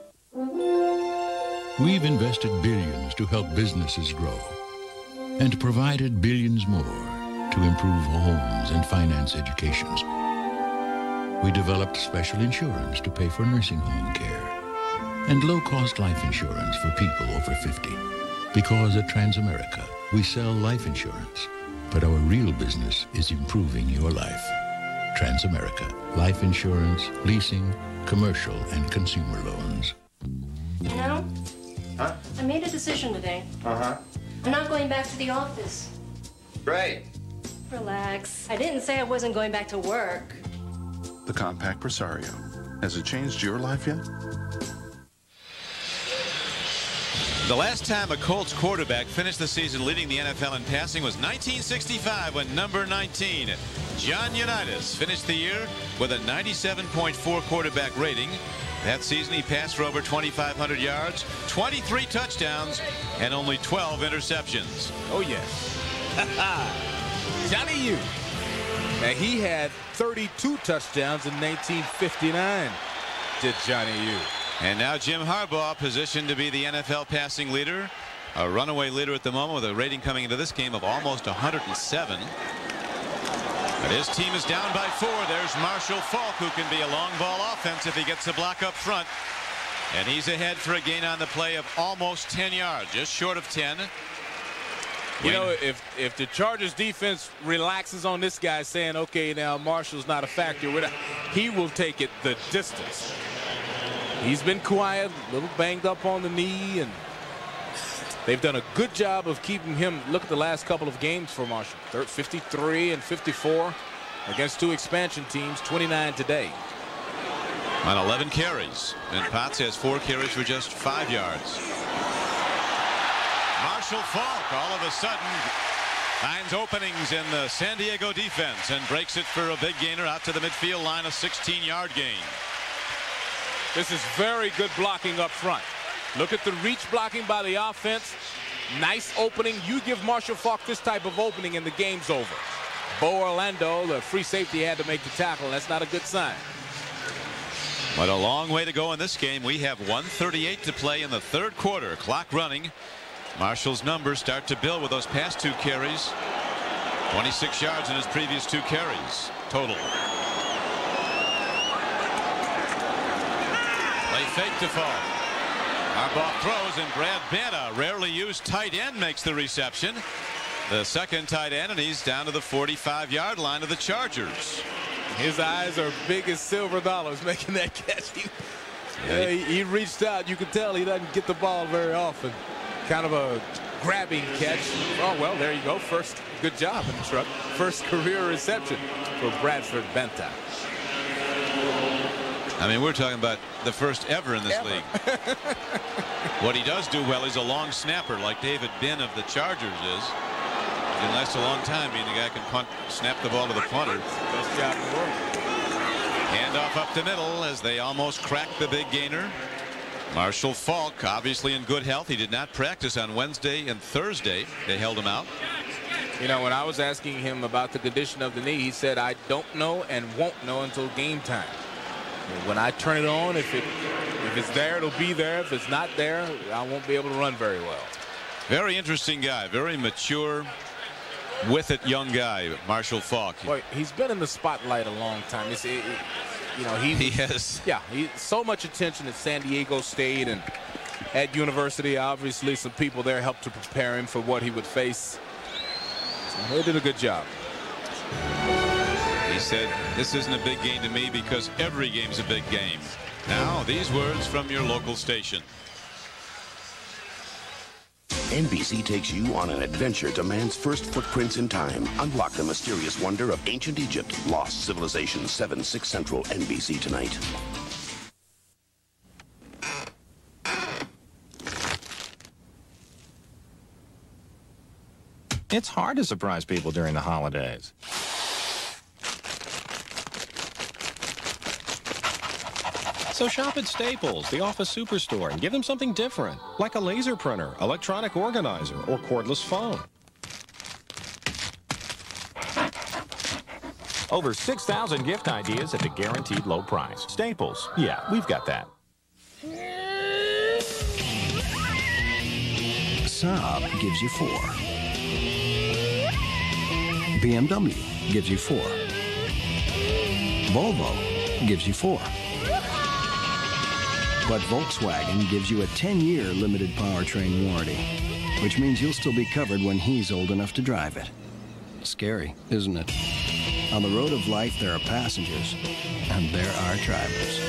We've invested billions to help businesses grow and provided billions more to improve homes and finance educations. We developed special insurance to pay for nursing home care and low-cost life insurance for people over 50. Because at Transamerica, we sell life insurance, but our real business is improving your life. Transamerica. Life insurance, leasing, commercial, and consumer loans. You know, I made a decision today. I'm not going back to the office. Great. Relax. I didn't say I wasn't going back to work. The compact Presario. Has it changed your life yet? The last time a Colts quarterback finished the season leading the NFL in passing was 1965 when number 19, John Unitas, finished the year with a 97.4 quarterback rating. That season he passed for over 2,500 yards, 23 touchdowns, and only 12 interceptions. Oh, yes. Johnny U. Now, he had 32 touchdowns in 1959, did Johnny U. And now Jim Harbaugh positioned to be the NFL passing leader, a runaway leader at the moment with a rating coming into this game of almost 107. But his team is down by 4. There's Marshall Faulk, who can be a long ball offense if he gets a block up front. And he's ahead for a gain on the play of almost 10 yards, just short of 10. You know, if the Chargers defense relaxes on this guy saying, okay, now Marshall's not a factor, he will take it the distance. He's been quiet, a little banged up on the knee, and they've done a good job of keeping him. Look at the last couple of games for Marshall. 53 and 54 against 2 expansion teams, 29 today. On 11 carries, and Potts has 4 carries for just 5 yards. Marshall Faulk all of a sudden finds openings in the San Diego defense and breaks it for a big gainer out to the midfield line, a 16-yard gain. This is very good blocking up front. Look at the reach blocking by the offense. Nice opening. You give Marshall Faulk this type of opening and the game's over. Bo Orlando, the free safety, had to make the tackle. That's not a good sign. But a long way to go in this game. We have 1:38 to play in the 3rd quarter. Clock running. Marshall's numbers start to build with those past 2 carries. 26 yards in his previous 2 carries total. Play fake to Faulk. Harbaugh throws, and Brad Banta, rarely used tight end, makes the reception. The second tight end, and he's down to the 45-yard line of the Chargers. His eyes are big as silver dollars making that catch. He reached out. You can tell he doesn't get the ball very often. Kind of a grabbing catch. Oh, well, there you go. First, good job in the truck. First career reception for Bradford Banta. I mean, we're talking about the first ever in this league. What he does do well, he's a long snapper like David Binn of the Chargers is. He can last a long time, being the guy can snap the ball to the punter. Best job in the world. Handoff up the middle as they almost crack the big gainer. Marshall Faulk, obviously in good health. He did not practice on Wednesday and Thursday. They held him out. You know, when I was asking him about the condition of the knee, he said, I don't know and won't know until game time. When I turn it on, if it's there, it'll be there. If it's not there, I won't be able to run very well. Very interesting guy, very mature, with it young guy, Marshall Faulk. Boy, he's been in the spotlight a long time. You know, he has. Yeah, so much attention at San Diego State and at university. Obviously, some people there helped to prepare him for what he would face. So they did a good job. He said, this isn't a big game to me because every game's a big game. Now, these words from your local station. NBC takes you on an adventure to man's first footprints in time. Unlock the mysterious wonder of ancient Egypt. Lost Civilization 7, 6 Central, NBC tonight. It's hard to surprise people during the holidays. So shop at Staples, the office superstore, and give them something different, like a laser printer, electronic organizer, or cordless phone. Over 6,000 gift ideas at the guaranteed low price. Staples, yeah, we've got that. Saab gives you 4. BMW gives you 4. Volvo gives you 4. But Volkswagen gives you a 10-year limited powertrain warranty, which means you'll still be covered when he's old enough to drive it. Scary, isn't it? On the road of life, there are passengers, and there are drivers.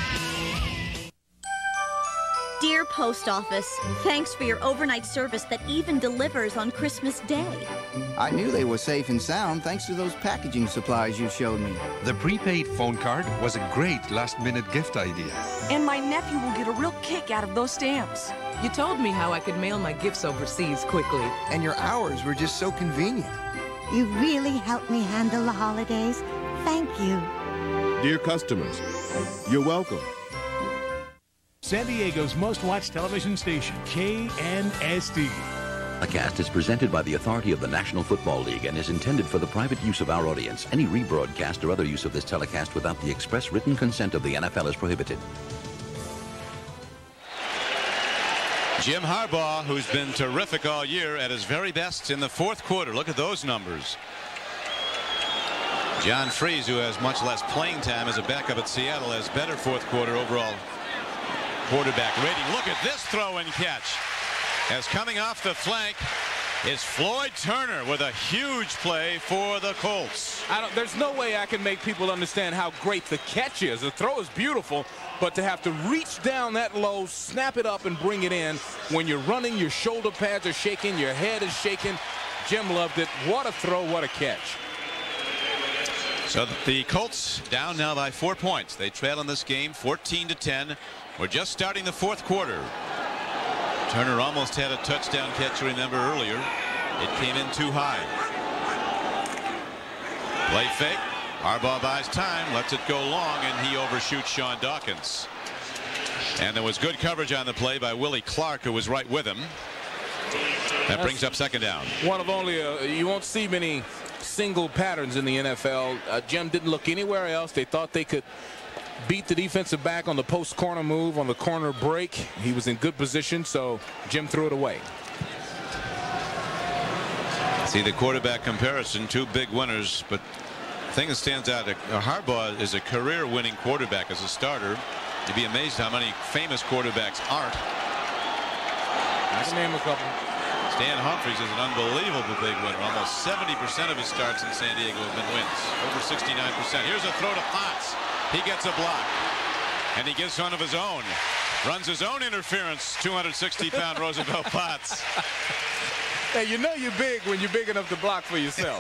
Dear Post Office, thanks for your overnight service that even delivers on Christmas Day. I knew they were safe and sound thanks to those packaging supplies you showed me. The prepaid phone card was a great last-minute gift idea. And my nephew will get a real kick out of those stamps. You told me how I could mail my gifts overseas quickly. And your hours were just so convenient. You really helped me handle the holidays. Thank you. Dear customers, you're welcome. San Diego's most-watched television station, KNSD. The cast is presented by the authority of the National Football League and is intended for the private use of our audience. Any rebroadcast or other use of this telecast without the express written consent of the NFL is prohibited. Jim Harbaugh, who's been terrific all year, at his very best in the fourth quarter. Look at those numbers. John Freese, who has much less playing time as a backup at Seattle, has better fourth quarter overall quarterback rating. Look at this throw and catch. As coming off the flank is Floyd Turner with a huge play for the Colts. There's no way I can make people understand how great the catch is. The throw is beautiful, but to have to reach down that low, snap it up and bring it in when you're running, your shoulder pads are shaking, your head is shaking. Jim loved it. What a throw, what a catch. So the Colts down now by 4 points. They trail in this game 14-10. We're just starting the fourth quarter. Turner almost had a touchdown catch, remember, earlier. It came in too high. Play fake. Harbaugh buys time, lets it go long, and he overshoots Sean Dawkins. And there was good coverage on the play by Willie Clark, who was right with him. That brings up second down. One of only you won't see many single patterns in the NFL. Jim didn't look anywhere else. They thought they could beat the defensive back on the post corner move, on the corner break. He was in good position, so Jim threw it away. See the quarterback comparison, two big winners, but the thing that stands out, Harbaugh is a career winning quarterback as a starter. You'd be amazed how many famous quarterbacks aren't. I can name a couple. Stan Humphries is an unbelievable big winner. Almost 70% of his starts in San Diego have been wins. Over 69%. Here's a throw to Potts. He gets a block. And he gets one of his own. Runs his own interference, 260-pound Roosevelt Potts. Hey, you know you're big when you're big enough to block for yourself.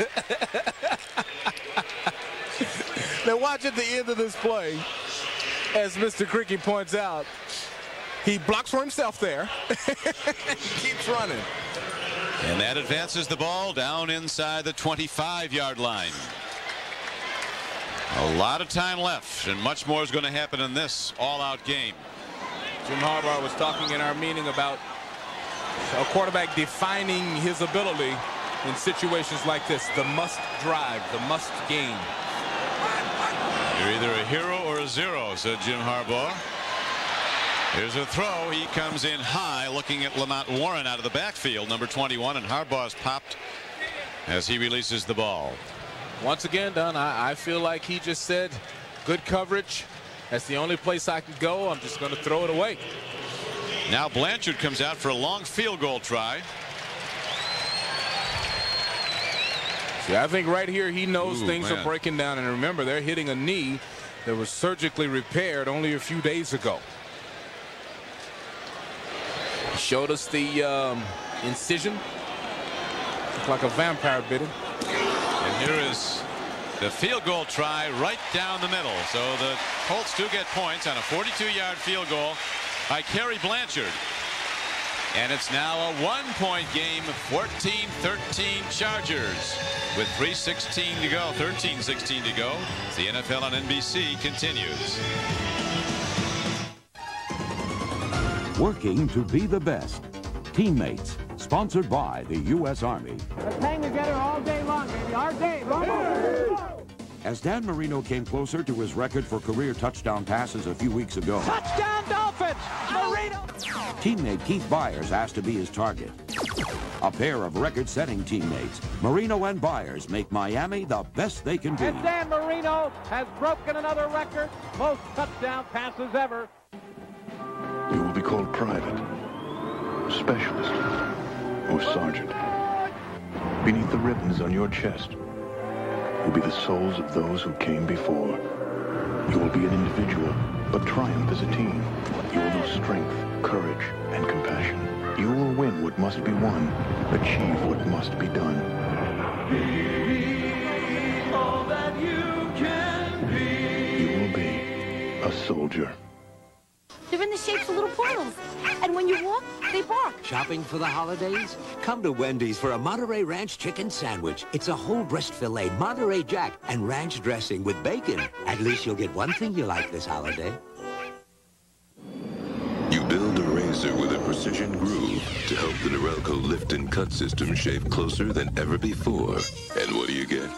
Now watch at the end of this play, as Mr. Criqui points out, he blocks for himself there. He keeps running. And that advances the ball down inside the 25-yard line. A lot of time left, and much more is going to happen in this all-out game. Jim Harbaugh was talking in our meeting about a quarterback defining his ability in situations like this. The must drive, the must gain. You're either a hero or a zero, said Jim Harbaugh. Here's a throw. He comes in high, looking at Lamont Warren out of the backfield, number 21, and Harbaugh's popped as he releases the ball. Once again, Don, I feel like he just said, good coverage. That's the only place I can go. I'm just going to throw it away. Now Blanchard comes out for a long field goal try. See, I think right here he knows things man. are breaking down. And remember, they're hitting a knee that was surgically repaired only a few days ago. Showed us the incision. Looked like a vampire bit him. And here is the field goal try right down the middle. So the Colts do get points on a 42-yard field goal by Kerry Blanchard. And it's now a one-point game, 14-13 Chargers. With 3:16 to go, 13:16 to go. The NFL on NBC continues. Working to be the best. Teammates, sponsored by the U.S. Army. Let's hang together all day long, baby. Our day. Run. As Dan Marino came closer to his record for career touchdown passes a few weeks ago, Touchdown Dolphins! Marino! teammate Keith Byers asked to be his target. A pair of record-setting teammates, Marino and Byers make Miami the best they can be. And Dan Marino has broken another record, most touchdown passes ever. You will be called private, specialist, or sergeant. Beneath the ribbons on your chest will be the souls of those who came before. You will be an individual, but triumph as a team. You will know strength, courage, and compassion. You will win what must be won, achieve what must be done. Be all that you can be. You will be a soldier. They're in the shapes of little portals. And when you walk, they bark. Shopping for the holidays? Come to Wendy's for a Monterey Ranch chicken sandwich. It's a whole breast filet, Monterey Jack, and ranch dressing with bacon. At least you'll get one thing you like this holiday. You build a razor with a precision groove to help the Norelco lift and cut system shave closer than ever before. And what do you get?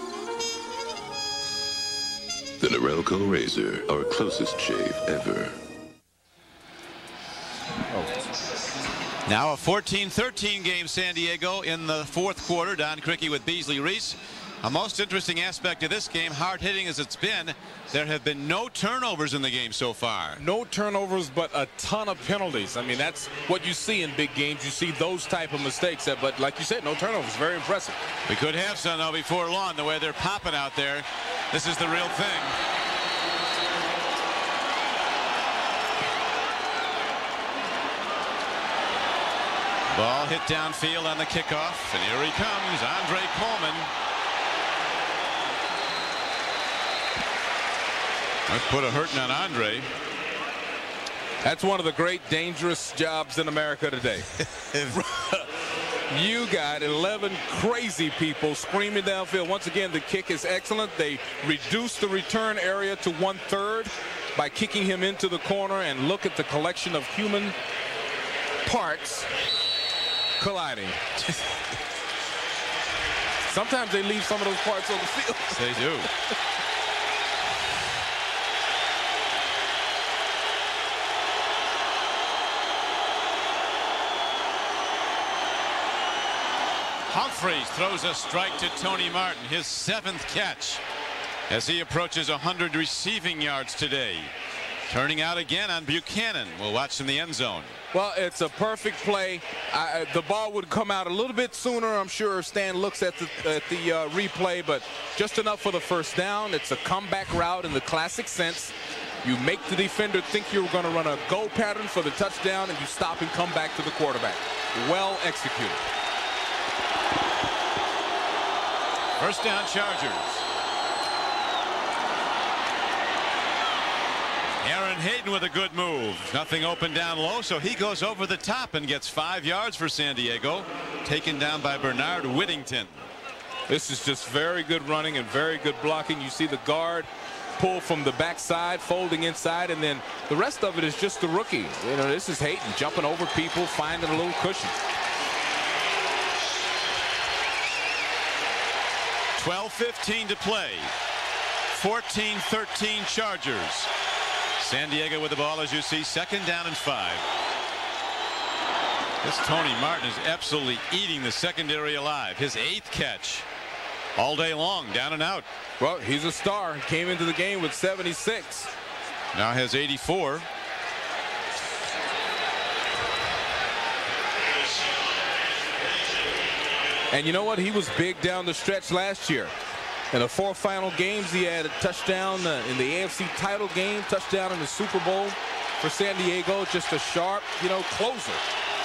The Norelco razor, our closest shave ever. Now a 14-13 game, San Diego in the fourth quarter. Don Criqui with Beasley, Reece. A most interesting aspect of this game, hard hitting as it's been, there have been no turnovers in the game so far. No turnovers, but a ton of penalties. I mean, that's what you see in big games. You see those type of mistakes. But like you said, no turnovers. Very impressive. We could have some, though, before long, the way they're popping out there. This is the real thing. Ball hit downfield on the kickoff, and here he comes, Andre Coleman. Let's put a hurting on Andre. That's one of the great dangerous jobs in America today. You got 11 crazy people screaming downfield. Once again, the kick is excellent. They reduce the return area to 1/3 by kicking him into the corner, and look at the collection of human parts colliding. Sometimes they leave some of those parts on the field. They do. Humphreys throws a strike to Tony Martin, his 7th catch, as he approaches 100 receiving yards today. Turning out again on Buchanan. We'll watch in the end zone. Well, it's a perfect play. The ball would come out a little bit sooner, I'm sure, if Stan looks at the replay, but just enough for the first down. It's a comeback route in the classic sense. You make the defender think you're going to run a go pattern for the touchdown, and you stop and come back to the quarterback. Well executed. First down, Chargers. Aaron Hayden with a good move. Nothing open down low, so he goes over the top and gets 5 yards for San Diego. Taken down by Bernard Whittington. This is just very good running and very good blocking. You see the guard pull from the backside, folding inside, and then the rest of it is just the rookie. You know, this is Hayden jumping over people, finding a little cushion. 12:15 to play. 14-13 Chargers. San Diego with the ball, as you see, 2nd down and 5. This Tony Martin is absolutely eating the secondary alive. His 8th catch all day long, down and out. Well, he's a star. He came into the game with 76. Now has 84. And you know what? He was big down the stretch last year. In the 4 final games, he had a touchdown in the AFC title game, touchdown in the Super Bowl for San Diego. Just a sharp, closer.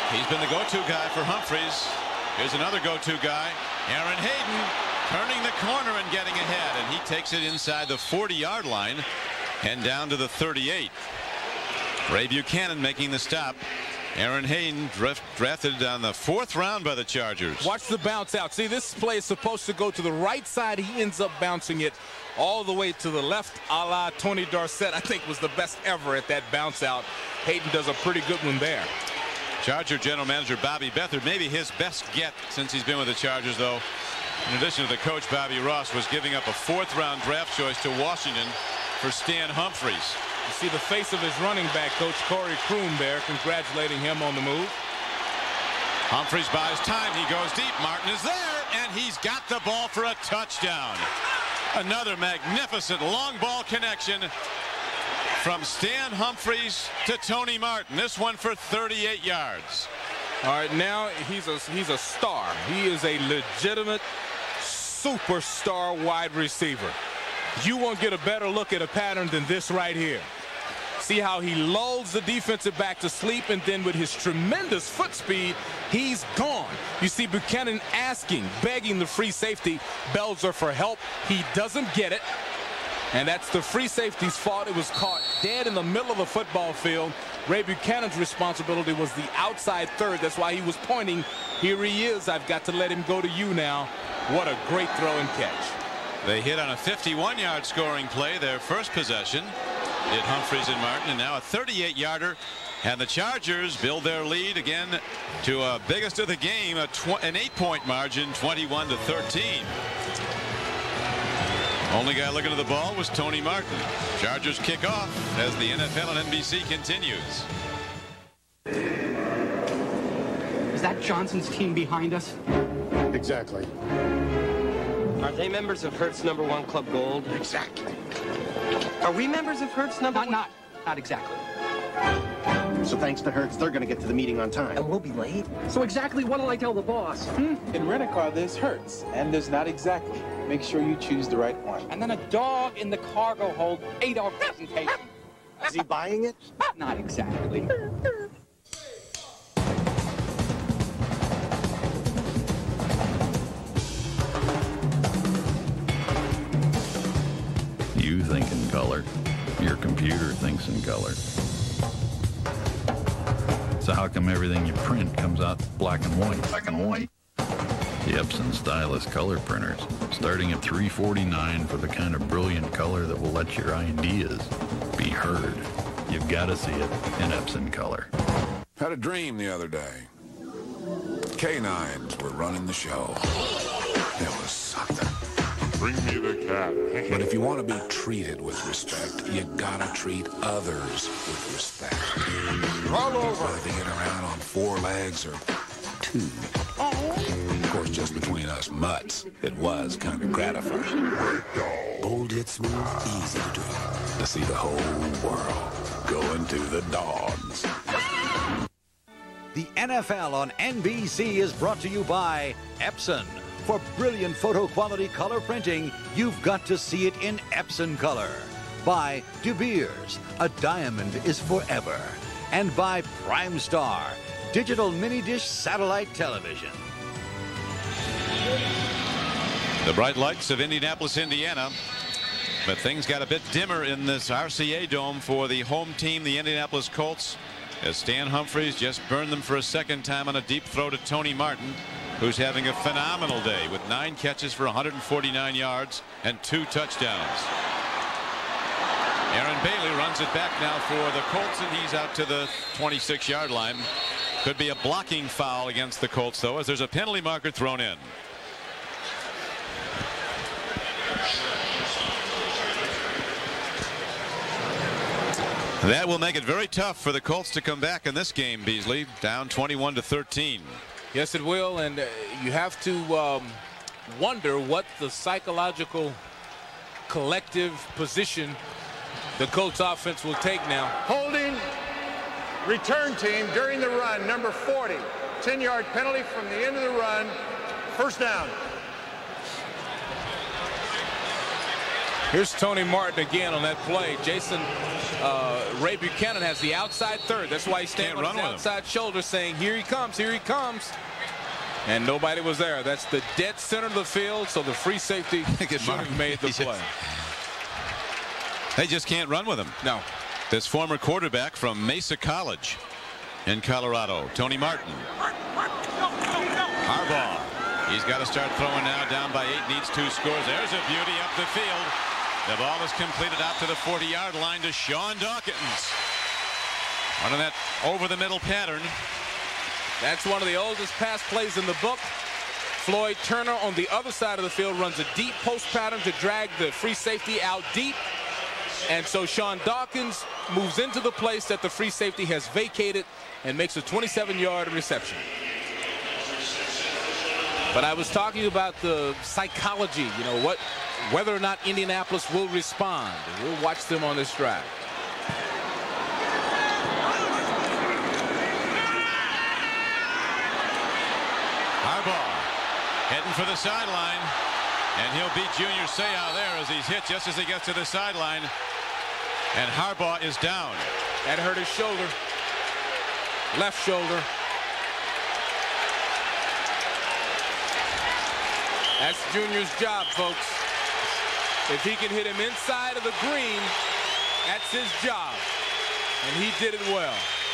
He's been the go-to guy for Humphries. Here's another go-to guy, Aaron Hayden, turning the corner and getting ahead, and he takes it inside the 40-yard line and down to the 38. Ray Buchanan making the stop. Aaron Hayden drafted on the 4th round by the Chargers. Watch the bounce out. See, this play is supposed to go to the right side. He ends up bouncing it all the way to the left, a la Tony Dorsett. I think was the best ever at that bounce out. Hayden does a pretty good one there. Charger general manager Bobby Beathard, maybe his best get since he's been with the Chargers, though, in addition to the coach Bobby Ross, was giving up a 4th round draft choice to Washington for Stan Humphries. You see the face of his running back, Coach Corey Kroom, there, congratulating him on the move. Humphries buys time. He goes deep. Martin is there, and he's got the ball for a touchdown. Another magnificent long ball connection from Stan Humphries to Tony Martin. This one for 38 yards. All right, now he's a star. He is a legitimate superstar wide receiver. You won't get a better look at a pattern than this right here. See how he lulls the defensive back to sleep, and then with his tremendous foot speed, he's gone. You see Buchanan asking, begging the free safety, Belzer, for help. He doesn't get it. And that's the free safety's fault. It was caught dead in the middle of the football field. Ray Buchanan's responsibility was the outside third. That's why he was pointing. Here he is. I've got to let him go to you now. What a great throw and catch. They hit on a 51-yard scoring play, their first possession. Did Humphries and Martin, and now a 38-yarder. And the Chargers build their lead again to a biggest of the game, an 8-point margin, 21-13. Only guy looking at the ball was Tony Martin. Chargers kick off as the NFL and NBC continues. Is that Johnson's team behind us? Exactly. Are they members of Hertz #1 Club Gold? Exactly. Are we members of Hertz #1? Not exactly. So thanks to Hertz, they're going to get to the meeting on time. And we'll be late? So exactly what'll I tell the boss? In Rent-A-Car, there's Hertz, and there's not exactly. Make sure you choose the right one. And then a dog in the cargo hold, 8-hour presentation. Is he buying it? Not exactly. You think in color. Your computer thinks in color. So how come everything you print comes out black and white? Black and white. The Epson Stylus color printers, starting at $349 for the kind of brilliant color that will let your ideas be heard. You've got to see it in Epson color. Had a dream the other day. Canines were running the show. It was something. Bring me the cat. But if you want to be treated with respect, you gotta treat others with respect. Roll over. Whether they get around on 4 legs or 2. Of course, just between us mutts, it was kind of gratifying. Old it smooth, easy to drink. To see the whole world go into the dogs. The NFL on NBC is brought to you by Epson. For brilliant photo quality color printing, you've got to see it in Epson color. By De Beers, a diamond is forever. And by Prime Star, digital mini dish satellite television. The bright lights of Indianapolis, Indiana. But things got a bit dimmer in this RCA Dome for the home team, the Indianapolis Colts, as Stan Humphries just burned them for a second time on a deep throw to Tony Martin, who's having a phenomenal day with 9 catches for 149 yards and 2 touchdowns. Aaron Bailey runs it back now for the Colts, and he's out to the 26-yard line. Could be a blocking foul against the Colts, though, as there's a penalty marker thrown in. That will make it very tough for the Colts to come back in this game, Beasley. Down 21-13. Yes, it will, and you have to wonder what the psychological collective position the Colts offense will take now. Holding return team during the run, number 40. 10-yard penalty from the end of the run. First down. Here's Tony Martin again on that play. Ray Buchanan has the outside third. That's why he's standing on his outside shoulder saying, here he comes, here he comes. And nobody was there. That's the dead center of the field, so the free safety should have made the play. They just can't run with him. No. This former quarterback from Mesa College in Colorado, Tony Martin. Harbaugh. He's got to start throwing now, down by 8, needs 2 scores. There's a beauty up the field. The ball is completed out to the 40-yard line to Sean Dawkins. Running that over-the-middle pattern. That's one of the oldest pass plays in the book. Floyd Turner on the other side of the field runs a deep post pattern to drag the free safety out deep. And so Sean Dawkins moves into the place that the free safety has vacated and makes a 27-yard reception. But I was talking about the psychology, you know, whether or not Indianapolis will respond. We'll watch them on this drive. Harbaugh heading for the sideline, and he'll beat Junior Seau there as he's hit just as he gets to the sideline. And Harbaugh is down. That hurt his shoulder. Left shoulder. That's Junior's job, folks. If he can hit him inside of the green, that's his job. And he did it well.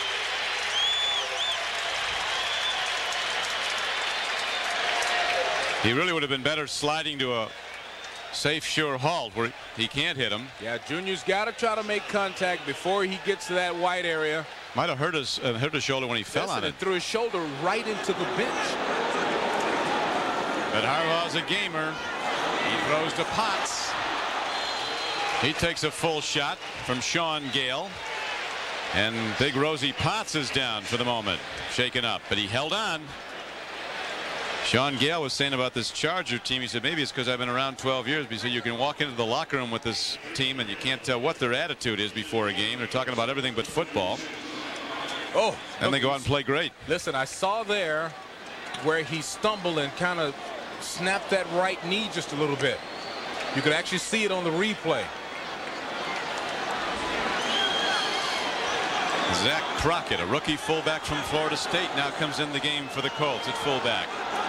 He really would have been better sliding to a safe, sure halt where he can't hit him. Yeah, Junior's got to try to make contact before he gets to that white area. Might have hurt his shoulder when he fell on it. It threw his shoulder right into the bench. But Harbaugh's a gamer. He throws to Potts. He takes a full shot from Sean Gale. And Big Rosie Potts is down for the moment, shaken up, but he held on. Sean Gale was saying about this Charger team, he said maybe it's because I've been around 12 years. But he said you can walk into the locker room with this team and you can't tell what their attitude is before a game. They're talking about everything but football. Oh, and they go out and play great. Listen, I saw there where he stumbled and kind of snapped that right knee just a little bit. You could actually see it on the replay. Zach Crockett, a rookie fullback from Florida State, now comes in the game for the Colts at fullback.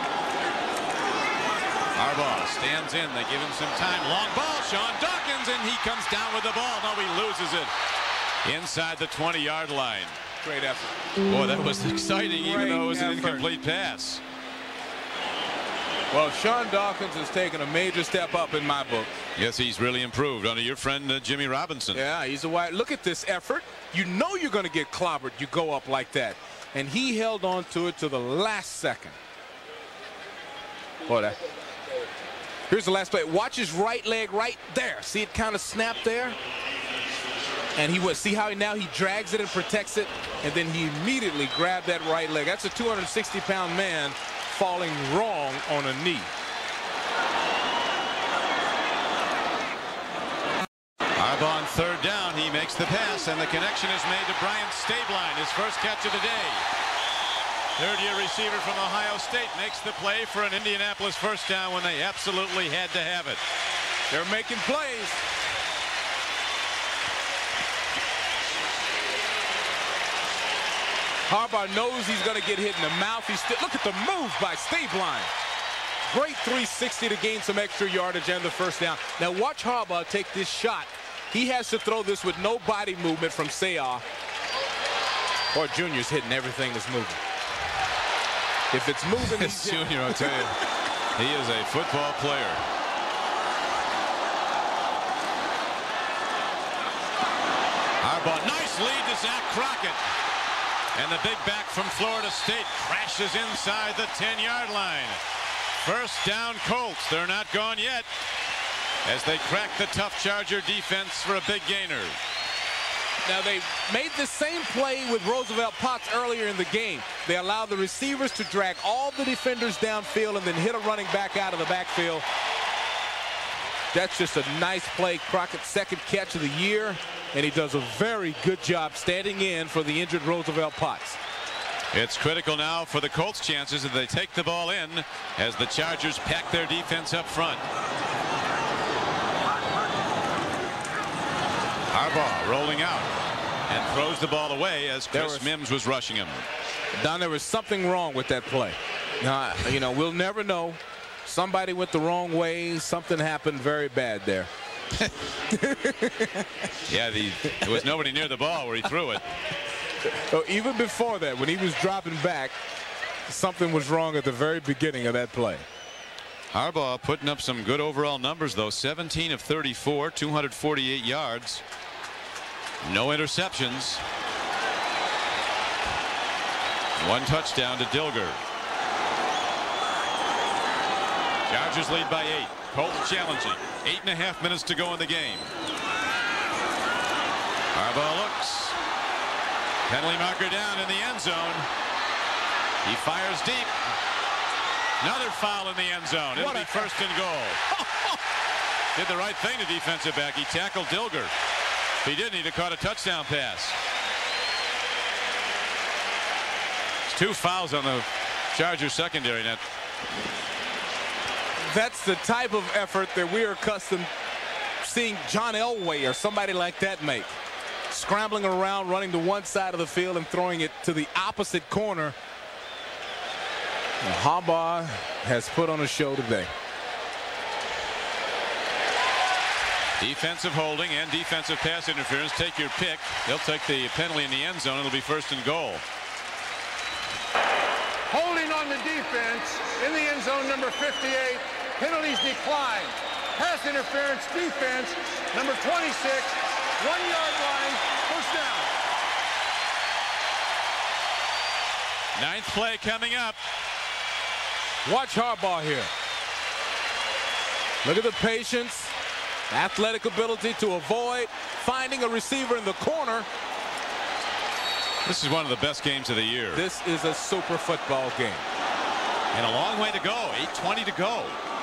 Harbaugh stands in. They give him some time. Long ball. Sean Dawkins, and he comes down with the ball. No, he loses it inside the 20-yard line. Great effort. Boy, that was exciting, even though it was an incomplete pass. Well, Sean Dawkins has taken a major step up in my book. Yes, he's really improved under your friend Jimmy Robinson. Yeah, he's a wide. Look at this effort. You know you're going to get clobbered. You go up like that. And he held on to it to the last second. Boy, that. Here's the last play. Watch his right leg right there. See it kind of snap there? And he would see how now he drags it and protects it. And then he immediately grabbed that right leg. That's a 260-pound man falling wrong on a knee. Harbaugh on third down. He makes the pass, and the connection is made to Brian Stabline, his first catch of the day. Third-year receiver from Ohio State makes the play for an Indianapolis first down when they absolutely had to have it. They're making plays. Harbaugh knows he's going to get hit in the mouth. Look at the move by Stabline. Great 360 to gain some extra yardage and the first down. Now watch Harbaugh take this shot. He has to throw this with no body movement from Seau. Or Junior's hitting everything that's moving. If it's moving, this Junior, I'll tell you, he is a football player. Harbaugh, nice lead to Zach Crockett. And the big back from Florida State crashes inside the 10-yard line. First down Colts. They're not gone yet as they crack the tough Charger defense for a big gainer. Now they made the same play with Roosevelt Potts earlier in the game. They allowed the receivers to drag all the defenders downfield and then hit a running back out of the backfield. That's just a nice play. Crockett's second catch of the year, and he does a very good job standing in for the injured Roosevelt Potts. It's critical now for the Colts' chances that they take the ball in as the Chargers pack their defense up front. Harbaugh rolling out and throws the ball away as Chris Mims was rushing him. Don, there was something wrong with that play. You know, we'll never know. Somebody went the wrong way. Something happened very bad there. Yeah, there was nobody near the ball where he threw it. So even before that, when he was dropping back, something was wrong at the very beginning of that play. Harbaugh putting up some good overall numbers, though. 17 of 34, 248 yards. No interceptions. 1 touchdown to Dilger. Chargers lead by 8. Colts challenging. 8.5 minutes to go in the game. Harbaugh looks. Penalty marker down in the end zone. He fires deep. Another foul in the end zone. It'll be first and goal. Did the right thing to defensive back. He tackled Dilger. If he didn't, he'd have caught a touchdown pass. It's 2 fouls on the Chargers secondary net. That's the type of effort that we're accustomed seeing John Elway or somebody like that make. Scrambling around, running to one side of the field and throwing it to the opposite corner. And Harbaugh has put on a show today. Defensive holding and defensive pass interference. Take your pick. They'll take the penalty in the end zone. It'll be first and goal. Holding on the defense in the end zone, number 58. Penalties decline. Pass interference, defense, number 26. 1-yard line, first down. 9th play coming up. Watch Harbaugh here. Look at the patience, athletic ability to avoid finding a receiver in the corner. This is one of the best games of the year. This is a super football game. And a long way to go. 8:20 to go.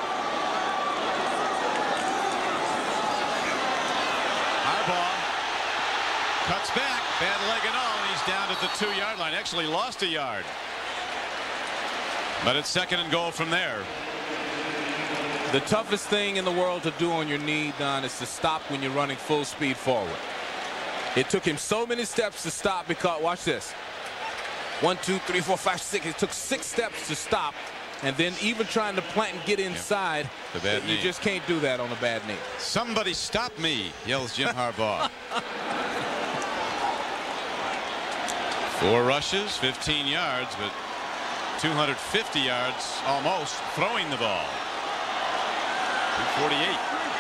Harbaugh cuts back. Bad leg and all. And he's down at the 2-yard line. Actually lost a yard. But it's second and goal from there. The toughest thing in the world to do on your knee, Don, is to stop when you're running full speed forward. It took him so many steps to stop because, watch this. 1, 2, 3, 4, 5, 6. It took 6 steps to stop. And then even trying to plant and get inside, the bad knee. You just can't do that on a bad knee. Somebody stop me, yells Jim Harbaugh. 4 rushes, 15 yards, but 250 yards almost throwing the ball. 248.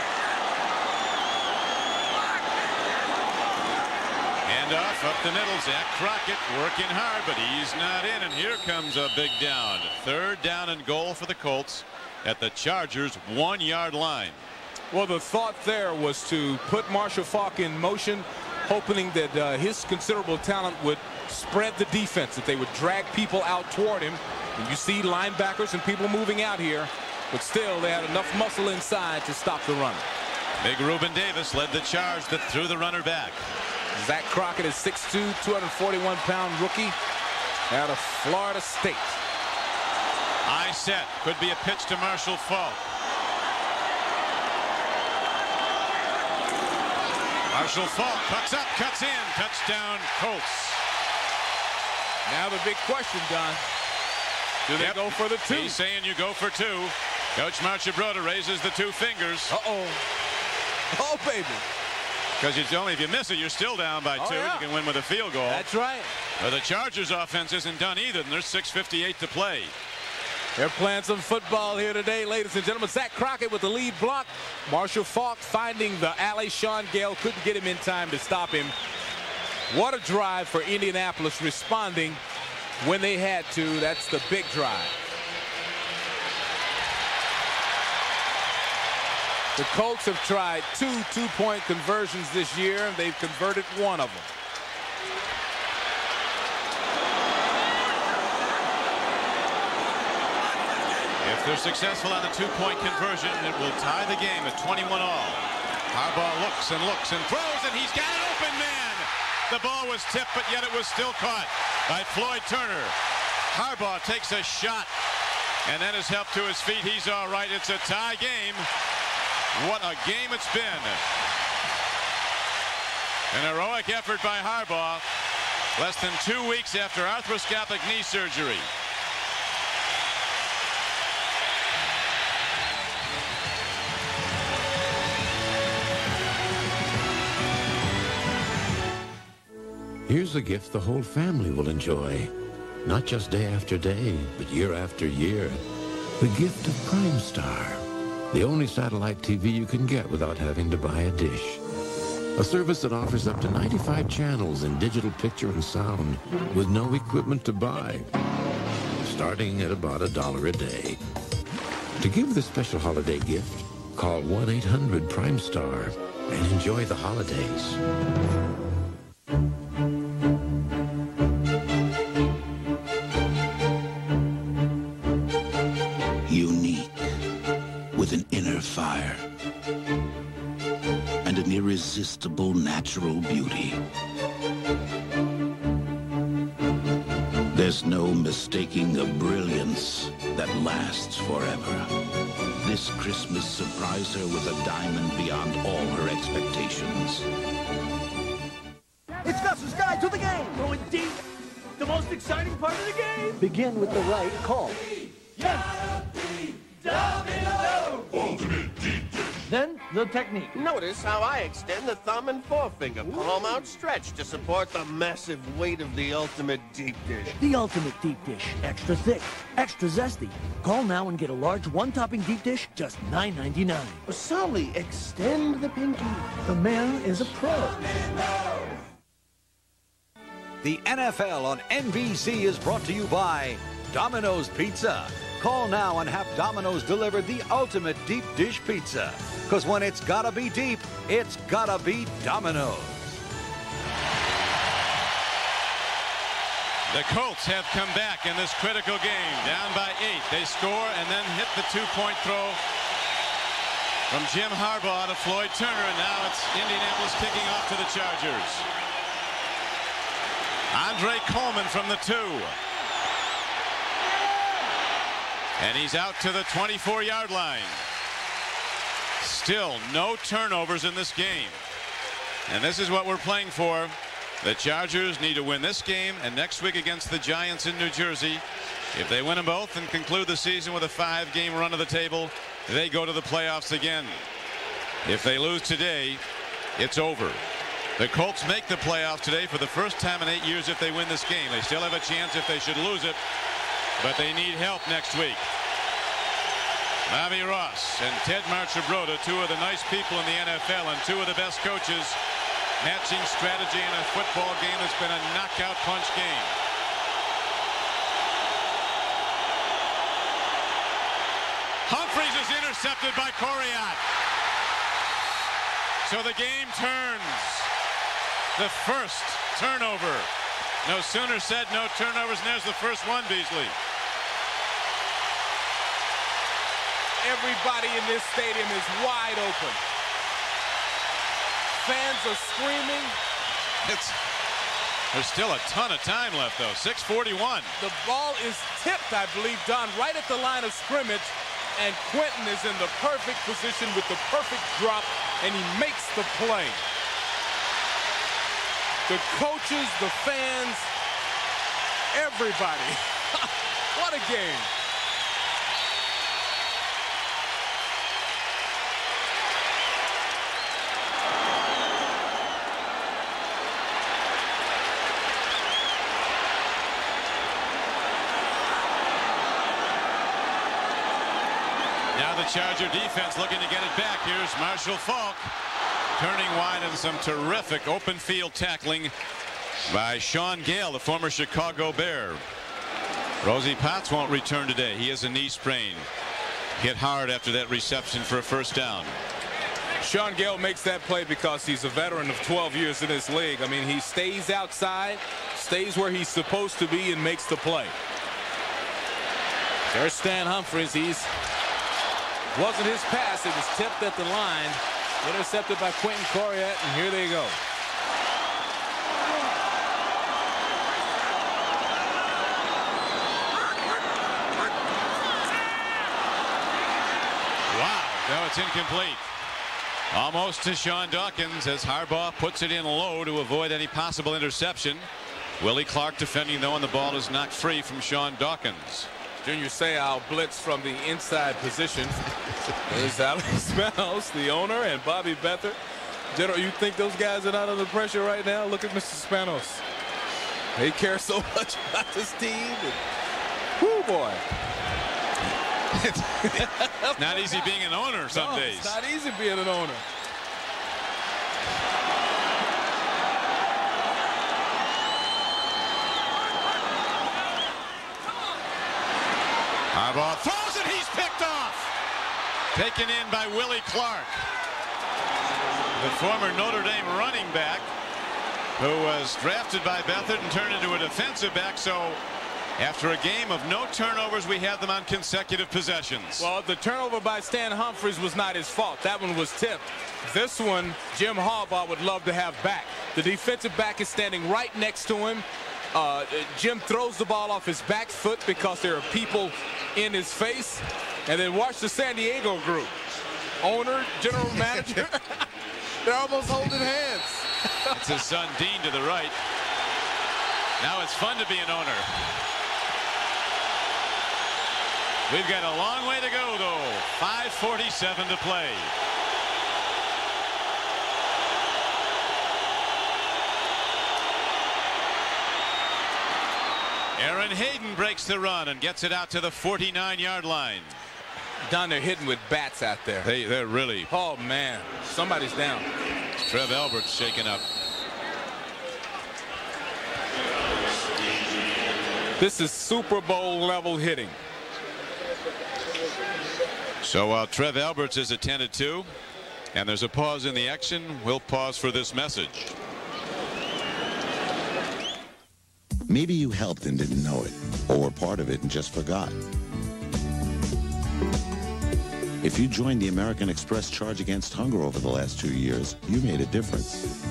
Handoff up the middle. Zach Crockett working hard, but he's not in. And here comes a big down. 3rd down and goal for the Colts at the Chargers' 1-yard line. Well, the thought there was to put Marshall Faulk in motion, hoping that his considerable talent would spread the defense, that they would drag people out toward him. And you see linebackers and people moving out here, but still they had enough muscle inside to stop the run. Big Reuben Davis led the charge that threw the runner back. Zach Crockett is 6'2", 241-pound rookie out of Florida State. High set. Could be a pitch to Marshall Faulk. Marshall Faulk cuts up, cuts in. Touchdown, Colts. Now the big question, Don. Do they go for the 2? He's saying you go for 2. Coach Marchibroda raises the 2 fingers. Uh-oh. Oh, baby. Because it's only if you miss it, you're still down by 2. Yeah. You can win with a field goal. That's right. But the Chargers offense isn't done either, and there's 6:58 to play. They're playing some football here today, ladies and gentlemen. Zach Crockett with the lead block. Marshall Faulk finding the alley. Sean Gale couldn't get him in time to stop him. What a drive for Indianapolis, responding when they had to. That's the big drive. The Colts have tried 2 two-point conversions this year, and they've converted 1 of them. If they're successful on the 2-point conversion, it will tie the game at 21 all. Harbaugh looks and looks and throws, and he's got an open man. The ball was tipped, but yet it was still caught by Floyd Turner. Harbaugh takes a shot and then is helped to his feet. He's all right. It's a tie game. What a game it's been. An heroic effort by Harbaugh, less than 2 weeks after arthroscopic knee surgery. Here's a gift the whole family will enjoy. Not just day after day, but year after year. The gift of Prime Star. The only satellite TV you can get without having to buy a dish. A service that offers up to 95 channels in digital picture and sound with no equipment to buy. Starting at about $1 a day. To give this special holiday gift, call 1-800-PRIME-STAR and enjoy the holidays. Unique, with an inner fire and an irresistible natural beauty. There's no mistaking a brilliance that lasts forever. This Christmas, surprise her with a diamond beyond all her expectations. It's Gus's Guide to the Game. Going deep. The most exciting part of the game. Begin with the right call. Yes. Ultimate deep dish. Then the technique. Notice how I extend the thumb and forefinger, palm outstretched, to support the massive weight of the ultimate deep dish. The ultimate deep dish. Extra thick, extra zesty. Call now and get a large one-topping deep dish, just $9.99. Sully, extend the pinky. The man is a pro. The NFL on NBC is brought to you by Domino's Pizza. Call now and have Domino's deliver the ultimate deep dish pizza. Because when it's gotta be deep, it's gotta be Domino's. The Colts have come back in this critical game, down by 8. They score and then hit the two-point throw from Jim Harbaugh to Floyd Turner, and now it's Indianapolis kicking off to the Chargers. Andre Coleman from the 2. And he's out to the 24-yard line. Still no turnovers in this game. And this is what we're playing for. The Chargers need to win this game and next week against the Giants in New Jersey. If they win them both and conclude the season with a 5-game run of the table, they go to the playoffs again. If they lose today, it's over. The Colts make the playoffs today for the first time in 8 years if they win this game. They still have a chance if they should lose it, but they need help next week. Bobby Ross and Ted Marchibroda, two of the nice people in the NFL and two of the best coaches, matching strategy in a football game that's been a knockout punch game. Humphries is intercepted by Coriat. So the game turns. The first turnover. No sooner said, no turnovers, and there's the first one, Beasley. Everybody in this stadium is wide open. Fans are screaming. There's still a ton of time left, though. 6:41. The ball is tipped, I believe, Don, right at the line of scrimmage. And Quentin is in the perfect position with the perfect drop, and he makes the play. The coaches, the fans, everybody. What a game. Now the Charger defense looking to get it back. Here's Marshall Faulk turning wide, and some terrific open field tackling by Sean Gale, the former Chicago Bear. Rosie Potts won't return today. He has a knee sprain. Hit hard after that reception for a first down. Sean Gale makes that play because he's a veteran of 12 years in this league. I mean, he stays outside, stays where he's supposed to be, and makes the play. There's Stan Humphries. Wasn't his pass. It was tipped at the line. Intercepted by Quentin Coriat, and here they go. Wow. No, it's incomplete. Almost to Sean Dawkins as Harbaugh puts it in low to avoid any possible interception. Willie Clark defending, though, and the ball is knocked free from Sean Dawkins. Junior Seau blitz from the inside position. There's Alex Spanos, the owner, and Bobby Beathard. General, you think those guys are not under pressure right now? Look at Mr. Spanos. He cares so much about this team. And, whoo, boy. It's not easy being an owner some days. It's not easy being an owner. Harbaugh throws it. He's picked off. Taken in by Willie Clark, the former Notre Dame running back who was drafted by Beathard and turned into a defensive back. So after a game of no turnovers, we have them on consecutive possessions. Well, the turnover by Stan Humphries was not his fault. That one was tipped. This one, Jim Harbaugh would love to have back. The defensive back is standing right next to him. Jim throws the ball off his back foot because there are people in his face. And then watch the San Diego group. Owner, general manager. They're almost holding hands. It's his son Dean to the right. Now it's fun to be an owner. We've got a long way to go, though. 5:47 to play. Aaron Hayden breaks the run and gets it out to the 49-yard line. Don, they're hitting with bats out there. They're really. Oh, man. Somebody's down. Trev Albert's shaken up. This is Super Bowl level hitting. So while Trev Alberts is attended to, and there's a pause in the action, we'll pause for this message. Maybe you helped and didn't know it, or were part of it and just forgot. If you joined the American Express Charge Against Hunger over the last 2 years, you made a difference.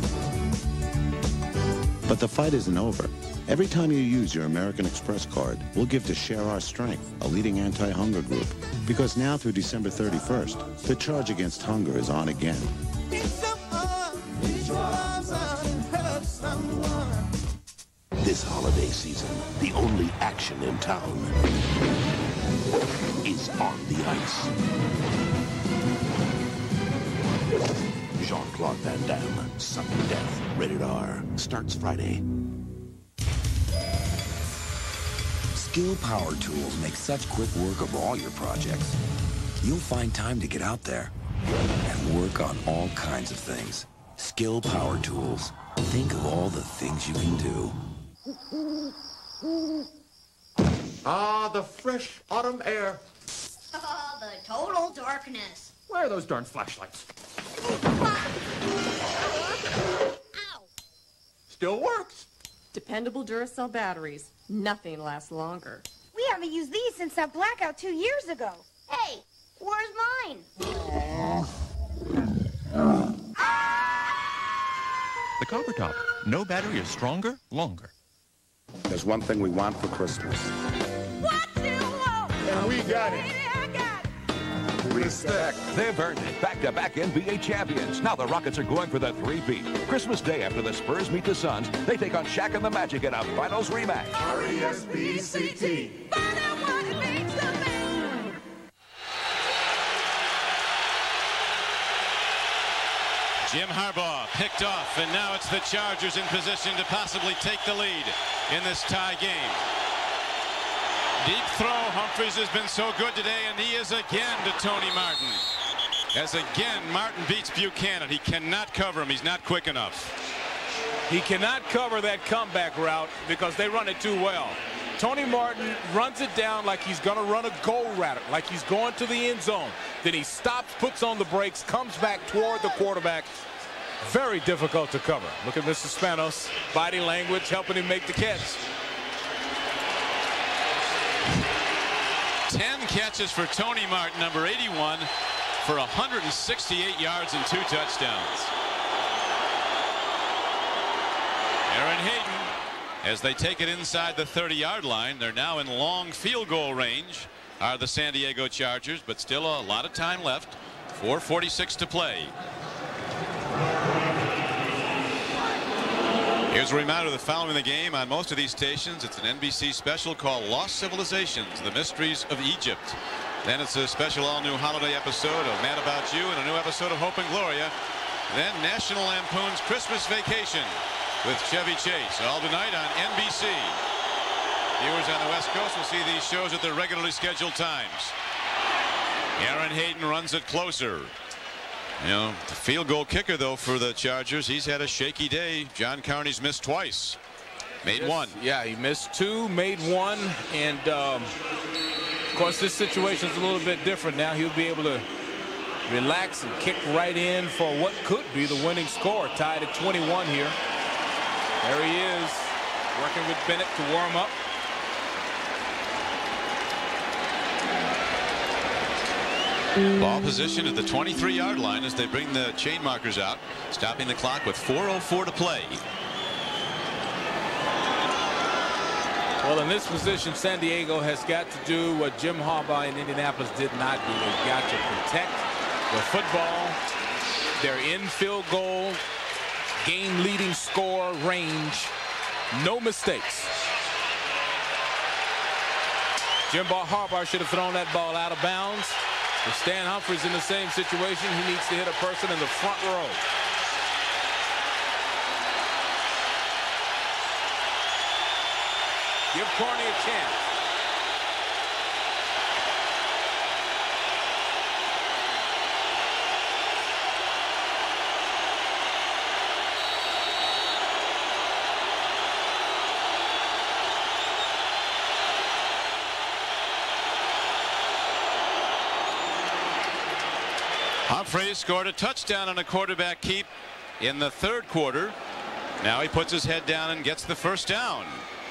But the fight isn't over. Every time you use your American Express card, we'll give to Share Our Strength, a leading anti-hunger group. Because now through December 31st, the Charge Against Hunger is on again. This holiday season, the only action in town is on the ice. Jean-Claude Van Damme, Sudden Death, rated R, starts Friday. Skill Power Tools make such quick work of all your projects. You'll find time to get out there and work on all kinds of things. Skill Power Tools. Think of all the things you can do. Ah, the fresh autumn air. Oh, the total darkness. Where are those darn flashlights? Ow! Still works. Dependable Duracell batteries. Nothing lasts longer. We haven't used these since that blackout 2 years ago. Hey, where's mine? The Copper Top. No battery is stronger, longer. There's one thing we want for Christmas. What do you want? And we got it. Respect. They've earned it. Back-to-back NBA champions. Now the Rockets are going for the three-peat. Christmas Day after the Spurs meet the Suns, they take on Shaq and the Magic in a finals rematch. R-E-S-P-C-T. Jim Harbaugh picked off, and now it's the Chargers in position to possibly take the lead in this tie game. Deep throw. Humphries has been so good today, and he is again to Tony Martin. As again, Martin beats Buchanan. He cannot cover him. He's not quick enough. He cannot cover that comeback route because they run it too well. Tony Martin runs it down like he's going to run a goal route, like he's going to the end zone. Then he stops, puts on the brakes, comes back toward the quarterback. Very difficult to cover. Look at Mr. Spanos. Body language helping him make the catch. 10 catches for Tony Martin, number 81, for 168 yards and 2 touchdowns. Aaron Hayden, as they take it inside the 30-yard line. They're now in long field goal range, are the San Diego Chargers, but still a lot of time left. 4:46 to play. Here's a reminder that following the game on most of these stations, it's an NBC special called Lost Civilizations, The Mysteries of Egypt. Then it's a special all-new holiday episode of Mad About You and a new episode of Hope and Gloria. Then National Lampoon's Christmas Vacation with Chevy Chase, all tonight on NBC. Viewers on the West Coast will see these shows at their regularly scheduled times. Aaron Hayden runs it closer. You know, the field goal kicker, though, for the Chargers, he's had a shaky day. John Carney's missed twice. Made one. Yeah, he missed two, made one. And, of course, this situation is a little bit different now. He'll be able to relax and kick right in for what could be the winning score. Tied at 21 here. There he is, working with Bennett to warm up. Ball position at the 23-yard line as they bring the chain markers out, stopping the clock with 4:04 to play. Well, in this position, San Diego has got to do what Jim Harbaugh in Indianapolis did not do. They've got to protect the football. They're in field goal, game-leading score range. No mistakes. Jim Harbaugh should have thrown that ball out of bounds. If Stan Humphries in the same situation, he needs to hit a person in the front row. Give Corny a chance. Humphries scored a touchdown on a quarterback keep in the third quarter. Now he puts his head down and gets the first down.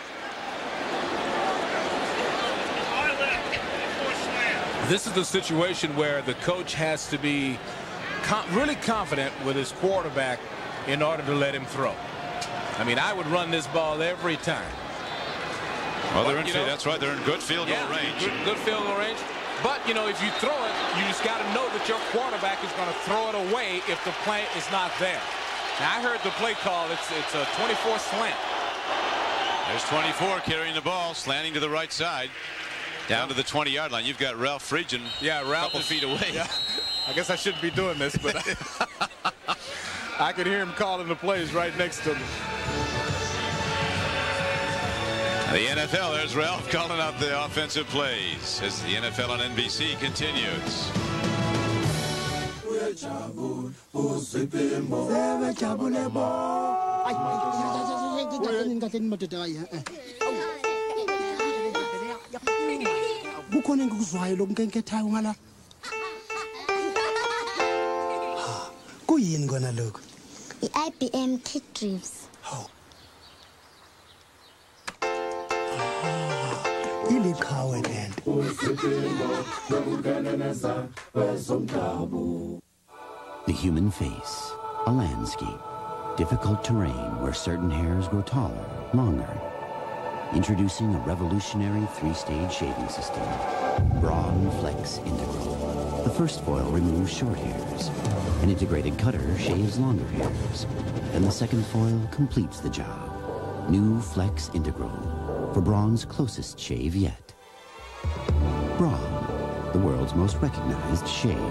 This is the situation where the coach has to be really confident with his quarterback in order to let him throw. I mean, I would run this ball every time. Well, they're in, that's right. They're in good field goal range. Good field goal range. But, you know, if you throw it, you just got to know that your quarterback is going to throw it away if the play is not there. Now, I heard the play call. It's a 24 slant. There's 24 carrying the ball, slanting to the right side. Down to the 20-yard line. You've got Ralph Friedgen a couple feet away. Yeah, I guess I shouldn't be doing this, but I could hear him calling the plays right next to me. The NFL, there's Ralph calling out the offensive plays as the NFL on NBC continues. Kukhona engikuzwayo lokunkekethayo ngala. Kuyini kona lokho? I-IBM Kick Drips. Iliqhawe lento. The human face, a landscape, difficult terrain where certain hairs grow taller, longer. Introducing a revolutionary 3-stage shaving system, Braun Flex Integral. The first foil removes short hairs. An integrated cutter shaves longer hairs. And the second foil completes the job. New Flex Integral for Braun's closest shave yet. Braun, the world's most recognized shave.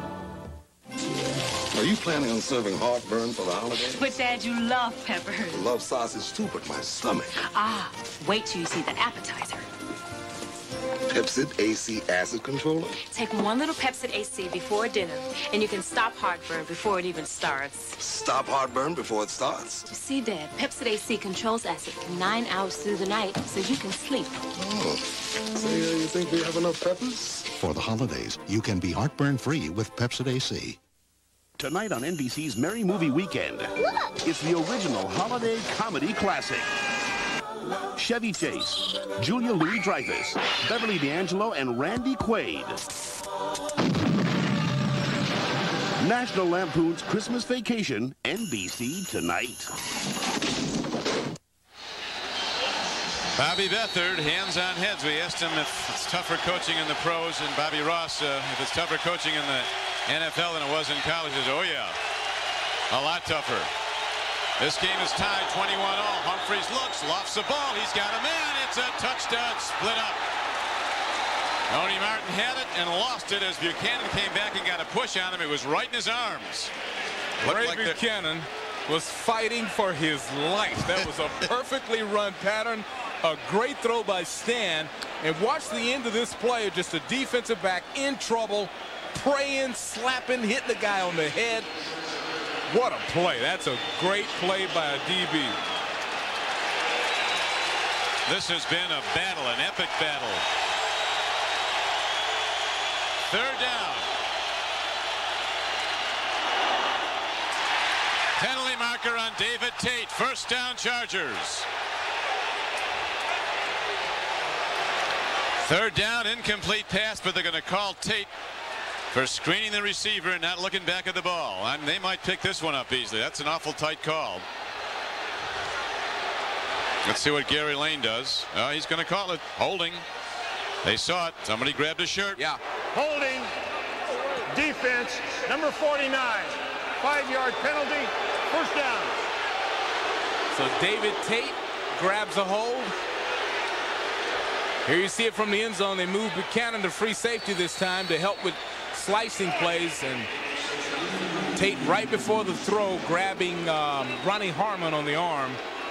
Are you planning on serving heartburn for the holidays? But, Dad, you love peppers. I love sausage too, but my stomach. Ah, wait till you see the appetizer. Pepsid AC acid controller? Take one little Pepsid AC before dinner, and you can stop heartburn before it even starts. Stop heartburn before it starts? You see, Dad, Pepsid AC controls acid for 9 hours through the night so you can sleep. Oh. So you think we have enough peppers? For the holidays, you can be heartburn-free with Pepsid AC. Tonight on NBC's Merry Movie Weekend, it's the original holiday comedy classic. Chevy Chase, Julia Louis-Dreyfus, Beverly D'Angelo, and Randy Quaid. National Lampoon's Christmas Vacation, NBC tonight. Bobby Beathard, hands on heads. We asked him if it's tougher coaching in the pros, and Bobby Ross, if it's tougher coaching in the NFL than it was in college. He says, oh yeah, a lot tougher. This game is tied 21 all. Humphries looks, lofts the ball. He's got a man. It's a touchdown, split up. Tony Martin had it and lost it as Buchanan came back and got a push on him. It was right in his arms. Ray Buchanan was fighting for his life. That was a perfectly run pattern. A great throw by Stan. And watch the end of this play. Just a defensive back in trouble, praying, slapping, hitting the guy on the head. What a play. That's a great play by a DB. This has been a battle, an epic battle. Third down. Penalty marker on David Tate. First down, Chargers. Third down, incomplete pass, but they're going to call Tate for screening the receiver and not looking back at the ball. And they might pick this one up, Beasley. That's an awful tight call. Let's see what Gary Lane does. Oh, he's going to call it. Holding. They saw it. Somebody grabbed his shirt. Yeah. Holding. Defense. Number 49. 5-yard penalty. First down. So David Tate grabs a hold. Here you see it from the end zone. They move Buchanan to free safety this time to help with slicing plays, and Tate right before the throw grabbing Ronnie Harmon on the arm.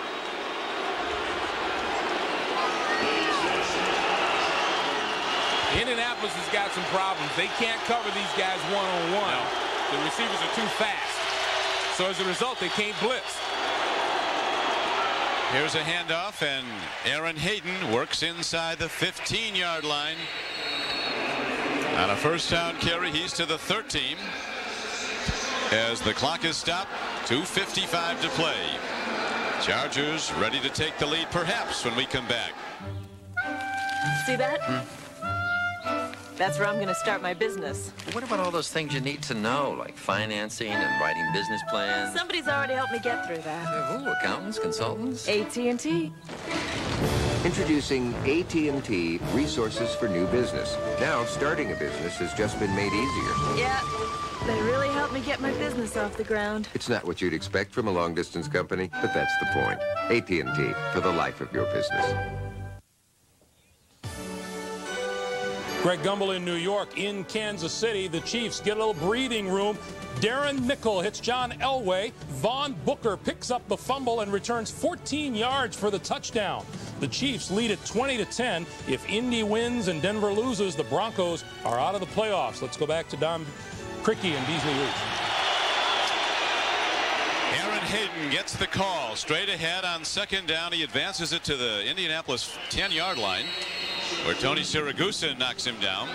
Indianapolis has got some problems. They can't cover these guys one-on-one. The receivers are too fast. So as a result, they can't blitz. Here's a handoff, and Aaron Hayden works inside the 15-yard line. On a first down carry, he's to the 13. As the clock is stopped, 2:55 to play. Chargers ready to take the lead, perhaps, when we come back. See that? That's where I'm going to start my business. What about all those things you need to know, like financing and writing business plans? Somebody's already helped me get through that. Who? Accountants? Consultants? AT&T. Introducing AT&T Resources for New Business. Now, starting a business has just been made easier. Yeah, they really helped me get my business off the ground. It's not what you'd expect from a long-distance company, but that's the point. AT&T, for the life of your business. Greg Gumbel in New York. In Kansas City, the Chiefs get a little breathing room. Darren Nickel hits John Elway. Vaughn Booker picks up the fumble and returns 14 yards for the touchdown. The Chiefs lead at 20-10. If Indy wins and Denver loses, the Broncos are out of the playoffs. Let's go back to Don Criqui and Beasley Reece. Aaron Hayden gets the call straight ahead on second down. He advances it to the Indianapolis 10-yard line, where Tony Siragusa knocks him down.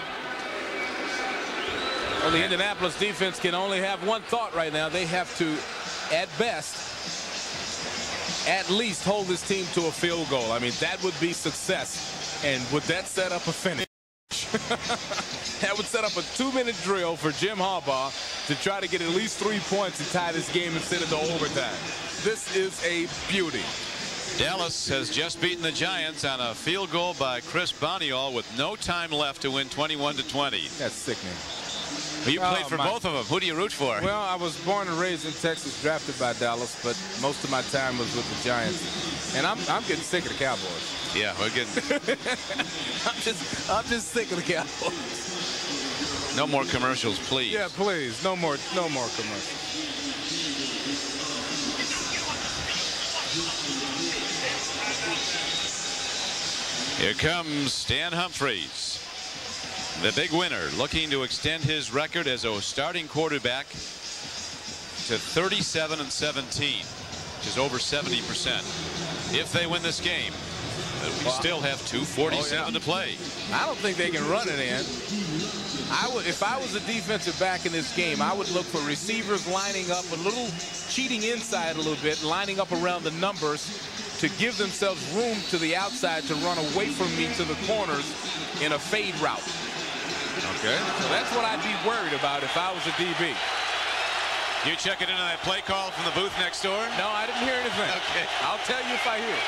Well, the Indianapolis defense can only have one thought right now. They have to, at best, at least hold this team to a field goal. I mean, that would be success. And would that set up a finish? That would set up a 2-minute drill for Jim Harbaugh to try to get at least 3 points and tie this game and send it to overtime. This is a beauty. Dallas has just beaten the Giants on a field goal by Chris Boniol with no time left to win 21-20. That's sickening. Well, you played for both of them. Who do you root for? Well, I was born and raised in Texas, drafted by Dallas, but most of my time was with the Giants. And I'm getting sick of the Cowboys. Yeah, we're getting. I'm just sick of the Cowboys. No more commercials, please. Yeah, please. No more commercials. Here comes Stan Humphries, the big winner, looking to extend his record as a starting quarterback to 37-17, which is over 70%. If they win this game, we still have 2:47 to play. I don't think they can run it in. If I was a defensive back in this game, I would look for receivers lining up a little, cheating inside a little bit, lining up around the numbers to give themselves room to the outside to run away from me to the corners in a fade route. Okay. So that's what I'd be worried about if I was a DB. You check it into that play call from the booth next door? No, I didn't hear anything. Okay. I'll tell you if I hear it.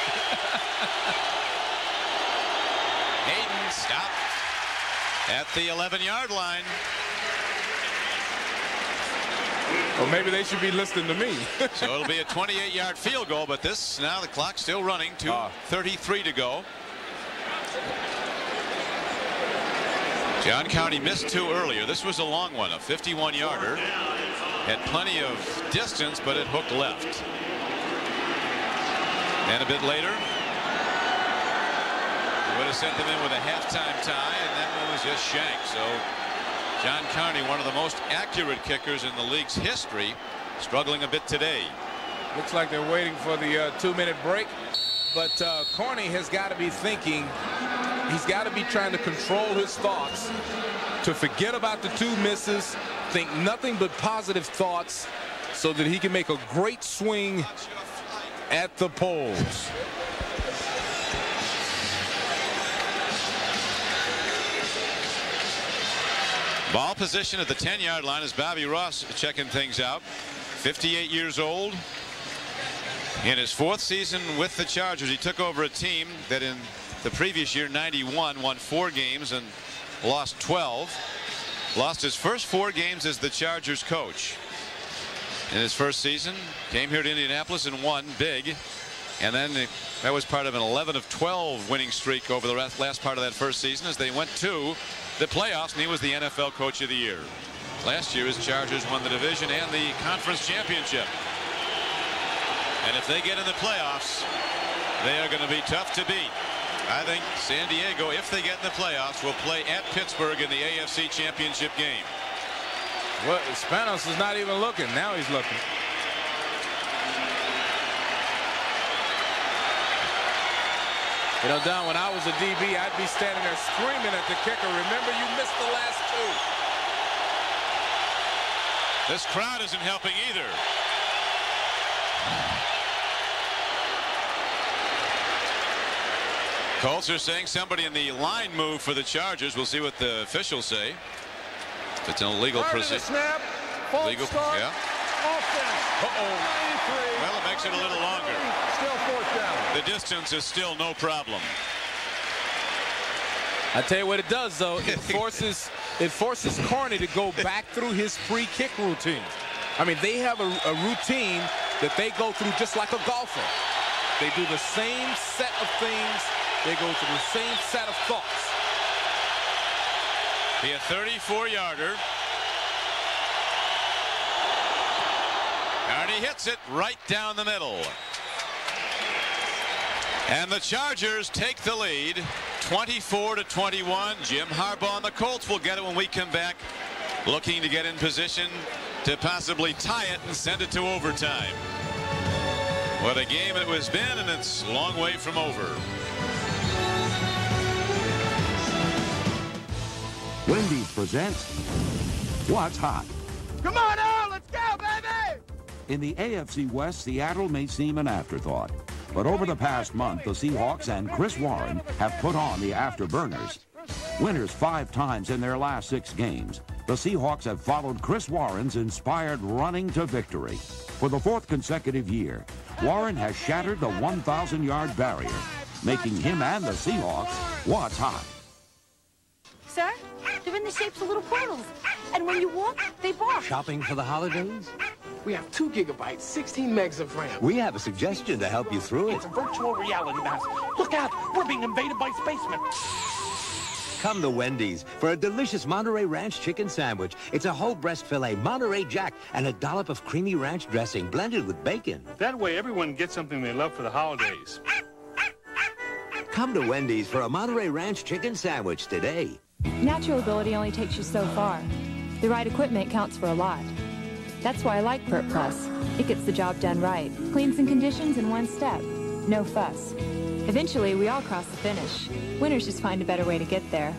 Hayden stopped at the 11-yard line. Well, maybe they should be listening to me. So it'll be a 28-yard field goal, but this, now the clock's still running. 2:33 to go. John County missed 2 earlier. This was a long one, a 51-yarder. Had plenty of distance, but it hooked left. And a bit later, would have sent them in with a halftime tie, and that one was just shanked. So John County, one of the most accurate kickers in the league's history, struggling a bit today. Looks like they're waiting for the 2-minute break. But Corney has got to be thinking, he's got to be trying to control his thoughts, to forget about the 2 misses, think nothing but positive thoughts, so that he can make a great swing at the poles. Ball position at the 10-yard line as Bobby Ross checking things out. 58 years old. In his 4th season with the Chargers, he took over a team that in the previous year, 91, won 4 games and lost 12. Lost his first 4 games as the Chargers coach. In his first season, came here to Indianapolis and won big. And then that was part of an 11 of 12 winning streak over the last part of that first season as they went to the playoffs, and he was the NFL Coach of the Year. Last year, his Chargers won the division and the conference championship. And if they get in the playoffs, they are going to be tough to beat. I think San Diego, if they get in the playoffs, will play at Pittsburgh in the AFC Championship game. Well, Spanos is not even looking. Now he's looking. You know, Don, when I was a DB, I'd be standing there screaming at the kicker, remember, you missed the last 2. This crowd isn't helping either. Colts are saying somebody in the line move for the Chargers. We'll see what the officials say. If it's an illegal procedure. Snap. Legal, yeah. Well, it makes it a little longer. Still 4th down. The distance is still no problem. I tell you what it does, though. It forces Corney to go back through his free kick routine. I mean, they have a routine that they go through just like a golfer. They do the same set of things. They go through the same set of thoughts. Be a 34-yarder. And he hits it right down the middle. And the Chargers take the lead, 24-21. Jim Harbaugh and the Colts will get it when we come back, looking to get in position to possibly tie it and send it to overtime. What a game it has been, and it's a long way from over. Wendy's presents What's Hot. Come on now, let's go, baby! In the AFC West, Seattle may seem an afterthought. But over the past month, the Seahawks and Chris Warren have put on the afterburners. Winners 5 times in their last 6 games, the Seahawks have followed Chris Warren's inspired running to victory. For the 4th consecutive year, Warren has shattered the 1,000-yard barrier, making him and the Seahawks what's hot. Sir, they're in the shapes of little portals. And when you walk, they bark. Shopping for the holidays? We have 2 gigabytes, 16 megs of RAM. We have a suggestion to help you through it. It's a virtual reality mask. Look out! We're being invaded by spacemen. Come to Wendy's for a delicious Monterey Ranch chicken sandwich. It's a whole breast filet, Monterey Jack, and a dollop of creamy ranch dressing blended with bacon. That way everyone gets something they love for the holidays. Come to Wendy's for a Monterey Ranch chicken sandwich today. Natural ability only takes you so far. The right equipment counts for a lot. That's why I like Pert Plus. It gets the job done right. Cleans and conditions in one step. No fuss. Eventually, we all cross the finish. Winners just find a better way to get there.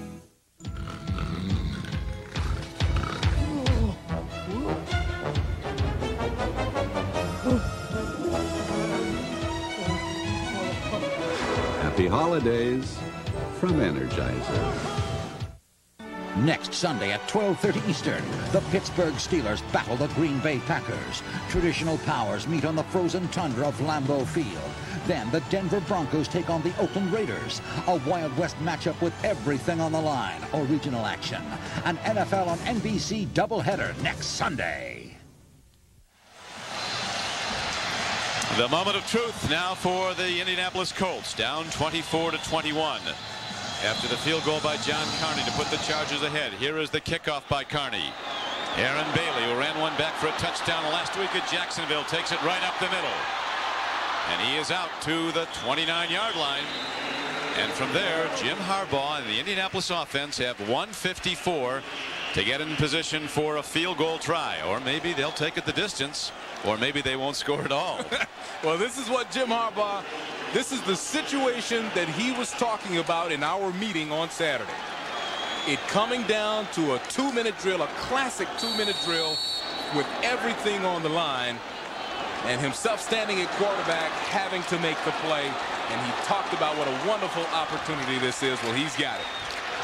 Happy holidays from Energizer. Next Sunday at 12:30 Eastern, the Pittsburgh Steelers battle the Green Bay Packers. Traditional powers meet on the frozen tundra of Lambeau Field. Then the Denver Broncos take on the Oakland Raiders. A Wild West matchup with everything on the line. Original action. An NFL on NBC doubleheader next Sunday. The moment of truth now for the Indianapolis Colts, down 24-21. After the field goal by John Carney to put the Chargers ahead. Here is the kickoff by Carney. Aaron Bailey, who ran one back for a touchdown last week at Jacksonville, takes it right up the middle. And he is out to the 29-yard line. And from there, Jim Harbaugh and the Indianapolis offense have 1:54 to get in position for a field goal try. Or maybe they'll take it the distance, or maybe they won't score at all. Well, this is what Jim Harbaugh, this is the situation that he was talking about in our meeting on Saturday. It coming down to a 2-minute drill, a classic 2-minute drill with everything on the line, and himself standing at quarterback having to make the play. And he talked about what a wonderful opportunity this is. Well, he's got it.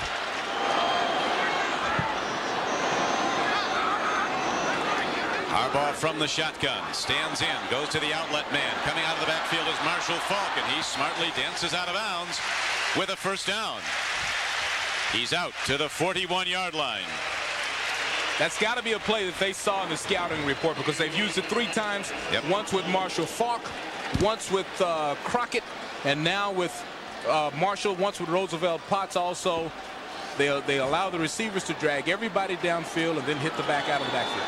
Harbaugh from the shotgun, stands in, goes to the outlet man. Coming out of the backfield is Marshall Faulk, and he smartly dances out of bounds with a first down. He's out to the 41-yard line. That's got to be a play that they saw in the scouting report, because they've used it 3 times. Yep. Once with Marshall Faulk, once with Crockett, and now with Marshall, once with Roosevelt Potts. Also, they allow the receivers to drag everybody downfield and then hit the back out of the backfield.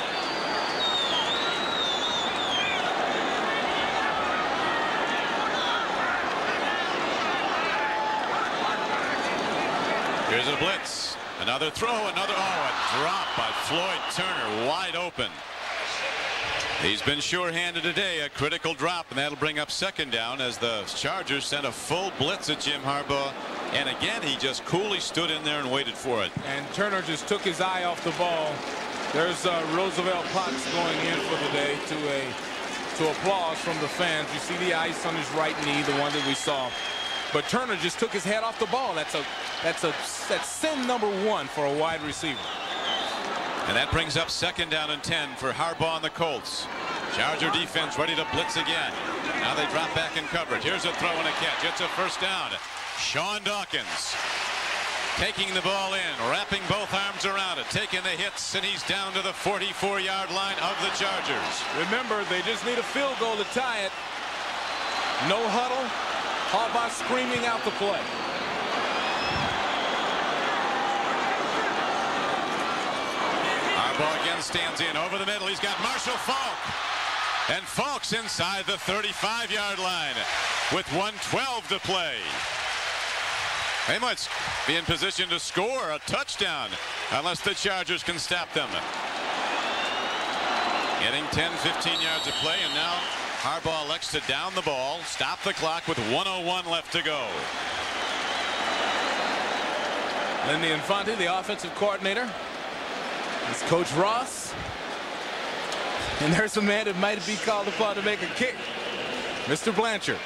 Here's a blitz. Another throw, another, a drop by Floyd Turner, wide open. He's been sure-handed today, a critical drop, and that'll bring up second down as the Chargers sent a full blitz at Jim Harbaugh. And again, he just coolly stood in there and waited for it. And Turner just took his eye off the ball. There's Roosevelt Potts going in for the day to applause from the fans. You see the ice on his right knee, the one that we saw. But Turner just took his head off the ball. That's sin number 1 for a wide receiver. And that brings up second down and 10 for Harbaugh and the Colts. Charger defense ready to blitz again. Now they drop back in coverage. Here's a throw and a catch. It's a first down. Sean Dawkins taking the ball in, wrapping both arms around it, taking the hits, and he's down to the 44-yard line of the Chargers. Remember, they just need a field goal to tie it. No huddle. Harbaugh screaming out the play. Harbaugh again stands in over the middle. He's got Marshall Faulk. And Faulk's inside the 35-yard line with 1:12 to play. They must be in position to score a touchdown unless the Chargers can stop them. Getting 10-15 yards of play, and now Harbaugh elects to down the ball, stop the clock with 1:01 left to go. Lindy Infante, the offensive coordinator. It's Coach Ross. And there's a man that might be called upon to make a kick. Mr. Blanchard.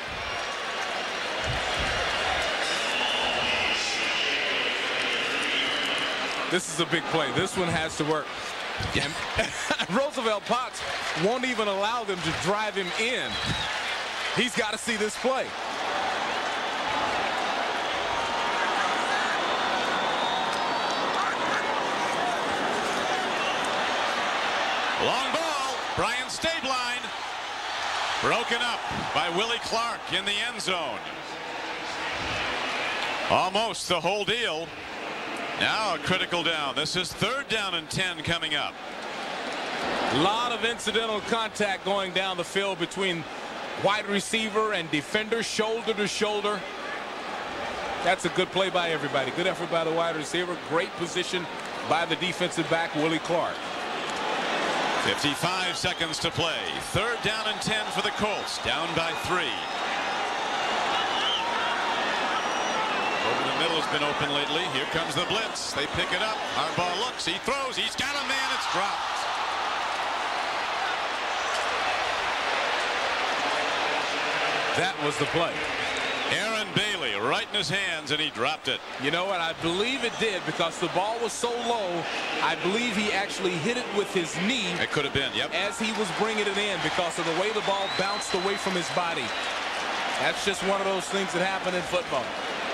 This is a big play. This one has to work. Yeah. Roosevelt Potts won't even allow them to drive him in. He's got to see this play. Long ball. Brian Stabline. Broken up by Willie Clark in the end zone. Almost the whole deal. Now a critical down. This is third down and 10 coming up. A lot of incidental contact going down the field between wide receiver and defender, shoulder to shoulder. That's a good play by everybody. Good effort by the wide receiver. Great position by the defensive back, Willie Clark. 55 seconds to play. Third down and 10 for the Colts. Down by 3. Over the middle has been open lately. Here comes the blitz. They pick it up. Harbaugh looks. He throws. He's got a man. It's dropped. That was the play. Aaron Bailey right in his hands, and he dropped it. You know what? I believe it did, because the ball was so low. I believe he actually hit it with his knee. It could have been, yep. As he was bringing it in, because of the way the ball bounced away from his body. That's just one of those things that happen in football.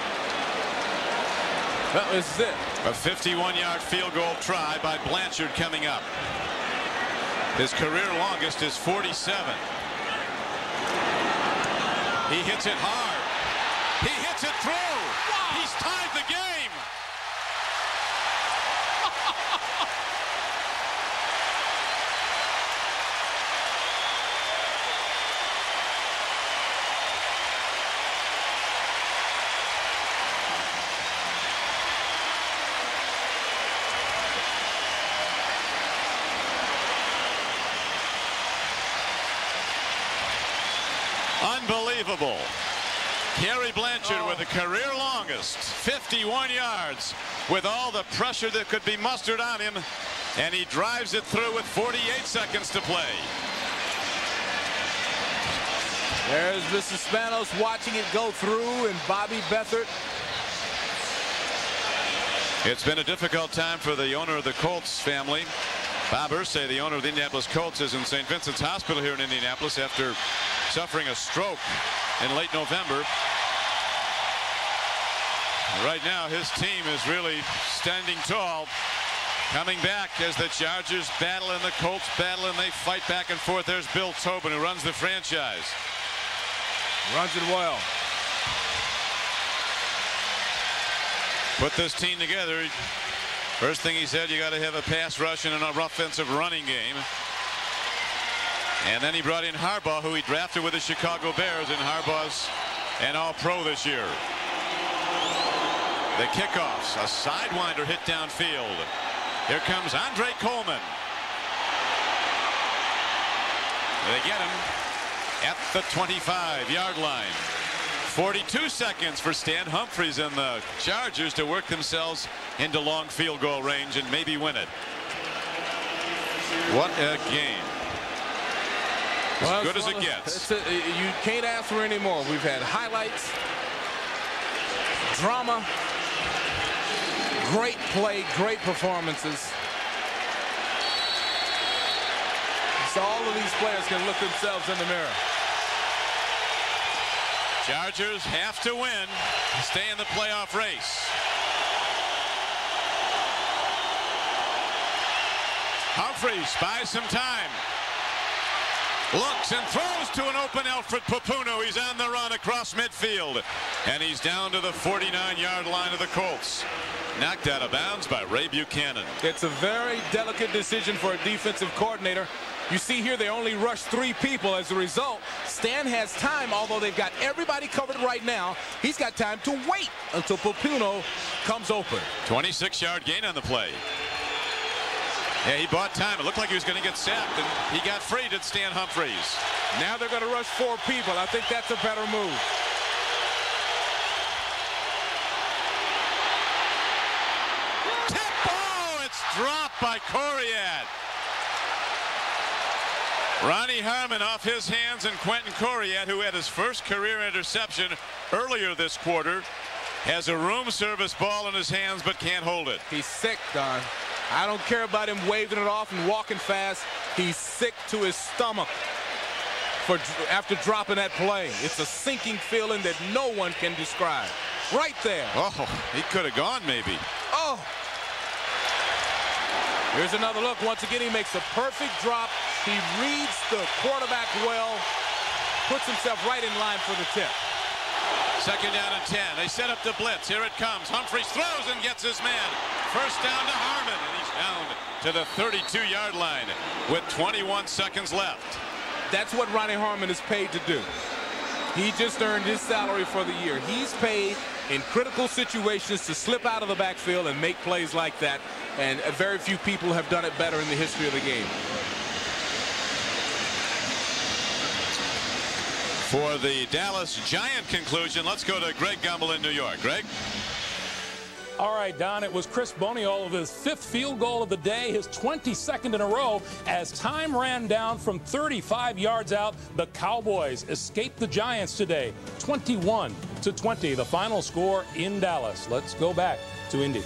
Well, this is it. A 51-yard field goal try by Blanchard coming up. His career longest is 47. He hits it hard. He hits it through. Wow. He's tied the game. Unbelievable. Gary Blanchard with a career longest 51 yards with all the pressure that could be mustered on him, and he drives it through with 48 seconds to play. There's Mr. Spanos watching it go through, and Bobby Beathard. It's been a difficult time for the owner of the Colts family. Bob Irsay, the owner of the Indianapolis Colts, is in St. Vincent's Hospital here in Indianapolis after suffering a stroke in late November. Right now, his team is really standing tall, coming back as the Chargers battle and the Colts battle, and they fight back and forth. There's Bill Tobin, who runs the franchise. Runs it well. Put this team together. First thing he said, you got to have a pass rush and an offensive running game. And then he brought in Harbaugh, who he drafted with the Chicago Bears, and Harbaugh's an all-pro this year. The kickoffs, a sidewinder hit downfield. Here comes Andre Coleman. They get him at the 25-yard line. 42 seconds for Stan Humphries and the Chargers to work themselves into long field goal range and maybe win it. What a game. As good as it gets. You can't ask for any more. We've had highlights, drama, great play, great performances. So all of these players can look themselves in the mirror. Chargers have to win to stay in the playoff race. Humphries buys some time. Looks and throws to an open Alfred Papuno. He's on the run across midfield. And he's down to the 49-yard line of the Colts. Knocked out of bounds by Ray Buchanan. It's a very delicate decision for a defensive coordinator. You see here they only rushed 3 people. As a result, Stan has time, although they've got everybody covered right now. He's got time to wait until Papuno comes open. 26-yard gain on the play. Yeah, he bought time. It looked like he was going to get sacked, and he got free, did Stan Humphries. Now they're going to rush 4 people. I think that's a better move. Tip ball! It's dropped by Coriat. Ronnie Harmon off his hands, and Quentin Coriat, who had his first career interception earlier this quarter, has a room service ball in his hands but can't hold it. He's sick, Don. I don't care about him waving it off and walking fast. He's sick to his stomach after dropping that play. It's a sinking feeling that no one can describe. Right there. Oh, he could have gone maybe. Oh. Here's another look. Once again, he makes a perfect drop. He reads the quarterback well, puts himself right in line for the tip. Second down and 10. They set up the blitz. Here it comes. Humphries throws and gets his man. First down to Harmon, and he's down to the 32-yard line with 21 seconds left. That's what Ronnie Harmon is paid to do. He just earned his salary for the year. He's paid in critical situations to slip out of the backfield and make plays like that, and very few people have done it better in the history of the game. For the Dallas Giant conclusion, let's go to Greg Gumbel in New York. Greg? All right, Don, it was Chris Boniol of his 5th field goal of the day, his 22nd in a row. As time ran down from 35 yards out, the Cowboys escaped the Giants today, 21-20, the final score in Dallas. Let's go back to Indy.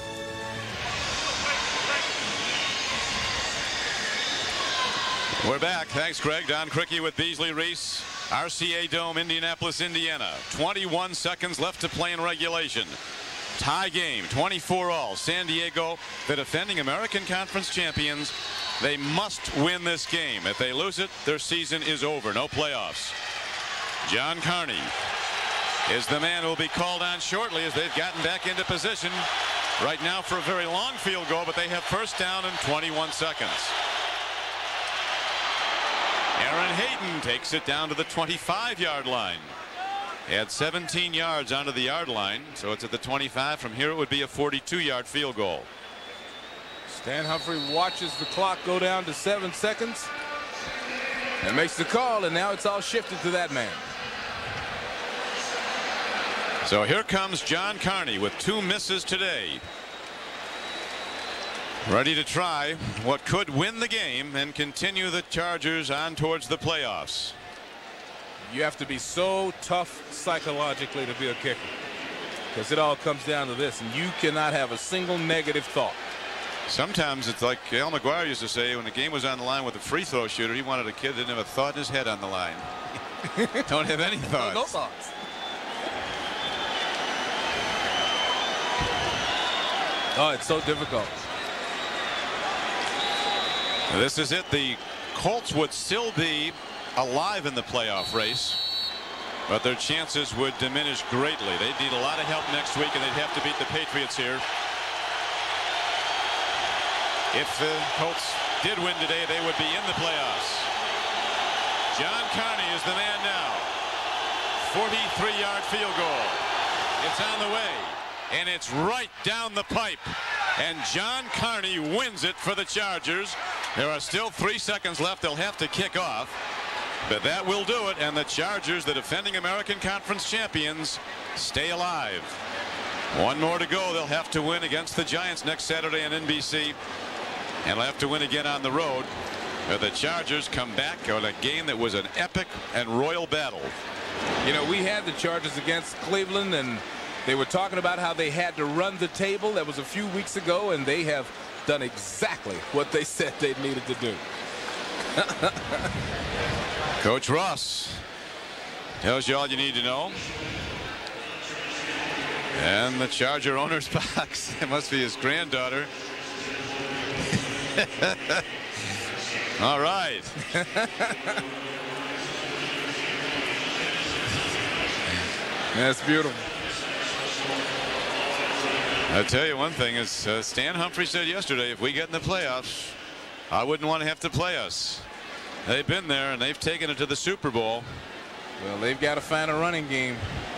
We're back. Thanks, Greg. Don Criqui with Beasley, Reece. RCA Dome, Indianapolis, Indiana. 21 seconds left to play in regulation. Tie game, 24-all. San Diego, the defending American Conference champions. They must win this game. If they lose it, their season is over. No playoffs. John Carney is the man who will be called on shortly as they've gotten back into position right now for a very long field goal, but they have first down and 21 seconds. Aaron Hayden takes it down to the 25-yard line. He had 17 yards onto the yard line, so it's at the 25. From here it would be a 42-yard field goal. Stan Humphrey watches the clock go down to 7 seconds and makes the call, and now it's all shifted to that man. So here comes John Carney with 2 misses today. Ready to try what could win the game and continue the Chargers on towards the playoffs. You have to be so tough psychologically to be a kicker, because it all comes down to this, and you cannot have a single negative thought. Sometimes it's like Al McGuire used to say, when the game was on the line with a free throw shooter, he wanted a kid that didn't have a thought in his head on the line. Don't have any thoughts. No thoughts. Oh, it's so difficult. This is it. The Colts would still be alive in the playoff race, but their chances would diminish greatly. They'd need a lot of help next week, and they'd have to beat the Patriots here. If the Colts did win today, they would be in the playoffs. John Carney is the man now. 43-yard field goal. It's on the way, and it's right down the pipe. And John Carney wins it for the Chargers. There are still 3 seconds left. They'll have to kick off, but that will do it. And the Chargers, the defending American Conference champions, stay alive. 1 more to go. They'll have to win against the Giants next Saturday on NBC, and they'll have to win again on the road. But the Chargers come back on a game that was an epic and royal battle. You know, we had the Chargers against Cleveland, and they were talking about how they had to run the table. That was a few weeks ago, and they have done exactly what they said they needed to do. Coach Ross tells you all you need to know. And the Charger owner's box. It must be his granddaughter. All right. That's beautiful. I'll tell you one thing is Stan Humphrey said yesterday, if we get in the playoffs, I wouldn't want to have to play us. They've been there and they've taken it to the Super Bowl. Well, they've got to find a running game.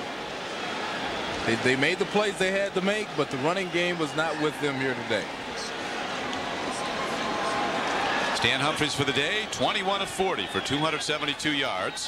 They made the plays they had to make, but the running game was not with them here today. Stan Humphries for the day, 21 of 40 for 272 yards.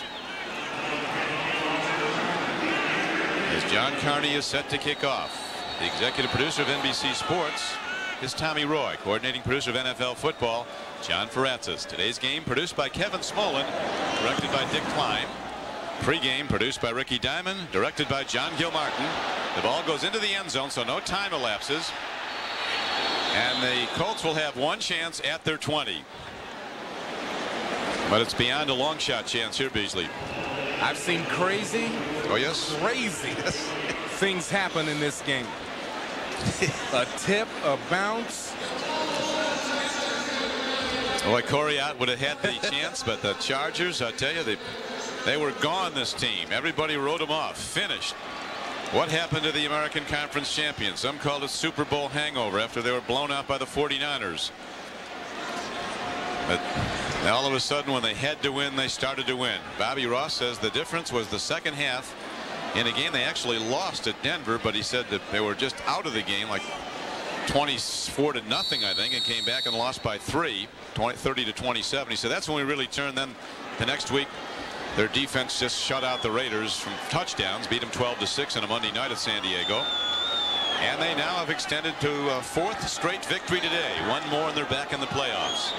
As John Carney is set to kick off. The executive producer of NBC Sports is Tommy Roy. Coordinating producer of NFL Football, John Faratzis. Today's game produced by Kevin Smolin, directed by Dick Klein. Pre-game produced by Ricky Diamond, directed by John Gilmartin. The ball goes into the end zone, so no time elapses. And the Colts will have 1 chance at their 20. But it's beyond a long shot chance here, Beasley. I've seen crazy. Oh, yes? Crazy things happen in this game. A tip, a bounce. Boy, Corey Ott would have had the chance, but the Chargers, I tell you, they were gone, this team. Everybody wrote them off. Finished. What happened to the American Conference champions? Some called it Super Bowl hangover after they were blown out by the 49ers. But all of a sudden, when they had to win, they started to win. Bobby Ross says the difference was the second half in a game they actually lost at Denver, but he said that they were just out of the game like 24-0, I think, and came back and lost by 3, 30-27. He said that's when we really turned. Then the next week, their defense just shut out the Raiders from touchdowns, beat them 12-6 on a Monday night at San Diego. And they now have extended to a 4th straight victory today. 1 more and they're back in the playoffs.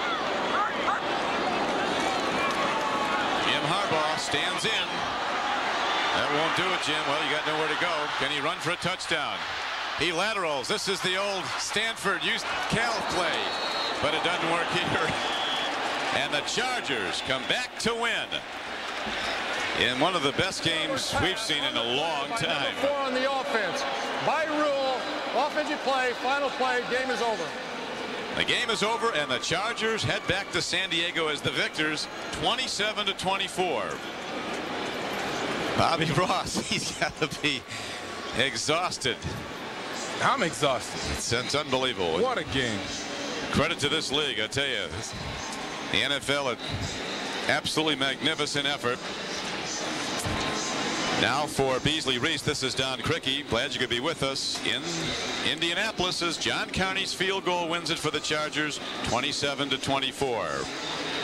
Jim Harbaugh stands in. That won't do it, Jim. Well, you got nowhere to go. Can he run for a touchdown? He laterals. This is the old Stanford Cal play, but it doesn't work here. And the Chargers come back to win in one of the best games we've seen in a long time. 4 on the offense. By rule, offensive play, final play, game is over. The game is over, and the Chargers head back to San Diego as the victors, 27-24. Bobby Ross, he's got to be exhausted. I'm exhausted. It's unbelievable. What a game. Credit to this league, I tell you. The NFL, an absolutely magnificent effort. Now for Beasley Reece, this is Don Criqui. Glad you could be with us in Indianapolis as John Carney's field goal wins it for the Chargers, 27-24.